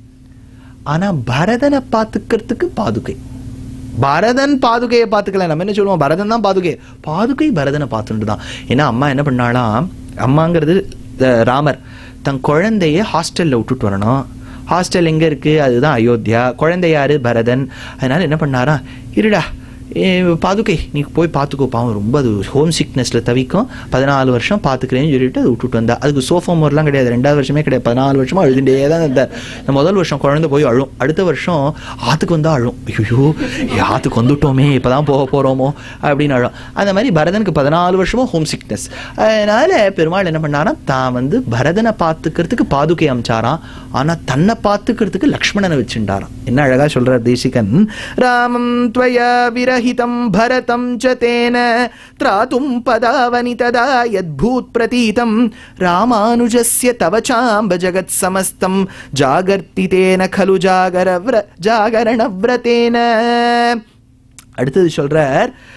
Speaker 1: ஆனா பரதனை பார்த்துக்கிறதுக்கு பாதுகை. பரதன் பாதுகையை பார்த்துக்கல, நம்ம என்ன சொல்லுவோம், பரதன் தான் பாதுகை. பாதுகை பரதனை பார்த்துட்டு தான். ஏன்னா அம்மா என்ன பண்ணாலாம், அம்மாங்கிறது ராமர் தன் குழந்தைய ஹாஸ்டல்ல விட்டுட்டு வரணும். ஹாஸ்டல் எங்க இருக்கு? அதுதான் அயோத்தியா. குழந்தை யாரு? பரதன். அதனால என்ன பண்ணாரா, இருடா பாதுகை நீ போய் பார்த்துக்கோ, பாவம் ரொம்ப அது ஹோம் சிக்னஸில் தவிக்கும், பதினாலு வருஷம் பார்த்துக்கிறேன்னு சொல்லிட்டு அது விட்டுட்டு வந்தா. அதுக்கு சோஃபோமோர்லாம் கிடையாது, ரெண்டாவது வருஷமே கிடையாது, பதினாலு வருஷமா அழுதுண்டே தான் இருந்தார். இந்த முதல் வருஷம் குழந்தை போய் அழும், அடுத்த வருஷம் ஆற்றுக்கு வந்தால் அழும், ஐயோ ஆற்றுக்கு வந்துட்டோமே இப்போ தான் போக போகிறோமோ அப்படின்னு அழும். அந்த மாதிரி பரதனுக்கு பதினாலு வருஷமும் ஹோம் சிக்னஸ். அதனால பெருமாள் என்ன பண்ணாராம், தான் வந்து பரதனை பார்த்துக்கிறதுக்கு பாதுகை அமிச்சாராம், ஆனால் தன்னை பார்த்துக்கிறதுக்கு லக்ஷ்மணனை வச்சுட்டாராம். என்ன அழகா சொல்றார் தேசிகன், ராமம் த்வயா விரஹிதம் பரதம் ச தேன த்ராதும் பதாவனி ததா யத்பூத் பிரதீதம் ராமானுஜஸ்ய தவ சாம்ப ஜகத் சமஸ்தம் ஜாகர்த்தி தேன கலு ஜாகர ஜாகரண விரதேன. அடுத்தது சொல்றார்,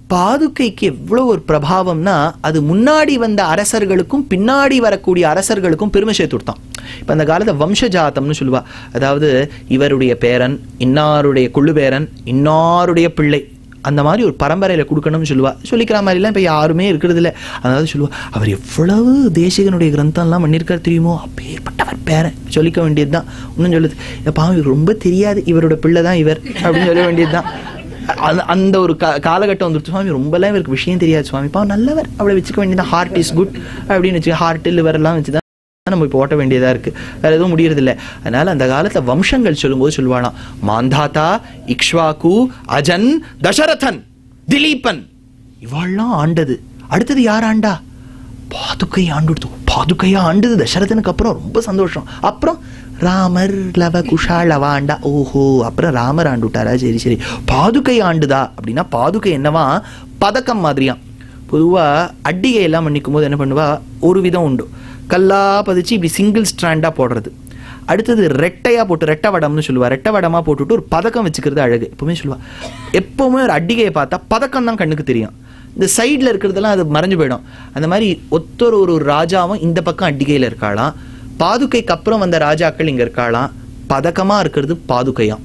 Speaker 1: பாதுகைக்கு எவ்வளவு ஒரு பிரபாவம்னா அது முன்னாடி வந்த அரசர்களுக்கும் பின்னாடி வரக்கூடிய அரசர்களுக்கும் பெருமை சேர்த்து கொடுத்தான். இப்ப அந்த காலத்தை வம்சஜாத்தம்னு சொல்லுவா. அதாவது இவருடைய பேரன் இன்னாருடைய கொள்ளு பேரன் இன்னாருடைய பிள்ளை அந்த மாதிரி ஒரு பரம்பரையில கொடுக்கணும்னு சொல்லுவா. சொல்லிக்கிற மாதிரிலாம் இப்ப யாருமே இருக்கிறது இல்லை. அதாவது சொல்லுவா அவர் எவ்வளவு தேசிகனுடைய கிரந்தம் எல்லாம் பண்ணியிருக்காரு தெரியுமோ, அப்பேற்பட்டவர் பேரன் சொல்லிக்க வேண்டியதுதான். இன்னும் சொல்லுது பாவம் இவர் ரொம்ப தெரியாது இவரோட பிள்ளை தான் இவர் அப்படின்னு சொல்ல வேண்டியதுதான். அந்த ஒரு காலகட்டம் வந்துருச்சு. சுவாமி ரொம்பலாம் இவருக்கு விஷயம் தெரியாது சுவாமி, பாவம் நல்லவர் அப்படி வச்சுக்க வேண்டியதான். ஹார்ட் இஸ் குட் அப்படின்னு வச்சு ஹார்ட் லிவர் எல்லாம் வச்சுதான் நம்ம இப்போ ஓட்ட வேண்டியதா இருக்கு. வேற எதுவும் முடியறது இல்லை. அதனால அந்த காலத்துல வம்சங்கள் சொல்லும்போது சொல்லுவானாம் மாந்தாத்தா இக்ஷ்வாகு அஜன் தசரதன் திலீபன் இவாள்லாம் ஆண்டது. அடுத்தது யார் ஆண்டா? பாதுகை ஆண்டு. பாதுகையா ஆண்டது தசரதனுக்கு அப்புறம் ரொம்ப சந்தோஷம். அப்புறம் ராமர் லவ குஷாலவா ஆண்டா. ஓஹோ அப்புறம் ராமர் ஆண்டு விட்டாரா? சரி சரி. பாதுகை ஆண்டுதா அப்படின்னா பாதுகை என்னவா பதக்கம் மாதிரியா. பொதுவா அட்டிகை எல்லாம் பண்ணிக்கும் போது என்ன பண்ணுவா, ஒரு விதம் உண்டு. கல்லா பதிச்சு இப்படி சிங்கிள் ஸ்ட்ராண்டா போடுறது. அடுத்தது ரெட்டையா போட்டு ரெட்டை வடம்னு சொல்லுவா. ரெட்டை வடமா போட்டுட்டு ஒரு பதக்கம் வச்சுக்கிறது அழகு. எப்பவுமே சொல்லுவா எப்பவுமே ஒரு அட்டிகையை பார்த்தா பதக்கம் தான் கண்ணுக்கு தெரியும், இந்த சைட்ல இருக்கிறதெல்லாம் அது மறைஞ்சு போயிடும். அந்த மாதிரி ஒத்தொரு ஒரு ராஜாவும் இந்த பக்கம் அட்டிகையில இருக்காளாம், பாதுகைக்கு அப்புறம் வந்த ராஜாக்கள் இங்க இருக்காளாம். பதக்கமா இருக்கிறது பாதுகையாம்.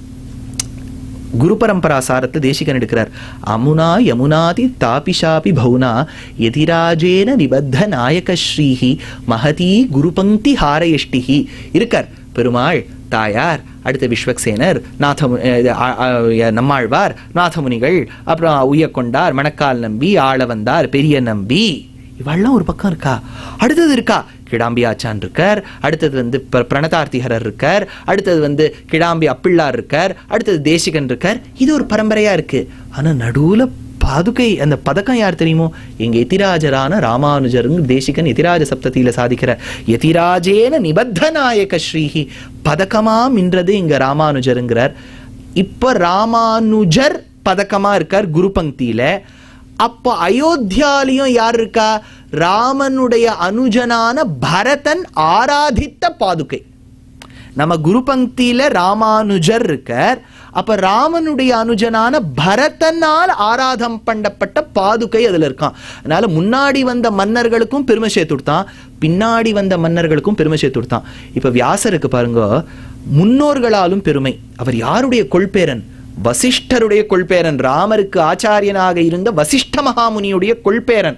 Speaker 1: குரு பரம்பரா சாரத்தை தேசிகன் எடுக்கிறார். அமுனா யமுனாதி தாபிஷாபி பௌனா எதிராஜேன நிபத்த நாயக ஸ்ரீஹி மகதி குரு பங்கி ஹாரயஷ்டிஹி இருக்கார். பெருமாள் தாயார், அடுத்த விஸ்வக்சேனர், நாதமு நம்மாழ்வார், நாதமுனிகள், அப்புறம் உய்யக்கொண்டார், மணக்கால் நம்பி, ஆள வந்தார், பெரிய நம்பி, இவெல்லாம் ஒரு பக்கம் இருக்கா. அடுத்தது இருக்கா கிடாம்பி ஆச்சான் இருக்கார், அடுத்தது வந்து பிரணதார்த்திகரர் இருக்கார், அடுத்தது வந்து கிடாம்பி அப்பிள்ளார் இருக்கார், அடுத்தது தேசிகன் இருக்கார். இது ஒரு பரம்பரையா இருக்கு. ஆனா நடுவுல பாதுகை அந்த பதக்கம் யார் தெரியுமோ, எங்க எதிராஜரான ராமானுஜருங்க தேசிகன் எதிராஜ சப்தத்தில சாதிக்கிற எதிராஜேன நிபத்த நாயக ஸ்ரீஹி பதக்கமா மின்றது இங்க ராமானுஜருங்கிறார். இப்ப ராமானுஜர் பதக்கமா இருக்கார் குரு பங்கியில. அப்ப அயோத்தியாலையும் யார் இருக்கா? ராமனுடைய அனுஜனான பரதன் ஆராதித்த பாதுகை. நம்ம குரு பங்கியில ராமானுஜர் இருக்கார். அப்ப ராமனுடைய அனுஜனான பரதனால் ஆராதம் பண்ணப்பட்ட பாதுகை அதுல இருக்கான். அதனால முன்னாடி வந்த மன்னர்களுக்கும் பெருமை சேர்த்துடுத்தான், பின்னாடி வந்த மன்னர்களுக்கும் பெருமை சேர்த்துடுத்தான். இப்ப வியாசருக்கு பாருங்க, முன்னோர்களாலும் பெருமை. அவர் யாருடைய கொள்பேரன்? வசிஷ்டருடைய கொள்பேரன். ராமருக்கு ஆச்சாரியனாக இருந்த வசிஷ்ட மகாமுனியுடைய கொள்பேரன்.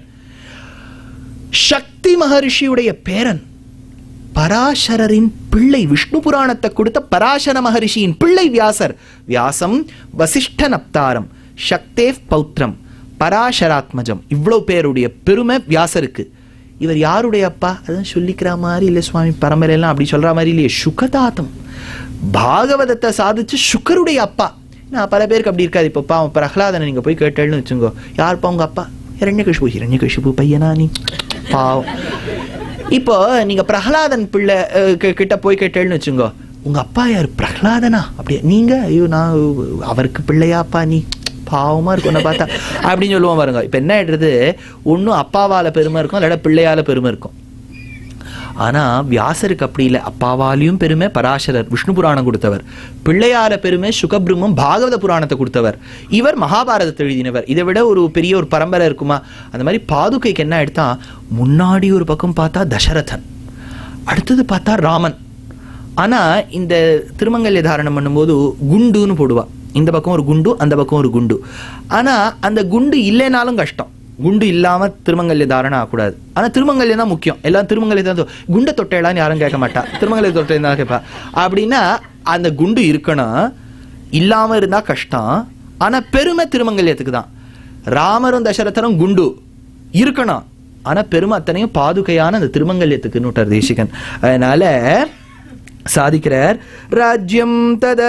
Speaker 1: சக்தி மகரிஷியுடைய பேரன். பராசரரின் பிள்ளை. விஷ்ணு புராணத்தை கொடுத்த பராசர மகரிஷியின் பிள்ளை வியாசர். வியாசம் வசிஷ்ட நப்தாரம் சக்தேவ் பௌத்ரம் பராசராத்மஜம். இவ்வளவு பேருடைய பெருமை வியாசருக்கு. இவர் யாருடைய அப்பா? அதான் சொல்லிக்கிற மாதிரி இல்லை சுவாமி, பரம்பரையெல்லாம் அப்படி சொல்ற மாதிரி இல்லையே. சுகதாத்தம் பாகவதத்தை சாதிச்சு சுக்கருடைய அப்பா. நான் பல பேருக்கு அப்படி இருக்காது. இப்போ பாவம் பிரஹ்லாதனை நீங்க போய் கேட்டேன்னு வச்சுங்கோ, யாருப்பா உங்க அப்பா? ஹிரண்யகசிபு. ஹிரண்யகசிபு பையனா நீ? பாவம். இப்போ நீங்க பிரஹ்லாதன் பிள்ளை கிட்ட போய் கேட்டேன்னு வச்சுங்கோ, உங்க அப்பா யாரு? பிரஹ்லாதனா? அப்படியே நீங்க? ஐயோ நான் அவருக்கு பிள்ளையாப்பா நீ? பாவமா இருக்கும் உன்னை பார்த்தா அப்படின்னு சொல்லுவோம் பாருங்க. இப்ப என்ன ஆயிடுறது, ஒன்னும் அப்பாவால பெருமை இருக்கும், இல்லாட்ட பிள்ளையால பெருமை இருக்கும். ஆனா வியாசருக்கு அப்படி இல்லை. அப்பாவாலையும் பெருமை பராசரர் விஷ்ணு புராணம் கொடுத்தவர், பிள்ளையார பெருமை சுகபிரம்மம் பாகவத புராணத்தை கொடுத்தவர், இவர் மகாபாரதத்தை எழுதினவர். இதை விட ஒரு பெரிய ஒரு பரம்பரை இருக்குமா? அந்த மாதிரி பாதுகைக்கு என்ன எடுத்தா, முன்னாடி ஒரு பக்கம் பார்த்தா தசரதன், அடுத்தது பார்த்தா ராமன். ஆனா இந்த திருமங்கல்ய தாரணம் பண்ணும்போது குண்டுன்னு போடுவா. இந்த பக்கம் ஒரு குண்டு, அந்த பக்கம் ஒரு குண்டு. ஆனா அந்த குண்டு இல்லைனாலும் கஷ்டம். குண்டு இல்லாம திருமங்கல்ய தாரணம் ஆகக்கூடாது. ஆனா திருமங்கல்யம் தான் முக்கியம். எல்லாம் திருமங்கல்யம் தான். குண்டை தொட்டையெல்லாம் யாரும் கேட்க மாட்டா, திருமங்கல்ய தொட்டை தான் கேட்பா. அப்படின்னா அந்த குண்டு இருக்கணும், இல்லாம இருந்தா கஷ்டம். ஆனா பெருமை திருமங்கல்யத்துக்கு தான். ராமரும் தசரதரும் குண்டு இருக்கணும், ஆனா பெருமை அத்தனையும் பாதுகையான அந்த திருமங்கல்யத்துக்குன்னு தேசிகன். அதனால சாதிக்கிறார். ராஜ்யம் தத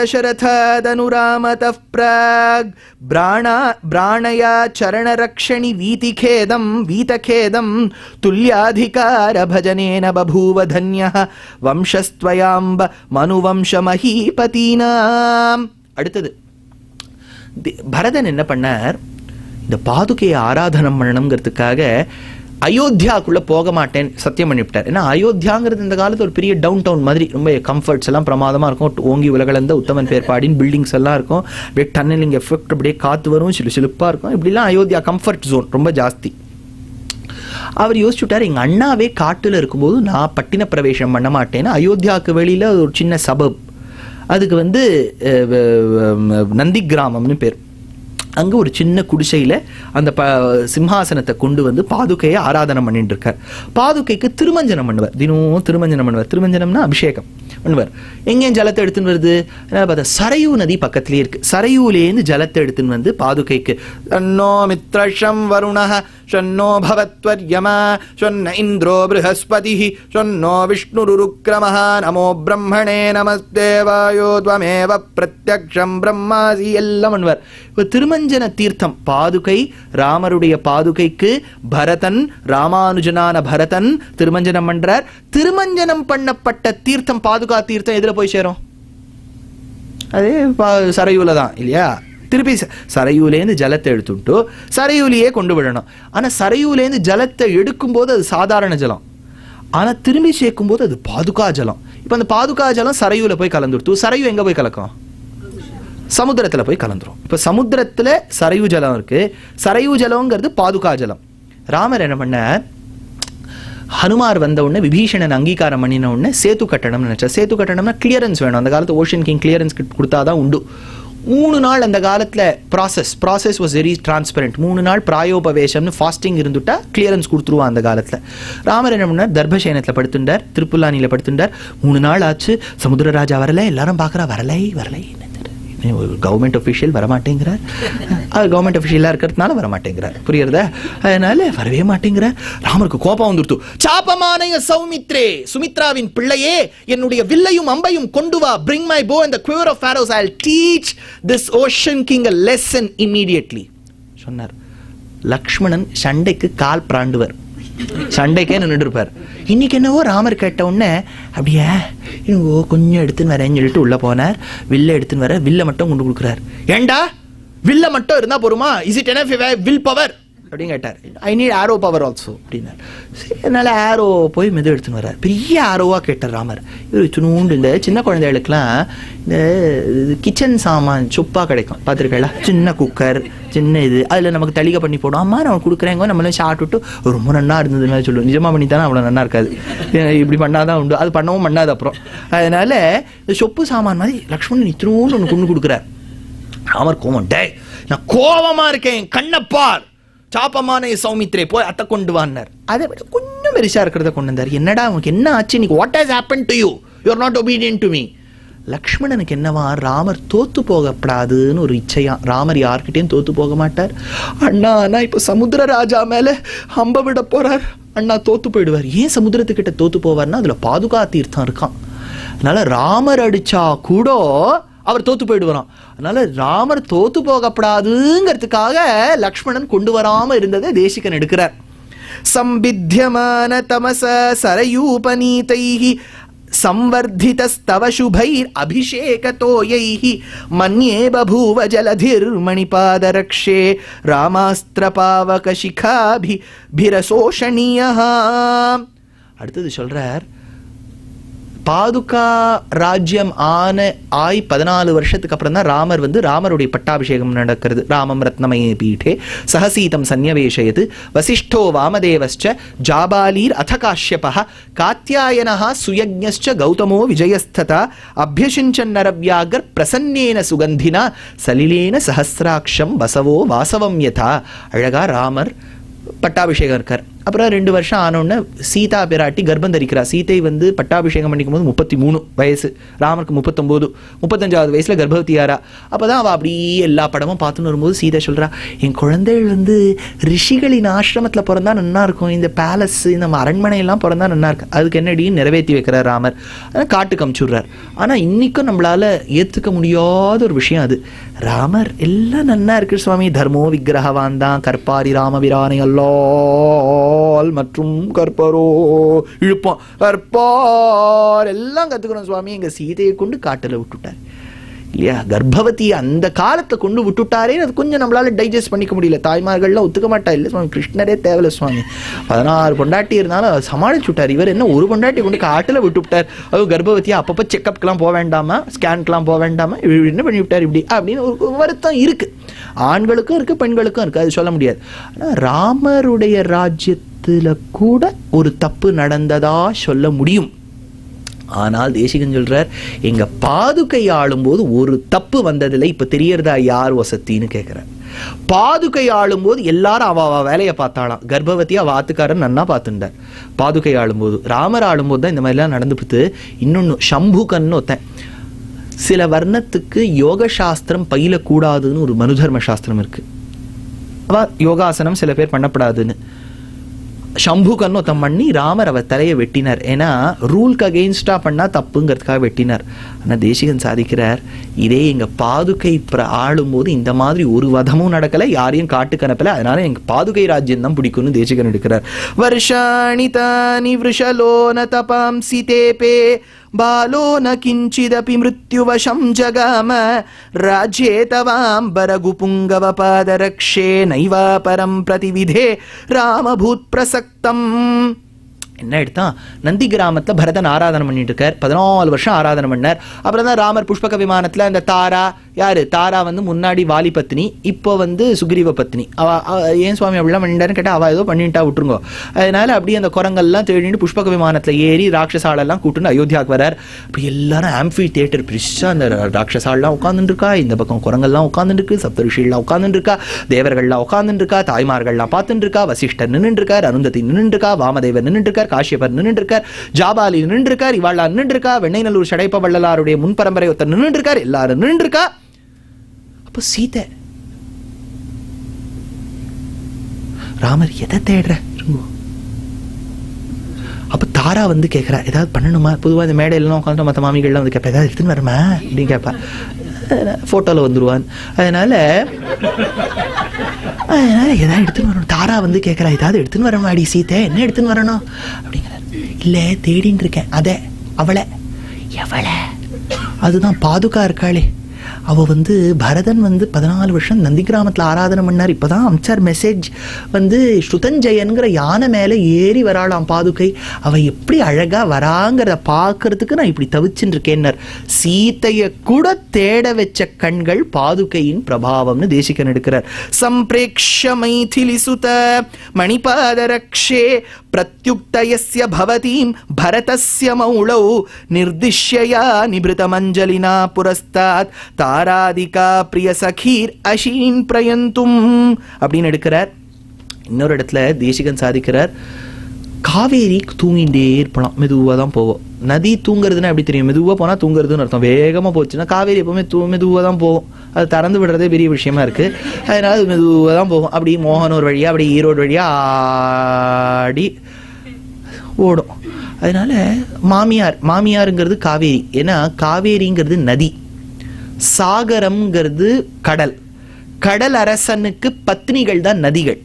Speaker 1: தசரதனுராமத ப்ராக் பிராணா பிராணயா சரணரக்ஷணி வீதிகேதம் வீதகேதம் துல்யாதிகார பஜனேன பபூவ தன்யः வம்சஸ்த்வயாம்ப மனுவம்ச மஹீபதீனாம். அடுத்தது பரதன் என்ன பண்ணார், இந்த பாதுகையை ஆராதனம் பண்ணணுங்கிறதுக்காக அயோத்தியாக்குள்ள போக மாட்டேன் சத்தியம் பண்ணிவிட்டார். ஏன்னா அயோத்தியாங்கிறது இந்த காலத்து ஒரு பெரிய டவுன் டவுன் மாதிரி, ரொம்ப கம்ஃபர்ட்ஸ் எல்லாம் பிரமாதமாக இருக்கும், ஓங்கி உலகளந்த உத்தமன் பேர் பாடின்னு பில்டிங்ஸ் எல்லாம் இருக்கும், அப்படியே டன்னலிங் எஃபெக்ட், அப்படியே காற்று வரும், சிலு சிலுப்பாக இருக்கும், இப்படிலாம் அயோத்தியா கம்ஃபர்ட் ஜோன் ரொம்ப ஜாஸ்தி. அவர் யோசிச்சுட்டார், எங்கள் அண்ணாவே காட்டில் இருக்கும்போது நான் பட்டின பிரவேசம் பண்ண மாட்டேன்னு அயோத்தியாவுக்கு வெளியில் ஒரு சின்ன சபப், அதுக்கு வந்து நந்தி கிராமம்னு பேர். அங்கே ஒரு சின்ன குடிசையில் அந்த ப சிம்ஹாசனத்தை கொண்டு வந்து பாதுகையை ஆராதனை பண்ணிட்டு இருக்கார். பாதுகைக்கு திருமஞ்சனம் பண்ணுவார், தினமும் திருமஞ்சனம் பண்ணுவார். திருமஞ்சனம்னா அபிஷேகம் பண்ணுவார். எங்கேயும் ஜலத்தை எடுத்துன்னு வருது பார்த்தா சரையூ நதி பக்கத்துலேயே இருக்கு. சரையூலேருந்து ஜலத்தை எடுத்துன்னு வந்து பாதுகைக்கு ஷன்னோ மித்ரஷம் வருணஹ ஷன்னோ பவத்வர்யமா ஷன்ன இந்திரோ ப்ருஹஸ்பதிஹி ஷன்னோ விஷ்ணுருருக்ரமஹ நமோ பிரம்மணே நமஸ்தேவாயோ த்வமேவ பிரத்யக்ஷம் பிரம்மாசி எல்லாம் பண்ணுவார். இப்போ திருமஞ்சன தீர்த்தம் பாதுகை, ராமருடைய பாதுகைக்கு பரதன், ராமானுஜனான பரதன் திருமஞ்சனம் பண்றார். திருமஞ்சனம் பண்ணப்பட்ட தீர்த்தம் பாதுகா தீர்த்தம் எதுல போய் சேரும்? அதே சரையூல தான் இல்லையா? திருப்பி சரையூலேருந்து ஜலத்தை எடுத்துட்டு சரையூலையே கொண்டு விடணும். ஆனா சரையூலேருந்து ஜலத்தை எடுக்கும் போது அது சாதாரண ஜலம், ஆனா திரும்பி சேர்க்கும் போது அது பாதுகா ஜலம். இப்ப அந்த பாதுகா ஜலம் சரையூல போய் கலந்துடுத்து. சரையூ எங்க போய் கலக்கும்? சமுத்திரத்துல போய் கலந்துரும். இப்ப சமுத்திரத்துல சரையூ ஜலம் இருக்கு, சரையூ ஜலம்ங்கிறது பாதுகா ஜலம். ராமர் என்ன பண்ணார், ஹனுமார் வந்த உடனே விபீஷணன் அங்கீகாரம் பண்ணின உடனே சேத்து கட்டணம்னு நினைச்சா. சேத்து கட்டணம்னா கிளியரன்ஸ் வேணும். அந்த காலத்து ஓஷன் கிங் கிளியரன்ஸ் கொடுத்தாதான் உண்டு. மூணு நாள் அந்த காலத்துல process process was very transparent. மூணு நாள் பிராயோபவேஷம்னு ஃபாஸ்டிங் இருந்துட்டா கிளியரன்ஸ் கொடுத்துருவான் அந்த காலத்துல. ராமர் என்ன பண்ணார், தர்பசேனத்துல படுத்துட்டார், திருப்புல்லானியில படுத்துட்டார். மூணு நாள் ஆச்சு, சமுத்திரராஜா வரல, எல்லாரும் பாக்குறா வரலை வரலை, கவர்மெண்ட் ஒஃபிஷியல் வரமாட்டேங்கிறார், கவர்மெண்ட் ஒஃபிஷியலாக இருக்கிறதுனால வரமாட்டேங்கிறார், புரியுறதா? அதனால வரவே மாட்டேங்கிறார். ராமருக்கு கோபம் வந்துடுத்து. சாபமானய சௌமித்ரே, சுமித்ராவின் பிள்ளையே, என்னுடைய வில்லையும் அம்பையும் கொண்டு வா. bring my bow and the quiver of arrows. I'll teach this ocean king a lesson immediately சொன்னார். லக்ஷ்மணன் சண்டைக்கு கால் பிராண்டுவர், சண்டைக்கே நின்றுட்டு இருப்பார். இன்னைக்கு என்னவோ ராமர் கேட்ட உடனே அப்படியே இன்னும் கொஞ்சம் எடுத்துன்னு வரேன்னு சொல்லிட்டு உள்ள போனார். வில்ல எடுத்துன்னு வர, வில்ல மட்டும் கொண்டு கொடுக்குறார். ஏண்டா வில்ல மட்டும் இருந்தா போருமா? Is it enough will power அப்படின்னு கேட்டார். I need arrow power also அப்படின்னார். சரி, அதனால ஆரோ போய் மெது எடுத்துன்னு வர்றார். பெரிய ஆரோவா கேட்டார் ராமர். இவர் சின்னூண்டு இந்த சின்ன குழந்தைகளுக்கெல்லாம் இந்த கிச்சன் சாமான் சொப்பா கிடைக்கும் பார்த்துருக்கா, சின்ன குக்கர், சின்ன இது, அதில் நமக்கு தளிகை பண்ணி போடும். அம்மா நான் கொடுக்குறேங்க, நம்மளும் சாப்பிட்டுட்டு ரொம்ப நன்னா இருந்ததுன்னு சொல்லுவோம். நிஜமா பண்ணி தானே அவ்வளோ நன்னா இருக்காது, இப்படி பண்ணாதான் உண்டு, அது பண்ணவும் பண்ணாது. அப்புறம் அதனால இந்த சொப்பு சாமான் மாதிரி லக்ஷ்மணன் இத்தினூன்னு ஒன்று கொண்டு கொடுக்குறார். ராமர் கோவம், டே நான் கோவமா இருக்கேன், கண்ணப்பார், சாப்பமான சௌமித்ரே போய் அத்தை கொண்டு வான்னார். அதை விட கொஞ்சம் பெருசா இருக்கிறத கொண்டு வந்தார். என்னடா உனக்கு என்ன ஆச்சு? நீ what has happened to you? You are not obedient to me. லக்ஷ்மணனுக்கு என்னவா, ராமர் தோத்து போகப்படாதுன்னு ஒரு இச்சையா. ராமர் யார்கிட்டையும் தோத்து போக மாட்டார். அண்ணா அண்ணா இப்போ சமுத்திர ராஜா மேல அம்ப விட போறார், அண்ணா தோத்து போயிடுவார். ஏன் சமுத்திரத்துக்கிட்ட தோத்து போவார்னா அதுல பாதுகா தீர்த்தம் இருக்கான். அதனால ராமர் அடிச்சா கூட அவர் தோத்து போயிடுவாராம். அதனால ராமர் தோத்து போகப்படாதுங்கிறதுக்காக லக்ஷ்மணன் கொண்டு வராம இருந்ததை தேசிகன் எடுக்கிறார். சம்பித்யமான தமச சரயூபநீதைஹி சம்வர்திதஸ்தவ சுபைர் அபிஷேகதோயைஹி மன்யே பபூவ ஜலதிர் மணிபாதரக்ஷே ராமாஸ்திரபாவக சிகாபி பிரசோஷணியஹ. அடுத்தது சொல்றார், பாதுகா ராஜ்யம் ஆன ஆய் பதினாலு வருஷத்துக்கு அப்புறம் தான் ராமர் வந்து ராமருடைய பட்டாபிஷேகம் நடக்கிறது. ராமம் ரத்னமயே பீఠே சஹசீதம் சன்னிவேஷயது வசிஷ்டோ வாமதேவஸ்ச ஜாபாலீர் அத காஷ்யபஹ காத்யாயனஹ சுயஜ்ஞஸ்ச கௌதமோ விஜயஸ்ததா அபியசிஞ்சன் நரவ்யாகர் பிரசன்னேன சுகந்தினா சலிலேன சஹஸ்ராட்சம் வசவோ வாசவம் யதா. அழகா ராமர் பட்டாபிஷேகம் இருக்கார். அப்புறம் ரெண்டு வருஷம் ஆனோடனே சீதா பிராட்டி கர்ப்பம் தரிக்கிறா. சீதை வந்து பட்டாபிஷேகம் பண்ணிக்கும் போது முப்பத்தி மூணு வயசு, ராமருக்கு முப்பத்தொம்போது, முப்பத்தஞ்சாவது வயசுல கர்ப்பவதியாரா. அப்பதான் அவள் அப்படியே எல்லா படமும் பார்த்துன்னு வரும்போது சீதை சொல்றா, என் குழந்தைகள் வந்து ரிஷிகளின் ஆசிரமத்தில் பிறந்தா நன்னா இருக்கும், இந்த பேலஸ் இந்த அரண்மனையெல்லாம் பிறந்தா நன்னா இருக்கு. அதுக்கு என்னடின்னு நிறைவேற்றி வைக்கிறார் ராமர். அதனால் காட்டுக்கு அமுச்சுடுறார். ஆனால் இன்னைக்கும் நம்மளால ஏற்றுக்க முடியாத ஒரு விஷயம் அது. ராமர் எல்லாம் நன்னா இருக்கு சுவாமி, தர்மோ விக்கிரகவான் தான், கற்பாரி ராமபிரானை அல்லால் மற்றும் கற்பரோ இழுப்போம், கற்பார் எல்லாம் கத்துக்கிறோம் சுவாமி, எங்க சீதையை கொண்டு காட்டுல விட்டுட்டார். இல்லையா? கர்ப்பவதியை அந்த காலத்தை கொண்டு விட்டுட்டாரே, அது கொஞ்சம் நம்மளால டைஜஸ்ட் பண்ணிக்க முடியல. தாய்மார்கள்லாம் ஒத்துக்க மாட்டா. இல்லை சுவாமி, கிருஷ்ணரே தேவையில்ல சுவாமி, பதினாறு பொண்டாட்டி இருந்தாலும் சமாளிச்சு விட்டார். இவர் என்ன ஒரு பொண்டாட்டி கொண்டு காட்டில் விட்டு விட்டார், அதுவும் கர்ப்பவதியை அப்பப்போ செக்கப்க்கெலாம் போக வேண்டாமா, ஸ்கேனுக்கெலாம் போக வேண்டாமா, என்ன பண்ணி விட்டார் இப்படி அப்படின்னு ஒரு வருத்தம் இருக்குது. ஆண்களுக்கும் இருக்குது, பெண்களுக்கும் இருக்குது, அது சொல்ல முடியாது. ஆனால் ராமருடைய ராஜ்யத்தில் கூட ஒரு தப்பு நடந்ததா சொல்ல முடியும். ஆனால் தேசிகன் சொல்றார், எங்க பாதுகை ஆளும்போது ஒரு தப்பு வந்ததில்லை. இப்ப தெரியறதா யார் வசத்தின்னு கேட்கிறார். பாதுகை ஆளும்போது எல்லாரும் அவ அவ வேலையை பார்த்தாலாம். கர்ப்பவதியா வாத்துக்காரன் நன்னா பார்த்துட்டார். பாதுகை ஆளும்போது, ராமர் ஆளும்போது தான் இந்த மாதிரிலாம் நடந்துபிடுத்து. இன்னொன்னு, சம்புகன்னு ஒருத்தன், சில வர்ணத்துக்கு யோக சாஸ்திரம் பயிலக்கூடாதுன்னு ஒரு மனுதர்ம சாஸ்திரம் இருக்கு. அவ யோகாசனம் சில பேர் பண்ணப்படாதுன்னு சம்புகன்னு ஒருத்தம் பண்ணி ராமர் அவர் தலையை வெட்டினார். ஏன்னா ரூலுக்கு அகெயின்ஸ்டா பண்ணா தப்புங்கிறதுக்காக வெட்டினார். ஆனால் தேசிகன் சாதிக்கிறார், இதே எங்க பாதுகை ஆளும்போது இந்த மாதிரி ஒரு வதமும் நடக்கல, யாரையும் காட்டுக்கு அனுப்பல, அதனால எங்க பாதுகை ராஜ்யம் தான் பிடிக்கும்னு தேசிகன் எடுக்கிறார். வருஷாணி தானி விருஷலோன தபாம் சிதேபே बालो न किंचिदपि मृत्युवशं जगाम राज्ये तवाम्बरगुपुंगवपादरक्षे नैवा परं प्रतिविधे रामभूत प्रसक्तम्. என்ன எடுத்தா, நந்தி கிராமத்தில் பரதன் ஆராதனை பண்ணிட்டு இருக்கார். பதினாலு வருஷம் ஆராதனை பண்ணார். அப்புறம் தான் ராமர் புஷ்பக விமானத்தில் இந்த தாரா, யாரு தாரா வந்து முன்னாடி வாலி பத்னி, இப்போ வந்து சுக்ரீவ பத்னி. அவ ஏன் சுவாமி அப்படிலாம் பண்ணிட்டாருன்னு கேட்டால், அவள் ஏதோ பண்ணிட்டா விட்டுருங்கோ. அதனால அப்படியே அந்த குரங்கெல்லாம் தேடிட்டு புஷ்பக விமானத்தில் ஏறி ராட்சசாலெல்லாம் கூட்டுன்னு அயோத்தியாவுக்கு வரார். அப்படி எல்லாரும் ஆம்பி தியேட்டர் பிரிச்சா அந்த ராட்சசாலெலாம் உட்காந்துட்டு இருக்கா, இந்த பக்கம் குரங்கெல்லாம் உட்காந்துட்டு இருக்கு, சப்தரிஷிலாம் உட்காந்துட்டு இருக்கா, தேவர்கள்லாம் உட்காந்துட்டு இருக்கா, தாய்மார்கள்லாம் பார்த்துட்டு இருக்கா, வசிஷ்டர் நின்றுட்டு இருக்கார், அருந்ததி நின்றுட்டு இருக்கா, வாமதேவர் நின்றுட்டு இருக்கார், காஷ்யபர் நின்றுட்டு இருக்கார், ஜாபாலி நின்றுட்டு இருக்கார், இவாளா நின்றுட்டு இருக்கா, வெண்ணைநல்லூர் சடைப்ப வள்ளலாருடைய முன் பரம்பரை ஒருத்தர் நின்றுட்டு இருக்கார், எல்லாரும் நின்றுட்டு இருக்கா. அப்ப சீதை, ராமர் எதை தேடுற? அப்ப தாரா வந்து கேட்கிறா, ஏதாவது பண்ணணுமா? பொதுவாக இந்த மேடையிலாம் உட்காந்து மற்ற மாமிகள்லாம் வந்து கேட்பா, ஏதாவது எடுத்துன்னு வரமா அப்படின்னு கேட்பா. போட்டோல வந்துருவான். அதனால அதனால ஏதாவது எடுத்துன்னு வரணும். தாரா வந்து கேட்கிறா, ஏதாவது எடுத்துன்னு வரணும் அடி சீத்தை, என்ன எடுத்துன்னு வரணும் அப்படிங்கிறார். இல்லை தேடின்னு இருக்கேன். அதே அவளை, எவளை? அதுதான் பாதுகா இருக்காளே, அவ வந்து பரதன் வந்து பதினாலு வருஷம் நந்தி கிராமத்தில் ஆராதனை பண்ணார். இப்போதான் அம்சார் மெசேஜ் வந்து ஸ்ருதஞ்சயன்கிற யானை மேலே ஏறி வராளாம் பாதுகை. அவ எப்படி அழகா வராங்கிறத பார்க்கறதுக்கு நான் இப்படி தவிச்சுட்டு இருக்கேன்னார். சீத்தையை கூட தேட வச்ச கண்கள் பாதுகையின் பிரபாவம்னு தேசிகன் எடுக்கிறார். சம்பிரேக்ஷ மைதிலி சுத மணிபாதரக்ஷே பிரத்யுக்தயஸ்ய பவதீம் பரதஸ்ய மௌளௌ நிர்திஷ்யயா நிபிருதமஞ்சலினா புரஸ்தாத் தாராதிகா பிரிய சகீர் அஷீன் பிரயந்தும் அப்படின்னு எடுக்கிறார். இன்னொரு இடத்துல தேசிகன் சாதிக்கிறார், காவேரி தூங்கிட்டே இருப்பலாம், மெதுவாக தான் போவோம். நதி தூங்குறதுன்னா எப்படி தெரியும்? மெதுவாக போனால் தூங்குறதுன்னு அர்த்தம். வேகமாக போச்சுன்னா காவேரி எப்பவுமே தூ மெதுவாக தான் போகும். அது திறந்து விடுறதே பெரிய விஷயமா இருக்கு. அதனால அது மெதுவாக தான் போகும். அப்படி மோகனூர் வழியாக, அப்படி ஈரோடு வழியாக ஆடி ஓடும். அதனால மாமியார், மாமியாருங்கிறது காவேரி. ஏன்னா காவேரிங்கிறது நதி, சாகரம்ங்கிறது கடல். கடல் அரசனுக்கு பத்னிகள் தான் நதிகள்.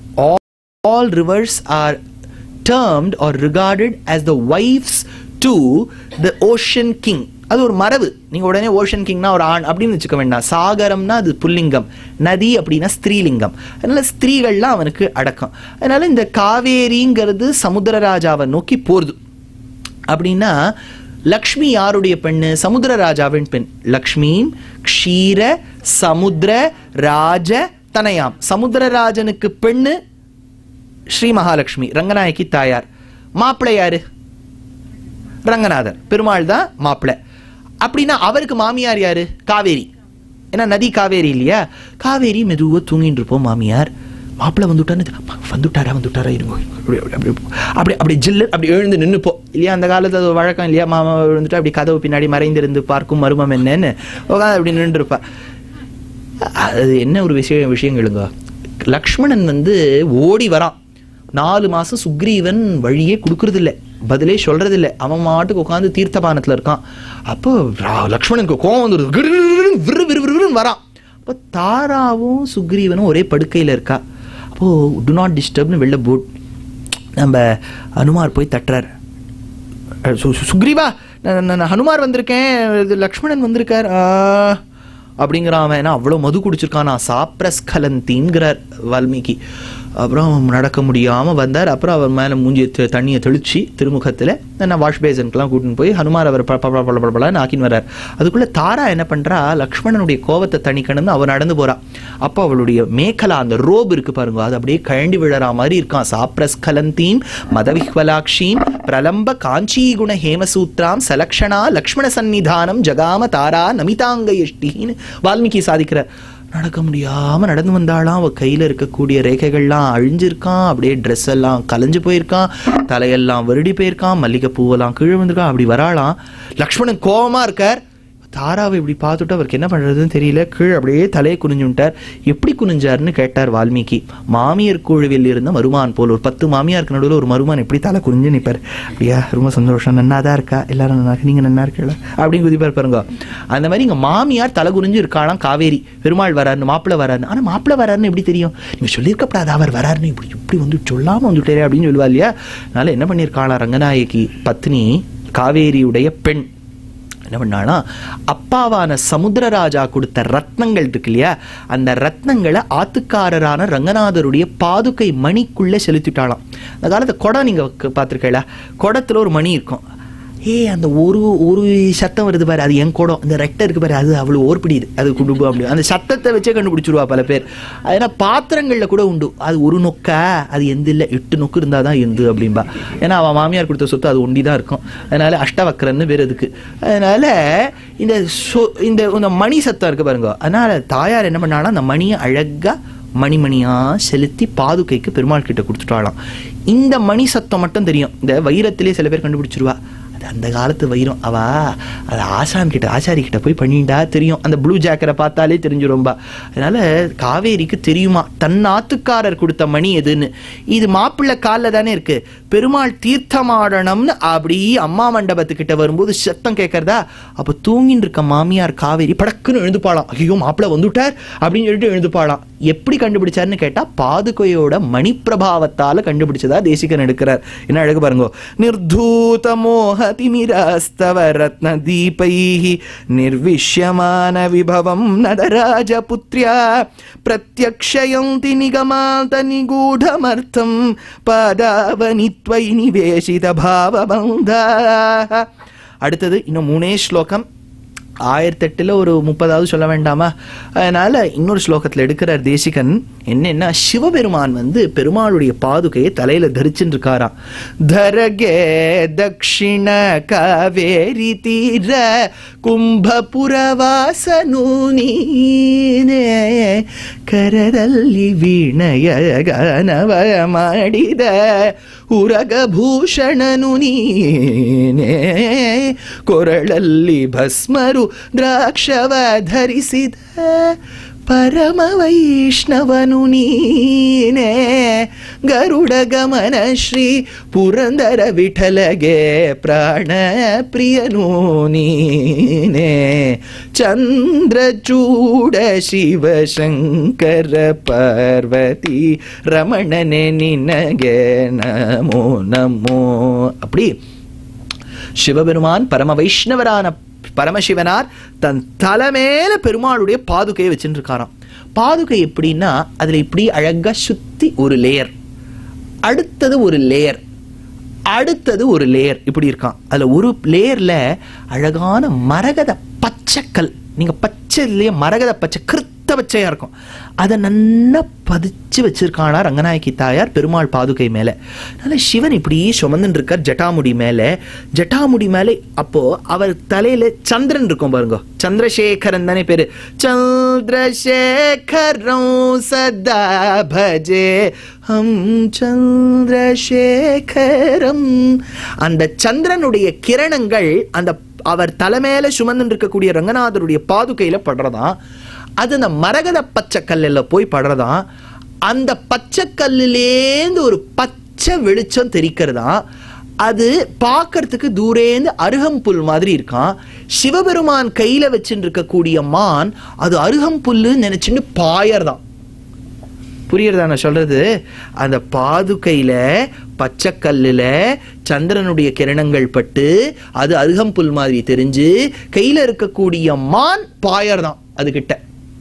Speaker 1: All rivers are termed or regarded as the wives to the ocean king. அது ஒரு மரபு. நீங்க உடனே ஓஷன் கிங்னா ஒரு ஆண் அப்படின்னு வச்சுக்க வேண்டாம். சாகரம்னா அது புல்லிங்கம், நதி அப்படின்னா ஸ்திரீலிங்கம். அதனால ஸ்திரீகள்லாம் அவனுக்கு அடக்கம். அதனால இந்த காவேரிங்கிறது சமுத்திரராஜாவை நோக்கி போறது. அப்படின்னா லக்ஷ்மி யாருடைய பெண்ணு? சமுத்திரராஜாவின் பெண். லக்ஷ்மியும் க்ஷீர சமுத்திர ராஜ தனயாம். சமுத்திரராஜனுக்கு பெண்ணு ஸ்ரீ மகாலட்சுமி, ரங்கநாயகி தாயார். மாப்பிள்ளை யாரு? ரங்கநாதர், பெருமாள் தான் மாப்பிள்ளை. அப்படின்னா அவருக்கு மாமியார் யாரு? காவேரி. ஏன்னா நதி காவேரி இல்லையா? காவேரி மெதுவாக தூங்கிட்டு இருப்போம். மாமியார் மாப்பிள்ளை வந்துட்டான்னு, வந்துட்டாரா வந்துட்டாரா இருங்க அப்படி அப்படி அப்படி ஜில்லு அப்படி எழுந்து நின்றுப்போம் இல்லையா? அந்த காலத்தில் அது வழக்கம் இல்லையா? மாமா விழுந்துட்டு அப்படி கதவு பின்னாடி மறைந்திருந்து பார்க்கும் மருமம் என்னன்னு உட்காந்து அப்படி நின்றுருப்பா. அது என்ன ஒரு விஷயம் விஷயங்களுங்க. லக்ஷ்மணன் வந்து ஓடி வரான். நாலு மாசம் சுக்ரீவன் வழியே கொடுக்கறதில்லை, பதிலே சொல்றதில்லை. அவன் மாட்டுக்கு உட்காந்து தீர்த்தபானத்தில் இருக்கான். அப்போ லக்ஷ்மணனுக்கு கோவம் வந்துடுது, விறு விறு விறுன்னு வரான். அப்போ தாராவும் சுக்ரீவனும் ஒரே படுக்கையில் இருக்கா. அப்போது டு நாட் டிஸ்டர்ப்னு வெளில போட் நம்ம அனுமார் போய் தட்டுறார். சுக்ரீவா நான் ஹனுமார் வந்திருக்கேன், லக்ஷ்மணன் வந்திருக்கார் அப்படிங்கிறான் அவன். ஏன்னா அவ்வளோ மது குடிச்சிருக்கான். நான் சாப்ரஸ்கலந்திங்கிறார் வால்மீகி. அப்புறம் நடக்க முடியாமல் வந்தார். அப்புறம் அவர் மேலே மூஞ்சி தண்ணியை தெளிச்சு திருமுகத்தில் நான் வாஷ் பேசனுக்கெல்லாம் கூட்டின்னு போய் ஹனுமார் அவர் பழப்பழப்பழப்பழன்னு ஆக்கின்னு வர்றார். அதுக்குள்ளே தாரா என்ன பண்ணுறா, லக்ஷ்மணனுடைய கோவத்தை தணிக்கணும்னு அவர் நடந்து போகிறா. அப்போ அவளுடைய மேக்கலா அந்த ரோப் இருக்கு பாருங்க, அது அப்படியே கழண்டி விழறா மாதிரி இருக்கான். சாப்ரஸ்கலந்தீம் மதவிஹ்வலாக்ஷீம் பிரலம்ப காஞ்சி குண ஹேமசூத்ராம் சலக்ஷணா லக்ஷ்மண சந்நிதானம் ஜகாம தாரா நமிதாங்க எஷ்டின்னு வால்மீகி சாதிக்கிறார். நடக்க முடியாமல் நடந்து வந்தாலாம். அவள் கையில் இருக்கக்கூடிய ரேகைகள்லாம் அழிஞ்சிருக்கான், அப்படியே ட்ரெஸ் எல்லாம் கலைஞ்சு போயிருக்கான், தலையெல்லாம் வருடி போயிருக்கான், மல்லிகை பூவெல்லாம் கீழே வந்திருக்கான். அப்படி வராளாம். லக்ஷ்மணன் கோபமாக இருக்கார். தாராவை இப்படி பார்த்துட்டு அவருக்கு என்ன பண்ணுறதுன்னு தெரியல. கீழே அப்படியே தலையை குனிஞ்சுட்டார். எப்படி குனிஞ்சார்னு கேட்டார் வால்மீகி. மாமியார் குழுவில் இருந்த மருமான் போல், ஒரு பத்து மாமியாருக்கு நடுவில் ஒரு மருமான் எப்படி தலை குனிஞ்சு நிற்பார். அப்படியா, ரொம்ப சந்தோஷம், நன்னா தான் இருக்கா, எல்லாரும் நல்லா, நீங்கள் நன்னா இருக்கல அப்படின்னு குதிப்பார் பாருங்க. அந்த மாதிரி இங்கே மாமியார் தலை குனிஞ்சு இருக்காளாம். காவேரி பெருமாள் வராருன்னு, மாப்பிள்ளை வராருன்னு. ஆனால் மாப்பிள்ளை வராருன்னு எப்படி தெரியும்? நீங்கள் சொல்லியிருக்கப்படாது அவர் வராருன்னு, இப்படி இப்படி வந்து சொல்லாமல் வந்துட்டே அப்படின்னு சொல்லுவா இல்லையா? அதனால என்ன பண்ணியிருக்காளா ரங்கநாயகி பத்னி காவேரியுடைய பெண் என்ன பண்ணானா, அப்பாவான சமுத்திரராஜா கொடுத்த ரத்னங்கள் இருக்கு இல்லையா, அந்த ரத்னங்களை ஆத்துக்காரரான ரங்கநாதருடைய பாதுகை மணிக்குள்ள செலுத்திட்டாலாம். அந்த காலத்தை குடம் நீங்க பார்த்துருக்கீங்களா, குடத்துல ஒரு மணி இருக்கும். ஏ அந்த ஒரு ஒரு சத்தம் வருது பாரு, அது என் குடம். அந்த ரெட்டை இருக்கு பாரு, அது அவ்வளோ ஓர்பிடிது, அது குடும்பம் அப்படி அந்த சத்தத்தை வச்சே கண்டுபிடிச்சிருவா பல பேர். ஏன்னா பாத்திரங்களில் கூட உண்டு, அது ஒரு நொக்கா, அது எந்த இல்லை, எட்டு நொக்கு இருந்தால் தான் எந்து அப்படின்பா. ஏன்னா அவன் மாமியார் கொடுத்த சொத்து அது ஒண்டி தான் இருக்கும். அதனால அஷ்டவக்கரன்னு வேறு அதுக்கு. அதனால இந்த சொ இந்த இந்த மணி சத்தம் இருக்கு பாருங்க. அதனால தாயார் என்ன பண்ணாலும் அந்த மணியை அழகா மணிமணியா செலுத்தி பாதுகைக்கு பெருமாள் கிட்ட கொடுத்துட்டாலாம். இந்த மணி சத்தம் மட்டும் தெரியும். இந்த வைரத்திலே சில பேர் கண்டுபிடிச்சிருவா, அந்த காலத்து வைரம். அவா அது ஆசான் கிட்ட ஆச்சாரி கிட்ட போய் பண்ணிட்டா தெரியும். அந்த ப்ளூ ஜாக்கரை பார்த்தாலே தெரிஞ்சிரும்பா. அதனால காவேரிக்கு தெரியுமா தன் ஆத்துக்காரர் கொடுத்த மணி எதுன்னு. இது மாப்பிள்ளை காலில் தானே இருக்கு. பெருமாள் தீர்த்தமாடணும்னு அப்படி அம்மா மண்டபத்துக்கிட்ட வரும்போது சத்தம் கேட்கறதா, அப்போ தூங்கின்னு இருக்க மாமியார் காவேரி படக்குன்னு எழுந்துப்பாளாம். ஐயோ மாப்பிள்ளை வந்துட்டார் அப்படின்னு சொல்லிட்டு எழுந்துப்பாளாம். எப்படி கண்டுபிடிச்சாருன்னு கேட்டா பாதுகையோட மணிப்பிரபாவத்தால கண்டுபிடிச்சதா தேசிகன் எடுக்கிறார். என்ன அழகு பாருங்க. நிர்தூத மோக திமிராஸ்தவ ரத்ன தீபைஹி நிர்விஷ்யமான விபவம் நதராஜ புத்ர்யா பிரத்யக்ஷயந்தி நிகமாந்த நிகூடமர்த்தம் பாதாவனித்வை நிவேசித பாவபந்தா. அடுத்தது இன்னும் மூணே ஸ்லோகம். ஆயிரத்தி எட்டுல ஒரு முப்பதாவது சொல்ல வேண்டாமா? அதனால இன்னொரு ஸ்லோகத்தில் எடுக்கிறார் தேசிகன். என்னன்னா, சிவபெருமான் வந்து பெருமாளுடைய பாதுகையை தலையில தரிச்சுட்டு இருக்காராம். தரகே தக்ஷிண காவேரி தீர ಕುಂಭಪುರವಾಸನು ನೀನೇ ಕರದಲ್ಲಿ ವೀಣಯ ಗಾನವ ಮಾಡಿದ ಉರಗಭೂಷಣನು ನೀನೇ ಕೊರಳಲ್ಲಿ ಭಸ್ಮರು ದ್ರಾಕ್ಷವ ಧರಿಸಿದ ಪರಮ ವೈಷ್ಣವನು ನೀನೇ ಗರುಡ ಗಮನ ಶ್ರೀ ಪುರಂದರ ವಿಠಲಗೆ ಪ್ರಾಣ ಪ್ರಿಯನು ನೀನೇ ಚಂದ್ರಚೂಡ ಶಿವಶಂಕರ ಪಾರ್ವತಿ ರಮಣನೆ ನಿನಗೆ ನಮೋ ನಮೋ. அப்படி சிவபெருமான் பரம வைஷ்ணவரான பரமசிவனார் தன் தலைமையில பெருமாளுடைய பாதுகையை வச்சுட்டு இருக்காராம். பாதுகை எப்படின்னா, அதுல இப்படி அழகா சுத்தி ஒரு லேயர், அடுத்தது ஒரு லேயர், அடுத்தது ஒரு லேயர் இப்படி இருக்கான். அதுல ஒரு லேயர்ல அழகான மரகத பச்சைக்கல், நீங்க பச்சைலயே மரகத பச்சை கிருத்த பச்சையா இருக்கும், அதை நல்லா பதிச்சு வச்சிருக்கானா ரங்கநாயகி தாயார் பெருமாள் பாதுகை மேல. அதனால சிவன் இப்படி சுமந்துட்டு இருக்கார் ஜட்டாமுடி மேல. ஜட்டாமுடி மேலே அப்போ அவர் தலையில சந்திரன் இருக்கும் பாருங்க, சந்திரசேகரன் தானே பேரு. சந்திரசேகரம் சதா பஜே ஹம் சந்திரசேகரம். அந்த சந்திரனுடைய கிரணங்கள் அந்த அவர் தலைமையில சுமந்து இருக்கக்கூடிய ரங்கநாதருடைய பாதுகையில படுறதான். அது அந்த மரகத பச்சை கல்லில் போய் படுறதான். அந்த பச்சை கல்லிலேந்து ஒரு பச்சை வெளிச்சம் தெரிக்கிறதா. அது பார்க்கறதுக்கு தூரேந்து அருகம்புல் மாதிரி இருக்கான். சிவபெருமான் கையில வச்சுட்டு இருக்கக்கூடிய மான் அது அருகம்புல்லு நினைச்சுன்னு பாயர்தான். புரியுறதா நான் சொல்றது? அந்த பாதுகையில பச்சைக்கல்லுல சந்திரனுடைய கிரணங்கள் பட்டு அது அருகம்புல் மாதிரி தெரிஞ்சு கையில இருக்கக்கூடிய மான் பாயர் தான் அதுகிட்ட.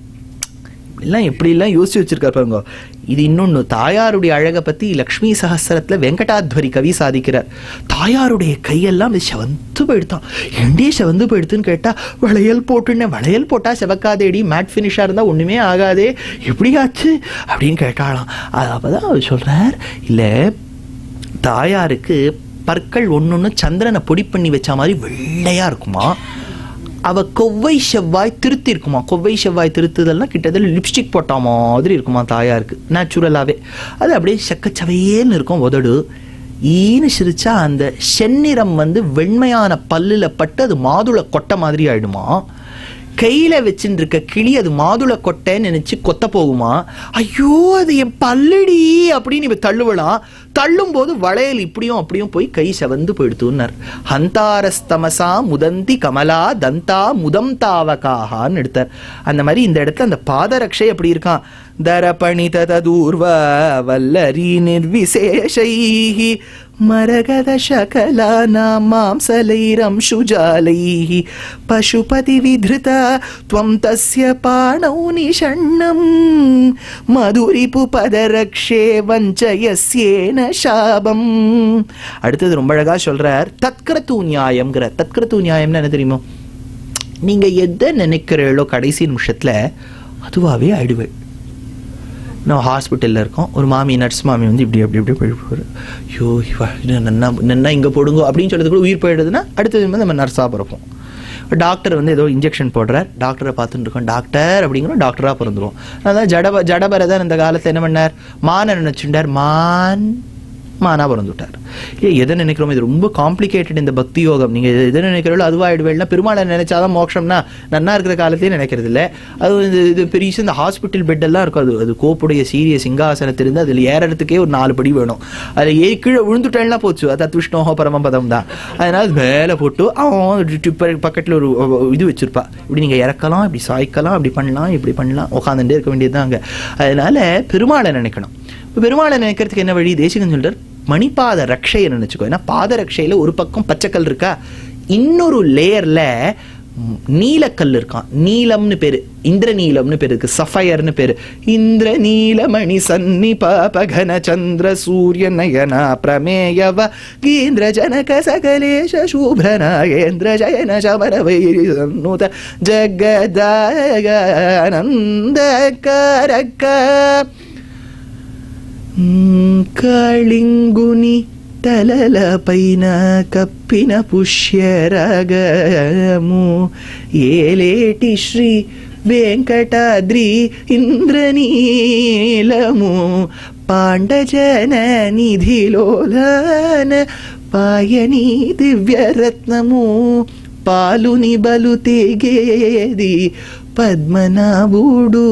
Speaker 1: எல்லாம் எப்படி எல்லாம் யோசிச்சு வச்சிருக்காரு பாருங்க. இது இன்னொன்னு, தாயாருடைய அழகை பத்தி லக்ஷ்மி சஹஸ்ரத்துல வெங்கடாத்வரி கவி சாதிக்கிறார். தாயாருடைய கையெல்லாம் செவந்து போயிடுத்தான். எண்டே செவந்து போயிடுத்துன்னு கேட்டா, வளையல் போட்டுன்னு, வளையல் போட்டா செவக்காதேடி, மேட் ஃபினிஷா இருந்தா ஒண்ணுமே ஆகாதே, எப்படி ஆச்சு அப்படின்னு கேட்டாலாம். அப்பதான் அவர் சொல்றார், இல்ல தாயாருக்கு பற்கள் ஒன்னொன்னு சந்திரனை பொடி பண்ணி வச்ச மாதிரி வெள்ளையா இருக்குமா, அவ கொவ்வை செவ்வாய் திருத்தி இருக்குமா. கொவ்வை செவ்வாய் திருத்துதல்னா கிட்டத்தட்ட லிப்ஸ்டிக் போட்டா மாதிரி இருக்குமா தாயாருக்கு நேச்சுரலாவே. அது அப்படியே செக்கச்சவையேன்னு இருக்கும் உதடு. ஈன்னு சிரிச்சா அந்த செந்நிறம் வந்து வெண்மையான பல்லுல பட்டு அது மாதுளை கொட்டை மாதிரி ஆயிடுமா. கையில வச்சுட்டு இருக்க கிளி அது மாதுளை கொட்டைன்னு நினைச்சு கொத்த போகுமா. ஐயோ அது என் பல்லுடி அப்படின்னு இவ தள்ளுவலாம். தள்ளும் போது வளையல் இப்படியும் அப்படியும் போய் கை செவந்து போயிடுத்துன்னார். ஹந்தாரஸ்தமசா முதந்தி கமலா தந்தா முதம் தாவகான்னு எடுத்தார். அந்த மாதிரி இந்த இடத்துல அந்த பாதரக்ஷை அப்படி இருக்கான். தரபணித தூர்வா வல்லரி நிர்விசேஷைஹி மரகத சகலானா மாம்சலைரம் சுஜாலைஹி பசுபதி வித்ருதா த்வம் தஸ்ய பாணௌ நிஷண்ணம் மதுரிபு பதரக்ஷே வஞ்சயஸ்யேன சாபம். அடுத்தது ரொம்ப அழகா சொல்றார், தத்கிருத்து நியாயம்ங்கிற. தத்கிருத்து நியாயம்னு என்ன தெரியுமோ, நீங்க எதை நினைக்கிறீங்களோ கடைசி நிமிஷத்துல அதுவாகவே ஆயிடுவேன். நான் ஹாஸ்பிட்டலில் இருக்கோம், ஒரு மாமி நர்ஸ் மாமி வந்து இப்படி அப்படி இப்படி போயிடுவார். ஐயோ நன்னா நன்னா இங்கே போடுங்க அப்படின்னு சொல்றது கூட உயிர் போயிடுதுன்னா அடுத்தது வந்து நம்ம நர்ஸாக பிறப்போம். டாக்டர் வந்து ஏதோ இன்ஜெக்ஷன் போடுறார், டாக்டரை பார்த்துட்டு இருக்கோம், டாக்டர் அப்படிங்கிறோம், டாக்டராக பிறந்துருவோம். அதான் ஜடப ஜடபரதன் இந்த காலத்தில் என்ன பண்ணார், மானை நினைச்சுட்டார், மான் மானா பிறந்துட்டார். ஏ எதை நினைக்கிறோம், இது ரொம்ப காம்ப்ளிகேட்டட் இந்த பக்தி யோகம். நீங்க எதை நினைக்கிறீங்களோ அதுவாயிடுவேன்னா, பெருமாளை நினைச்சாதான் மோட்சம்னா நன்னா இருக்கிற காலத்தையும் நினைக்கிறது இல்லை. அது இது பெரிய இந்த ஹாஸ்பிட்டல் பெட் எல்லாம் இருக்கும், அது அது கோப்புடைய சீரிய சிங்காசனத்திலிருந்து அதில் ஏறறதுக்கே ஒரு நாலு படி வேணும். அதில் ஏ கீழே விழுந்துட்டேன்னா போச்சு, அது துஷ்ணோஹோ பரமபதம் தான். அதனால மேலே போட்டு அவன் பக்கத்தில் ஒரு இது வச்சிருப்பா, இப்படி நீங்க இறக்கலாம், இப்படி சாய்க்கலாம், இப்படி பண்ணலாம், இப்படி பண்ணலாம், உட்காந்துட்டே இருக்க வேண்டியதுதான் அங்கே. அதனால பெருமாளை நினைக்கணும். பெருமாளை நினைக்கிறதுக்கு என்ன வழி, தேசிகன் சொல்றார், மணிபாத ரக்ஷையை நினைச்சுக்கோ. ஏன்னா பாத ரக்ஷையில ஒரு பக்கம் பச்சைக்கல் இருக்கா, இன்னொரு லேயர்ல நீலக்கல் இருக்கான். நீலம்னு பேரு, இந்திர நீலம்னு பேரு இருக்கு, சஃபயர்னு பேரு. இந்திர நீலமணி சன்னி பாபகன சந்திர சூரிய நயனா பிரமேயவ கீந்திர ஜனக சகலேஷ சூப்ரநாயேந்திர ஜயன சமர வைரி சன்னுத ஜகதானந்த கரக కాళింగుని తలలపైన కప్పిన పుష్యరాగము ఏలేటి శ్రీ వెంకటాద్రి ఇంద్రనీలము పాండజన నిధిలోలాన పాయని దివ్యరత్నము పాలుని బలు తెగేది పద్మనాభుడు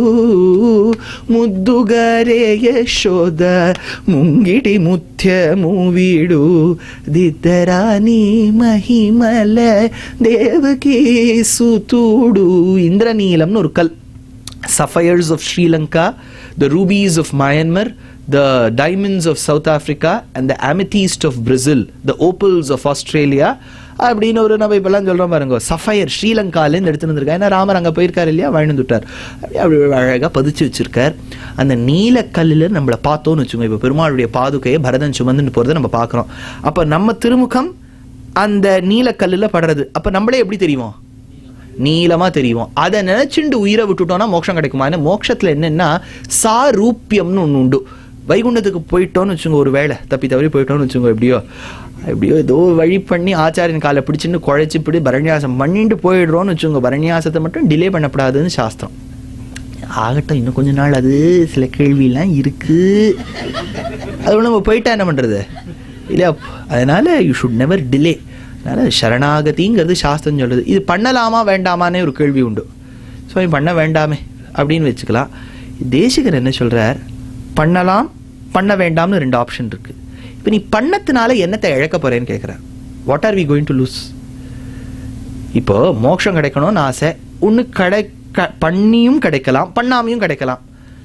Speaker 1: ముద్దుగారే యశోద ముంగిటి ముత్యము వీడు దిద్దరాని మహిమల దేవకీ సుతుడు. ఇంద్రనీలంను ஒரு கல். Sapphires of Sri Lanka, the rubies of Myanmar, the diamonds of South Africa and the amethyst of Brazil, the opals of Australia அப்படின்னு ஒரு நம்ம இப்பெல்லாம் சொல்றோம் பாருங்க. சஃபயர் ஸ்ரீலங்காலேருந்து எடுத்துட்டு வந்திருக்காரு. ஏன்னா ராமர் அங்கே போயிருக்காரு இல்லையா, வாழ்ந்துட்டார். அப்படி அழகாக பதிச்சு வச்சிருக்கார். அந்த நீலக்கல்லில் நம்மளை பார்த்தோன்னு வச்சுக்கோங்க. இப்போ பெருமாளுடைய பாதுகையை பரதன் சுமந்துட்டு போகிறத நம்ம பார்க்குறோம். அப்போ நம்ம திருமுகம் அந்த நீலக்கல்லில் படுறது. அப்போ நம்மளே எப்படி தெரியும், நீளமா தெரியும். அதை நினைச்சுண்டு உயிரை விட்டுட்டோம்னா மோட்சம் கிடைக்குமா? ஏன்னா மோட்சத்தில் என்னன்னா சாரூப்பியம்னு ஒன்று உண்டு. வைகுண்டத்துக்கு போயிட்டோன்னு வச்சுங்க, ஒரு வேளை தப்பி தவறி போயிட்டோன்னு வச்சுங்க, எப்படியோ எப்படியோ ஏதோ வழி பண்ணி ஆச்சாரியன் காலை பிடிச்சின்னு குழைச்சி பிடி பரண்யாசம் பண்ணிட்டு போயிடுறோன்னு வச்சுங்க. பரண்யாசத்தை மட்டும் டிலே பண்ணப்படாதுன்னு சாஸ்திரம். ஆகட்டும், இன்னும் கொஞ்ச நாள், அது சில கேள்வியெல்லாம் இருக்கு, அது நம்ம போயிட்டா என்ன பண்றது இல்லையா? அதனால யூ ஷுட் நெவர் டிலே. அதனால சரணாகதிங்கிறது சாஸ்திரம் சொல்றது. இது பண்ணலாமா வேண்டாமானே ஒரு கேள்வி உண்டு. ஸோ பண்ண வேண்டாமே அப்படின்னு வச்சுக்கலாம். தேசிகர் என்ன சொல்றார், பண்ணலாம் பண்ண வேண்டாம்னு ரெண்டு ஆப்ஷன் இருக்கு. இப்போ நீ பண்ணத்தினால என்னத்தை இழக்க போறேன்னு கேட்குற. What are we going to lose? இப்போ மோட்சம் கிடைக்கணும்னு ஆசை, ஒன்று கிடை பண்ணியும் கிடைக்கலாம், பண்ணாமையும் கிடைக்கலாம்.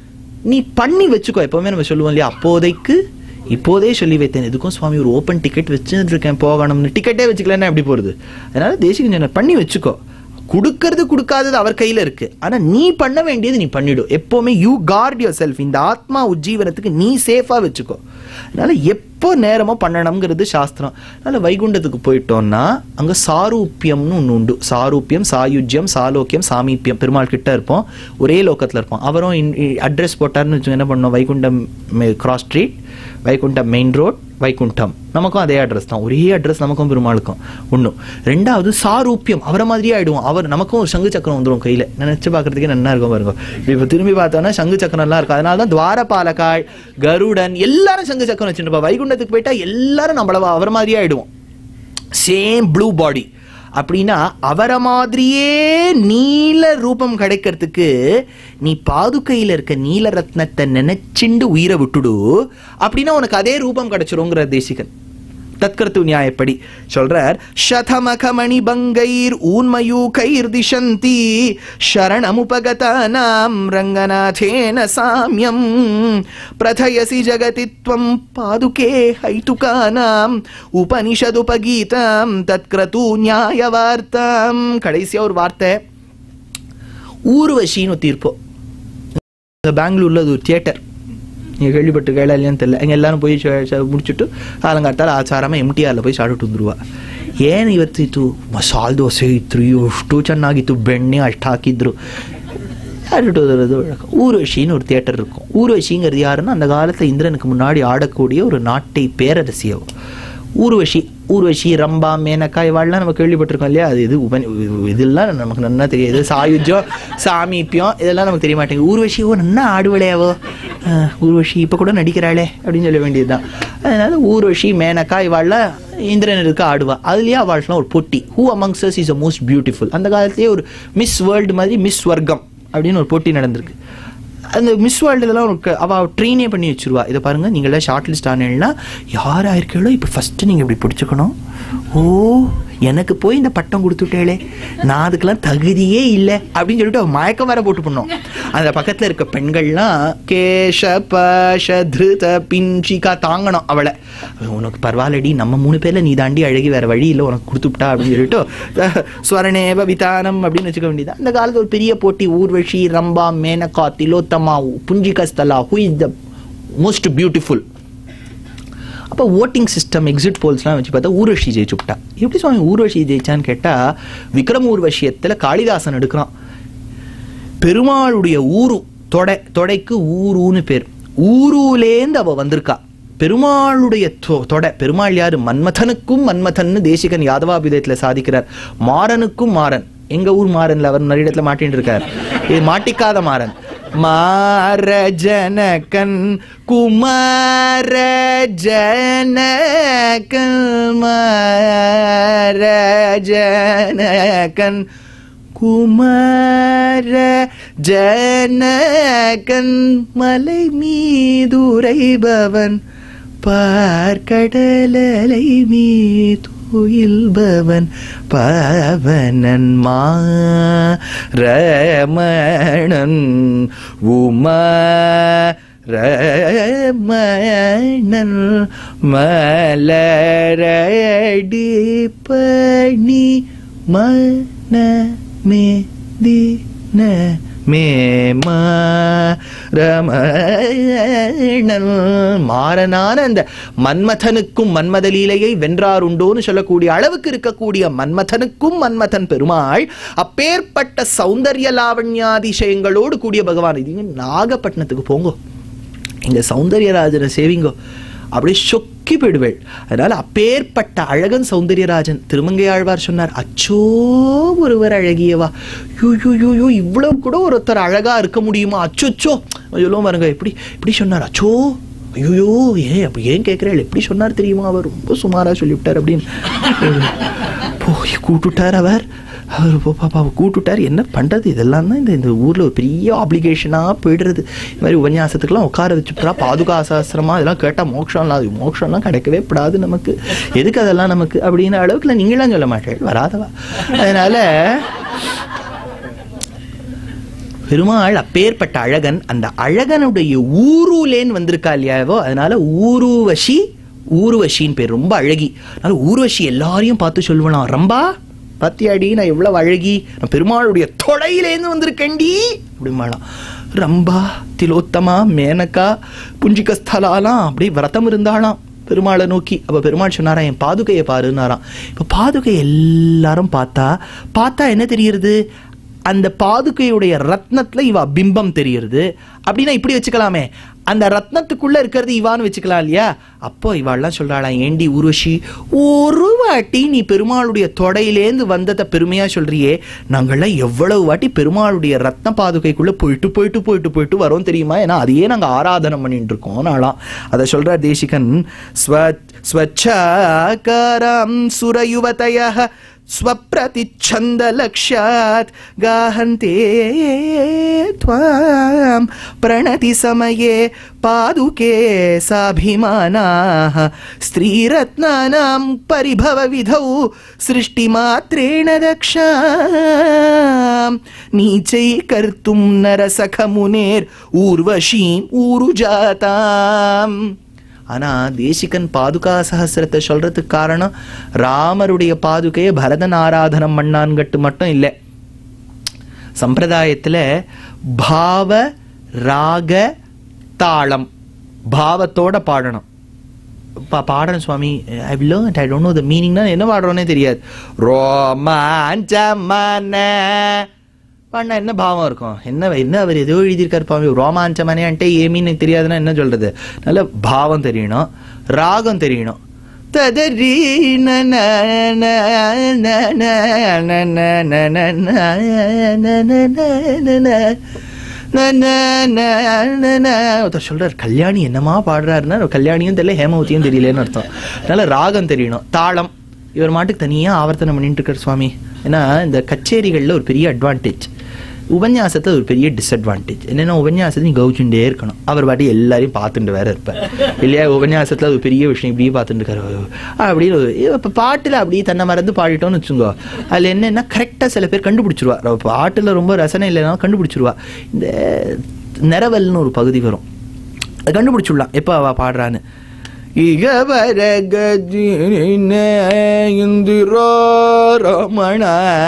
Speaker 1: நீ பண்ணி வச்சுக்கோ. எப்பவுமே நம்ம சொல்லுவோம் இல்லையா, அப்போதைக்கு இப்போதே சொல்லி வைத்தேன். எதுக்கும் சுவாமி ஒரு ஓப்பன் டிக்கெட் வச்சுருக்கேன் போகணும்னு, டிக்கெட்டே வச்சுக்கலன்னா எப்படி போகிறது? அதனால தேசிகன் சொன்னார் பண்ணி வச்சுக்கோ. கொடுக்கறது கொடுக்காதது அவர் கையில் இருக்கு, ஆனா நீ பண்ண வேண்டியது நீ பண்ணிடும். எப்பவுமே யூ கார்ட் யுவர் செல்ஃப். இந்த ஆத்மா உஜ்ஜீவனத்துக்கு நீ சேஃபா வச்சுக்கோ. அதனால எப்போ நேரமோ பண்ணணுங்கிறது சாஸ்திரம். அதனால வைகுண்டத்துக்கு போயிட்டோம்னா அங்க சாரூப்பியம்னு ஒன்று உண்டு. சாரூப்பியம், சாயுஜ்யம், சாலோக்கியம், சாமீப்பியம். பெருமாள் கிட்ட இருப்போம், ஒரே லோக்கத்தில் இருப்போம். அவரும் அட்ரஸ் போட்டார்னு வச்சு என்ன பண்ணோம், Vaikuntham cross street, Vaikuntham main road, Vaikuntham. நமக்கும் அதே அட்ரஸ் தான், ஒரே அட்ரஸ் நமக்கும் பெருமாளுக்கும் ஒன்றும். ரெண்டாவது சாரூப்பியம், அவரை மாதிரியே ஆயிடுவோம். அவர் நமக்கும் ஒரு சங்கு சக்கரம் வந்துடும் கையில். நினைச்சு பார்க்கறதுக்கே நல்லா இருக்கும் பாருங்க. இப்போ திரும்பி பார்த்தோன்னா சங்கு சக்கரம் எல்லாம் இருக்கும். அதனால தான் துவாரபாலகாள், கருடன் எல்லாரும் சங்கு சக்கரம் வச்சுருப்பா. வைகுண்டத்துக்கு போயிட்டா எல்லாரும் நம்மளவா அவர் மாதிரியே ஆயிடுவோம். Same blue body. அப்படின்னா அவரை மாதிரியே நீல ரூபம் கிடைக்கிறதுக்கு நீ பாதுகையில் இருக்க நீல ரத்னத்தை நினைச்சுண்டு உயிரை விட்டுடு. அப்படின்னா உனக்கு அதே ரூபம் கிடைச்சிருங்கிற தேசிகன் தத்கர்த்து நியாயப்படி சொல்றார். சதமகமணி பங்கைர் ஊன்மயூகைர் திசந்தி சரணமுபகதானாம் ரங்கநாதேன சாம்யம் பிரதயசி ஜகதித்வம் பாதுகே ஹைதுகானாம் உபனிஷதுபகீதாம் தத்கர்த்து நியாயவார்த்தாம். கடைசியா ஒரு வார்த்தை, ஊர்வசின்னு தீர்ப்போம். பெங்களூர்ல அது ஒரு தியேட்டர், நீங்கள் கேள்விப்பட்டு கேள இல்லையான்னு தெரியல. எங்கள் எல்லாரும் போய் முடிச்சுட்டு ಕಾಲಂಗಾಡ್ತಾರೆ ಆಚಾರಮ್ಮ ಎಮ್ ಟಿ ಆರ್ல போய் ಸಾಡುಟ್ಟು ಉಂದ್ರುವ. ಏನು ಇವತ್ತಿತ್ತು ಮಸಾಲೆ ದೋಸೆ ಇತ್ತು, ಎಷ್ಟು ಚೆನ್ನಾಗಿತ್ತು, ಬೆಣ್ಣೆ ಅಷ್ಟು ಹಾಕಿದ್ರು. சாப்பிட்டு வருது வழக்கம். ஊர்வசின்னு ஒரு தியேட்டர் இருக்கும். ஊர்வசிங்கிறது யாருன்னா அந்த காலத்தில் இந்திரனுக்கு முன்னாடி ஆடக்கூடிய ஒரு நாட்டை பேரரசியோ ஊர்வசி. ஊர்வசி, ரம்பா, மேனக்கா இவாள்லாம் நம்ம கேள்விப்பட்டிருக்கோம் இல்லையா. அது இது உப இதெல்லாம் நமக்கு நல்லா தெரியாது. சாயுஜம், சாமீப்பியம் இதெல்லாம் நமக்கு தெரிய மாட்டேங்குது. ஊர்வசி ஓ நல்லா ஆடுவளையாவோ, ஊர்வசி இப்போ கூட நடிக்கிறாளே அப்படின்னு சொல்ல வேண்டியது தான். அதனால ஊர்வசி, மேனக்கா இவாள்லாம் இந்திரனுக்கு ஆடுவா. அதுலேயே அவள்லாம் ஒரு போட்டி, who amongst us is a most beautiful. அந்த காலத்திலேயே ஒரு மிஸ் வேர்ல்டு மாதிரி மிஸ் வர்க்கம் அப்படின்னு ஒரு போட்டி நடந்திருக்கு. அந்த மிஸ் வேர்ல்டுலாம் ஒரு அவள் ட்ரெயினே பண்ணி வச்சுருவா. இதை பாருங்கள், நீங்களாம் ஷார்ட் லிஸ்ட் ஆனேன்னா யார் ஆயிருக்கீங்களோ இப்போ ஃபஸ்ட்டு நீங்கள் இப்படி பிடிச்சிக்கணும். ஓ எனக்கு போய் இந்த பட்டம் கொடுத்துட்டேளே, நான் அதுக்கெல்லாம் தகுதியே இல்லை அப்படின்னு சொல்லிட்டு அவள் மயக்கம் வேற போட்டு பண்ணோம். அந்த பக்கத்தில் இருக்க பெண்கள்லாம் கேஷ பஷ திருத பிஞ்சிக்கா தாங்கணும் அவளை. உனக்கு பரவாயில்லடி, நம்ம மூணு பேரில் நீ தாண்டி அழகி, வேறு வழி இல்லை, உனக்கு கொடுத்துட்டா அப்படின்னு சொல்லிட்டு ஸ்வரணேவ விதானம் அப்படின்னு வச்சுக்க வேண்டியது. அந்த காலத்தில் ஒரு பெரிய போட்டி, Urvashi, Rambha, Menaka, Tilottama, Punjikasthala, who is the most beautiful. அப்போ ஓட்டிங் சிஸ்டம், எக்ஸிட் போல்ஸ்லாம் வச்சு பார்த்தா ஊர்வசி ஜெயிச்சுட்டா. எப்படி சுவாமி ஊர்வசி ஜெயிச்சான்னு கேட்டால், விக்ரம ஊர்வசியத்தில் காளிதாசன் எடுக்கிறான். பெருமாளுடைய ஊரு தொடை, தொடைக்கு ஊருன்னு பேர். ஊருலேருந்து அவள் வந்திருக்கா. பெருமாளுடைய தொடை. பெருமாள் யாரு? மன்மதனுக்கும் மன்மதன்னு தேசிகன் யாதவாபிதயத்தில் சாதிக்கிறார். மாறனுக்கும் மாறன். எங்க ஊர் மாறன்ல அவர் நிறைய இடத்துல மாட்டின்னு இருக்கார். இது மாட்டிக்காத மாறன். மார ஜனகன் குமார ஜனகன் மார ஜனகன் குமார ஜனகன் மலை மீதுரைபவன் பார்க்கடலை மீது உயில்பவன் பவனன் மாரமணன் உமா ரமணன் மலரடி பணி மனமே தின மேமா ரமணன். மாறனான அந்த மன்மதனுக்கும் மன்மத லீலையை வென்றார் உண்டோன்னு சொல்லக்கூடிய அளவுக்கு இருக்கக்கூடிய மன்மதனுக்கும் மன்மதன் பெருமாள் அப்பேற்பட்ட சௌந்தர்ய லாவண்யாதிசயங்களோடு கூடிய பகவான். இது நாகப்பட்டினத்துக்கு போங்கோ, இங்க சௌந்தர்யராஜனை சேவிங்கோ, அப்படியே சொக்கி போயிடுவேள். அதனால அப்பேற்பட்ட அழகன் சௌந்தர்யராஜன். திருமங்கையாழ்வார் சொன்னார், அச்சோ ஒருவர் அழகியவா, யூ யூ யூ யூ இவ்வளவு கூட ஒருத்தர் அழகா இருக்க முடியுமா, அச்சோச்சோ சொல்லுவோம் பாருங்க. இப்படி இப்படி சொன்னார், அச்சோ ஐயோ ஏன் அப்படி ஏன் கேட்குறேன், எப்படி சொன்னார் தெரியுமா, அவர் ரொம்ப சுமாரா சொல்லிவிட்டார் அப்படின்னு போய் கூட்டுட்டார். அவர் அவர் பாப்பாவை கூட்டுட்டார். என்ன பண்ணுறது, இதெல்லாம் தான் இந்த இந்த ஊரில் ஒரு பெரிய ஆப்ளிகேஷனாக போயிடுறது. இந்த மாதிரி உபன்யாசத்துக்கெல்லாம் உட்கார வச்சுட்டா பாதுகா சஹஸ்ரமா இதெல்லாம் கேட்டால் மோட்சம்லாம், அது மோட்சம்லாம் கிடைக்கவே கூடாது நமக்கு, எதுக்கு அதெல்லாம் நமக்கு அப்படின்ற அளவுக்குலாம் நீங்களாம் சொல்ல மாட்டேன், வராதவா. அதனால பெருமாள் அப்பேற்பட்ட அழகன். அந்த அழகனுடைய ஊருலேன்னு வந்திருக்கா இல்லையாவோ, அதனால ஊருவசி, ஊர்வசின்னு பேர். ரொம்ப அழகி. அதனால ஊர்வசி எல்லாரையும் பார்த்து சொல்லுவலாம், ரம்பா பாத்தியாடி நான் எவ்வளவு அழகி, நான் பெருமாளுடைய தொடையிலேருந்து வந்திருக்கேன்டி அப்படிமாலாம். ரம்பா, திலோத்தமா, மேனகா, புஞ்சிகஸ்தலாலாம் அப்படி விரதம் இருந்தாலாம் பெருமாளை நோக்கி. அப்ப பெருமாள் சொன்னாராம், என் பாதுகையை பாருன்னாராம். இப்ப பாதுகை எல்லாரும் பார்த்தா பார்த்தா என்ன தெரியுது, அந்த பாதுகையுடைய ரத்னத்துல இவ பிம்பம் தெரியுது. அப்படின்னா இப்படி வச்சுக்கலாமே, அந்த ரத்னத்துக்குள்ள இருக்கிறது இவான்னு வச்சுக்கலாம் இல்லையா. அப்போ இவாள்லாம் சொல்றாளாம், ஏண்டி ஊர்வசி, ஒரு வாட்டி நீ பெருமாளுடைய தொடையிலேந்து வந்ததை பெருமையா சொல்றியே, நாங்கள்லாம் எவ்வளவு வாட்டி பெருமாளுடைய ரத்ன பாதுகைக்குள்ள போயிட்டு போயிட்டு போயிட்டு போயிட்டு வரோம் தெரியுமா, ஏன்னா அதையே நாங்க ஆராதனை பண்ணிட்டு இருக்கோம் நாளாம். அதை சொல்றார் தேசிகன். ஸ்வச்சாகாரம் சுரயுவதய ஸ்வப்ரதிச்சந்த லக்ஷ்யாத் காஹந்தே த்வாம் பிரணதி சமயே பாதுகே சாபிமானாஹ ஸ்ரீரத்னானாம் பரிபவ விதௌ சிருஷ்டி மாத்ரேண தக்ஷாம் நீச்சை கர்த்தும் நரசக முனேர் ஊர்வஷீம் ஊருஜாதாம். ஆனா தேசிகன் பாதுகா சஹஸ்ரத்தை சொல்றதுக்கு காரணம், ராமருடைய பாதுகையை பரதன் ஆராதனம் பண்ணான்கட்டு மட்டும் இல்லை. சம்பிரதாயத்துல பாவ ராக தாளம், பாவத்தோட பாடணும். பாடுறேன் சுவாமி, I learned, I don't know the மீனிங்னா என்ன பாடுறோன்னே தெரியாது. ரோமாஞ்சமான பாடினா என்ன பாவம் இருக்கும், என்ன என்ன அவர் ஏதோ எழுதியிருக்காரு பாவி, ரோமாஞ்சமனேன்ட்டு ஏமின்னு தெரியாதுன்னா என்ன சொல்றது. நல்ல பாவம் தெரியணும், ராகம் தெரியணும். ததரி சொல்றார், கல்யாணி என்னமா பாடுறாருன்னா கல்யாணியும் தெரியல ஹேமவதியும் தெரியலன்னு அர்த்தம். அதனால ராகம் தெரியணும், தாளம். இவர் மாட்டுக்கு தனியா ஆவர்த்தனம் பண்ணிட்டு இருக்கார் சுவாமி. ஏன்னா இந்த கச்சேரிகள்ல ஒரு பெரிய அட்வான்டேஜ், உபன்யாசத்தை ஒரு பெரிய டிஸ்அட்வான்டேஜ் என்னன்னா, உபன்யாசத்தை நீ கவுச்சுட்டே இருக்கணும். அவர் பாட்டி எல்லாரையும் பார்த்துட்டு வேற இருப்பார் இல்லையா. உபன்யாசத்துல ஒரு பெரிய விஷயம் இப்படியே பார்த்துட்டு இருக்காரு அப்படின்னு. இப்போ பாட்டுல அப்படியே தன்னை மறந்து பாடிட்டோம்னு வச்சுக்கோ, அதுல என்னன்னா கரெக்டா சில பேர் கண்டுபிடிச்சிருவா. பாட்டுல ரொம்ப ரசனை இல்லைன்னா கண்டுபிடிச்சிருவா. இந்த நிறவல்னு ஒரு பகுதி வரும், அதை கண்டுபிடிச்சுடலாம் எப்போ அவ பாடுறான்னு. இந்திரோ ரமண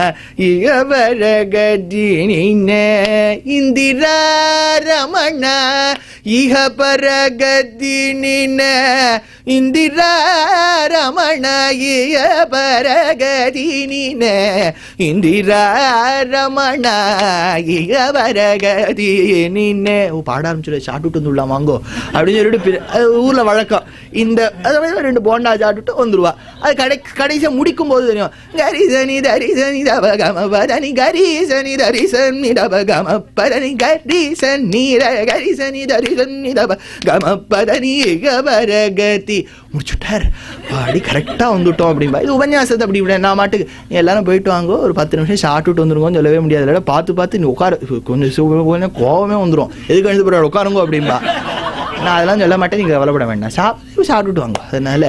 Speaker 1: இகபரகதின இந்திரா ரமண இஹ பரகதின இந்திரா ரமண இஹ பரகதின இந்திரா ரமண இஹ பரகதின. பாட ஆரம்பிச்சு சாட்டு விட்டு வந்துடலாம் வாங்கோ அப்படின்னு சொல்லிட்டு ஊர்ல வழக்கம். இந்த ரெண்டு போண்டா சாப்பிட்டு வந்துருவா. அது கடை கடைசியா முடிக்கும் போது தெரியும், கரிசனி தரிசனி தபகம பதனி கரிசனி தரிசனி தபகம பதனி கரிசனி கரிசனி தரிசனி தபகம பதனி கபரகதி முடிச்சுட்டார். அப்படி கரெக்டா வந்துட்டோம் அப்படின்பா. இது உபன்யாசத்தை அப்படி இப்படி நான் மாட்டுக்கு எல்லாரும் போயிட்டு வாங்கோ, ஒரு பத்து நிமிஷம் சாப்பிட்டுட்டு வந்துருங்கன்னு சொல்லவே முடியாது. இல்லை பார்த்து பார்த்து நீ உட்கார கொஞ்சம் கோவமே வந்துடும், எதுக்கு எழுந்து போற உட்காருங்கோ அப்படின்பா. நான் அதெல்லாம் சொல்ல மாட்டேன், நீங்க கவலைப்பட வேண்டாம், சாப்பிட்டு சாப்பிட்டுட்டு வாங்க. அதனால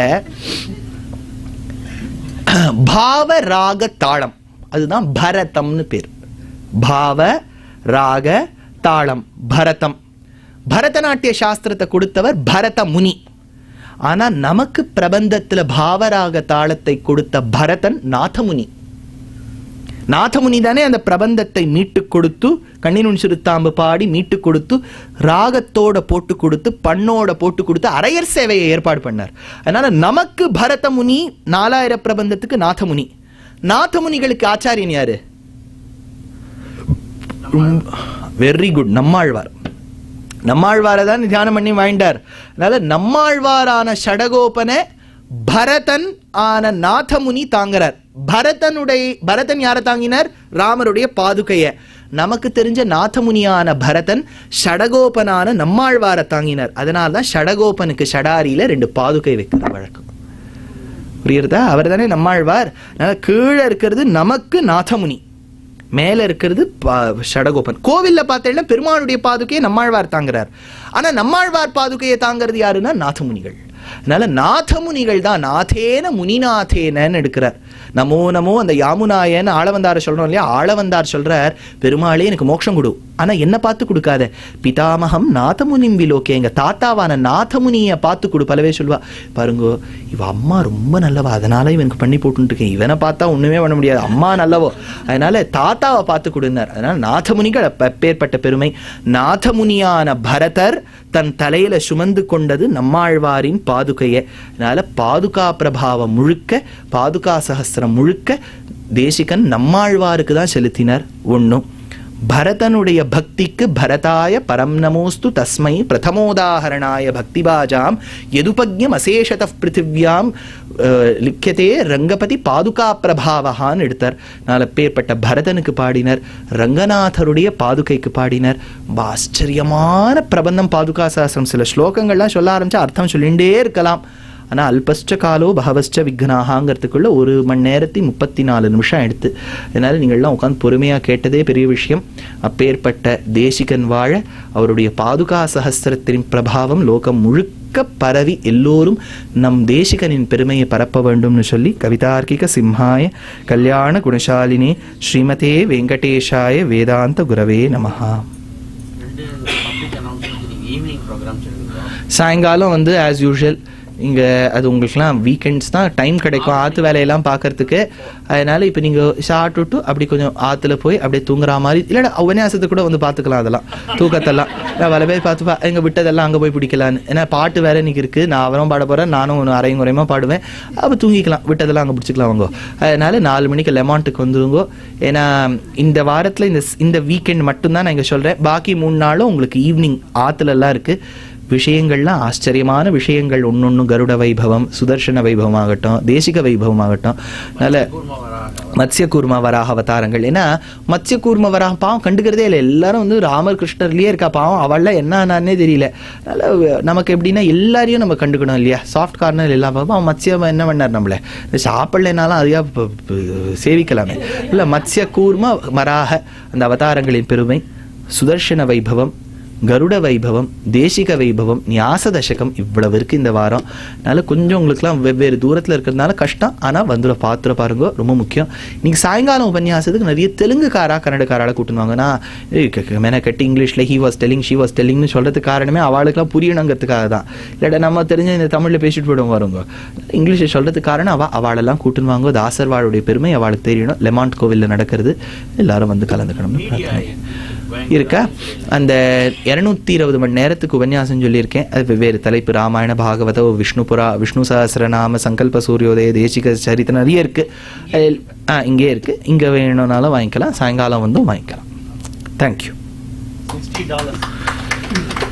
Speaker 1: பாவ ராக தாளம், அதுதான் பரதம்னு பேர். பாவ ராக தாளம் பரதம். பரதநாட்டிய சாஸ்திரத்தை கொடுத்தவர் பரத முனி. ஆனா நமக்கு பிரபந்தத்துல பாவராக தாளத்தை கொடுத்த பரதன் நாதமுனி. நாதமுனி தானே அந்த பிரபந்தத்தை மீட்டு கொடுத்து, கண்ணினுன் சிறுத்தாம்பு பாடி மீட்டு கொடுத்து, ராகத்தோட போட்டு கொடுத்து, பண்ணோட போட்டு கொடுத்து அரையர் சேவையை ஏற்பாடு பண்ணார். அதனால நமக்கு பரத முனி, நாலாயிரம் பிரபந்தத்துக்கு நாதமுனி. நாதமுனிகளுக்கு ஆச்சாரியன் யாரு? Very good, Nammalvar. நம்மாழ்வாரை தான் தியானம் பண்ணி வாய்ண்டார். அதனால நம்மாழ்வாரான ஷடகோபனை பரதன் ஆன நாதமுனி தாங்கிறார். பரதனுடைய பரதன் யாரை தாங்கினார்? ராமருடைய பாதுகைய. நமக்கு தெரிஞ்ச நாதமுனியான பரதன் ஷடகோபனான நம்மாழ்வாரை தாங்கினார். அதனால்தான் ஷடகோபனுக்கு ஷடாரியில ரெண்டு பாதுகை வைக்கிற வழக்கம். புரியுறதா? அவர் தானே நம்மாழ்வார். கீழே இருக்கிறது நமக்கு நாதமுனி, மேல இருக்கிறது ஷடகோபன். கோவில்ல பார்த்தீங்கன்னா பெருமாளுடைய பாதுகையை நம்மாழ்வார் தாங்குறார். ஆனா நம்மாழ்வார் பாதுகையை தாங்கிறது யாருன்னா நாதமுனிகள். அதனால நாத முனிகள் தான் நாதேன முனிநாதேனன்னு எடுக்கிறார். நமோ நமோ அந்த யாமுனாயன்னு ஆளவந்தார சொல்றோம் இல்லையா, ஆளவந்தார் சொல்றார், பெருமாளே எனக்கு மோட்சம் கொடு, ஆனா என்ன பார்த்து கொடுக்காத, பிதாமகம் நாதமுனிம் விலோக்கே, எங்க தாத்தாவான நாதமுனிய பார்த்து கொடு. பலவே சொல்வா, பாருங்கோ இவ அம்மா ரொம்ப நல்லவா, அதனால இவனுக்கு பண்ணி போட்டுட்டு இருக்கேன், இவனை பார்த்தா ஒண்ணுமே பண்ண முடியாது, அம்மா நல்லவோ, அதனால தாத்தாவை பார்த்து கொடுனார். அதனால நாதமுனிகள் அப்பேற்பட்ட பெருமை. நாதமுனியான பரதர் தன் தலையில சுமந்து கொண்டது நம்மாழ்வாரின் பாதுகையை. அதனால பாதுகா பிரபாவம் முழுக்க, பாதுகா சஹஸ்ரம் முழுக்க தேசிகன் நம்மாழ்வாருக்கு தான் செலுத்தினார். ஒன்றும் பரதனுடைய பக்திக்கு பரதாய பரம் நமோஸ்து தஸ்மை பிரதமோதாஹரணாய பக்திபாஜாம் யதுபக்ஞம் அசேஷத பிருத்திவ்யாம் லிக்கியதே ரங்கபதி பாதுகா பிரபாவகான்னு எடுத்தார். நாலு பேர்பட்ட பரதனுக்கு பாடினர், ரங்கநாதருடைய பாதுகைக்கு பாடினர். ஆச்சரியமான பிரபந்தம் பாதுகா சாஸ்திரம். சில ஸ்லோகங்கள்லாம் சொல்ல ஆரம்பிச்சா அர்த்தம் சொல்லிகிட்டே இருக்கலாம். ஆனால் அல்பஸ்ட காலோ பகவஸ்ட விக்னாகாங்கிறதுக்குள்ள ஒரு மணி நேரத்தி முப்பத்தி நாலு நிமிஷம் எடுத்து, அதனால நீங்கள்லாம் உட்காந்து பொறுமையாக கேட்டதே பெரிய விஷயம். அப்பேற்பட்ட தேசிகன் வாழ அவருடைய பாதுகா சஹஸ்ரத்தின் பிரபாவம் லோகம் முழுக்க பரவி எல்லோரும் நம் தேசிகனின் பெருமையை பரப்ப வேண்டும்னு சொல்லி கவிதார்க்கிக சிம்ஹாய கல்யாண குணசாலினே ஸ்ரீமதே வெங்கடேஷாய வேதாந்த குரவே நமஹா. சாயங்காலம் வந்து ஆஸ் யூஷுவல் இங்கே அது உங்களுக்குலாம் வீக்கெண்ட்ஸ் தான் டைம் கிடைக்கும் ஆற்று வேலையெல்லாம் பார்க்கறதுக்கு. அதனால் இப்போ நீங்கள் சாப்பிட்டுட்டு அப்படி கொஞ்சம் ஆற்றுல போய் அப்படியே தூங்குற மாதிரி, இல்லைடா உபன்யாசத்தை கூட வந்து பார்த்துக்கலாம். அதெல்லாம் தூக்கத்தெல்லாம் நான் பல பேர் பார்த்து எங்கள் விட்டதெல்லாம் அங்கே போய் பிடிக்கலான்னு. ஏன்னா பாட்டு வேறு இன்றைக்கி இருக்குது, நான் அவரும் பாட போகிறேன், நானும் ஒன்று அரையும் குறையமாக பாடுவேன், அப்போ தூங்கிக்கலாம், விட்டதெல்லாம் அங்கே பிடிச்சிக்கலாம் வாங்கோ. அதனால் நாலு மணிக்கு லெமாண்ட்டுக்கு வந்துருங்கோ. ஏன்னா இந்த வாரத்தில் இந்த இந்த வீக்கெண்ட் மட்டும்தான் நான் இங்கே சொல்கிறேன். பாக்கி மூணு நாளும் உங்களுக்கு ஈவினிங் ஆற்றுலலாம் இருக்குது. விஷயங்கள்லாம் ஆச்சரியமான விஷயங்கள் ஒன்று ஒன்று, கருட வைபவம், சுதர்ஷன வைபவம் ஆகட்டும், தேசிக வைபவம் ஆகட்டும், நல்ல மத்ய கூர்ம வராக அவதாரங்கள். ஏன்னா மத்ய கூர்ம வராக பாவம் கண்டுக்கிறதே இல்லை, எல்லாரும் வந்து ராமர் கிருஷ்ணர்லேயே இருக்கா பாவம், அவள்லாம் என்னன்னே தெரியல. அதனால் நமக்கு எப்படின்னா எல்லாரையும் நம்ம கண்டுக்கணும் இல்லையா, சாஃப்ட் கார்னர் எல்லாம் பார்ப்போம். அவன் மத்யம் என்ன பண்ணார், நம்மளை சாப்பிடலைனாலும் அதிகா சேவிக்கலாமே. இல்லை மத்ய கூர்ம வராக அந்த அவதாரங்களின் பெருமை, சுதர்ஷன வைபவம், கருட வைபவம், தேசிக வைபவம், ஞாச தசகம், இவ்வளவு இருக்கு இந்த வாரம். அதனால கொஞ்சம் உங்களுக்குலாம் வெவ்வேறு தூரத்தில் இருக்கிறதுனால கஷ்டம், ஆனால் வந்துட பாத்திர பாருங்க, ரொம்ப முக்கியம். இன்னைக்கு சாயங்காலம் உபன்யாசத்துக்கு நிறைய தெலுங்குக்காரா கன்னடக்காரால கூட்டுவாங்கன்னா மேன கட்டி இங்கிலீஷில் he was telling she was டெல்லிங்னு சொல்கிறதுக்கு காரணமே அவளுக்குலாம் புரியணுங்கிறதுக்காக தான். இல்லாட்டா நம்ம தெரிஞ்ச இந்த தமிழில் பேசிட்டு போயிடுவோம் வருங்க, இங்கிலீஷில் சொல்கிறதுக்கு காரணம் அவள் அவளெல்லாம் கூட்டுவாங்க. தாசர்வாளுடைய பெருமை அவளுக்கு தெரியணும். லெமாண்ட் கோவிலில் நடக்கிறது, எல்லாரும் வந்து கலந்துக்கணும்னு பிரார்த்தனை இருக்கா. அந்த இருநூத்தி இருபது மணி நேரத்துக்கு உபன்யாசம் சொல்லியிருக்கேன். அது வெவ்வேறு தலைப்பு, ராமாயண பாகவத விஷ்ணு புரா விஷ்ணு சஹஸ்ரநாம சங்கல்ப சூரியோதய தேசிக சரித்திரம் நிறைய இருக்கு. ஆ இங்கே இருக்கு, இங்கே வேணும்னாலும் வாங்கிக்கலாம், சாயங்காலம் வந்தும் வாங்கிக்கலாம். தேங்க்யூ.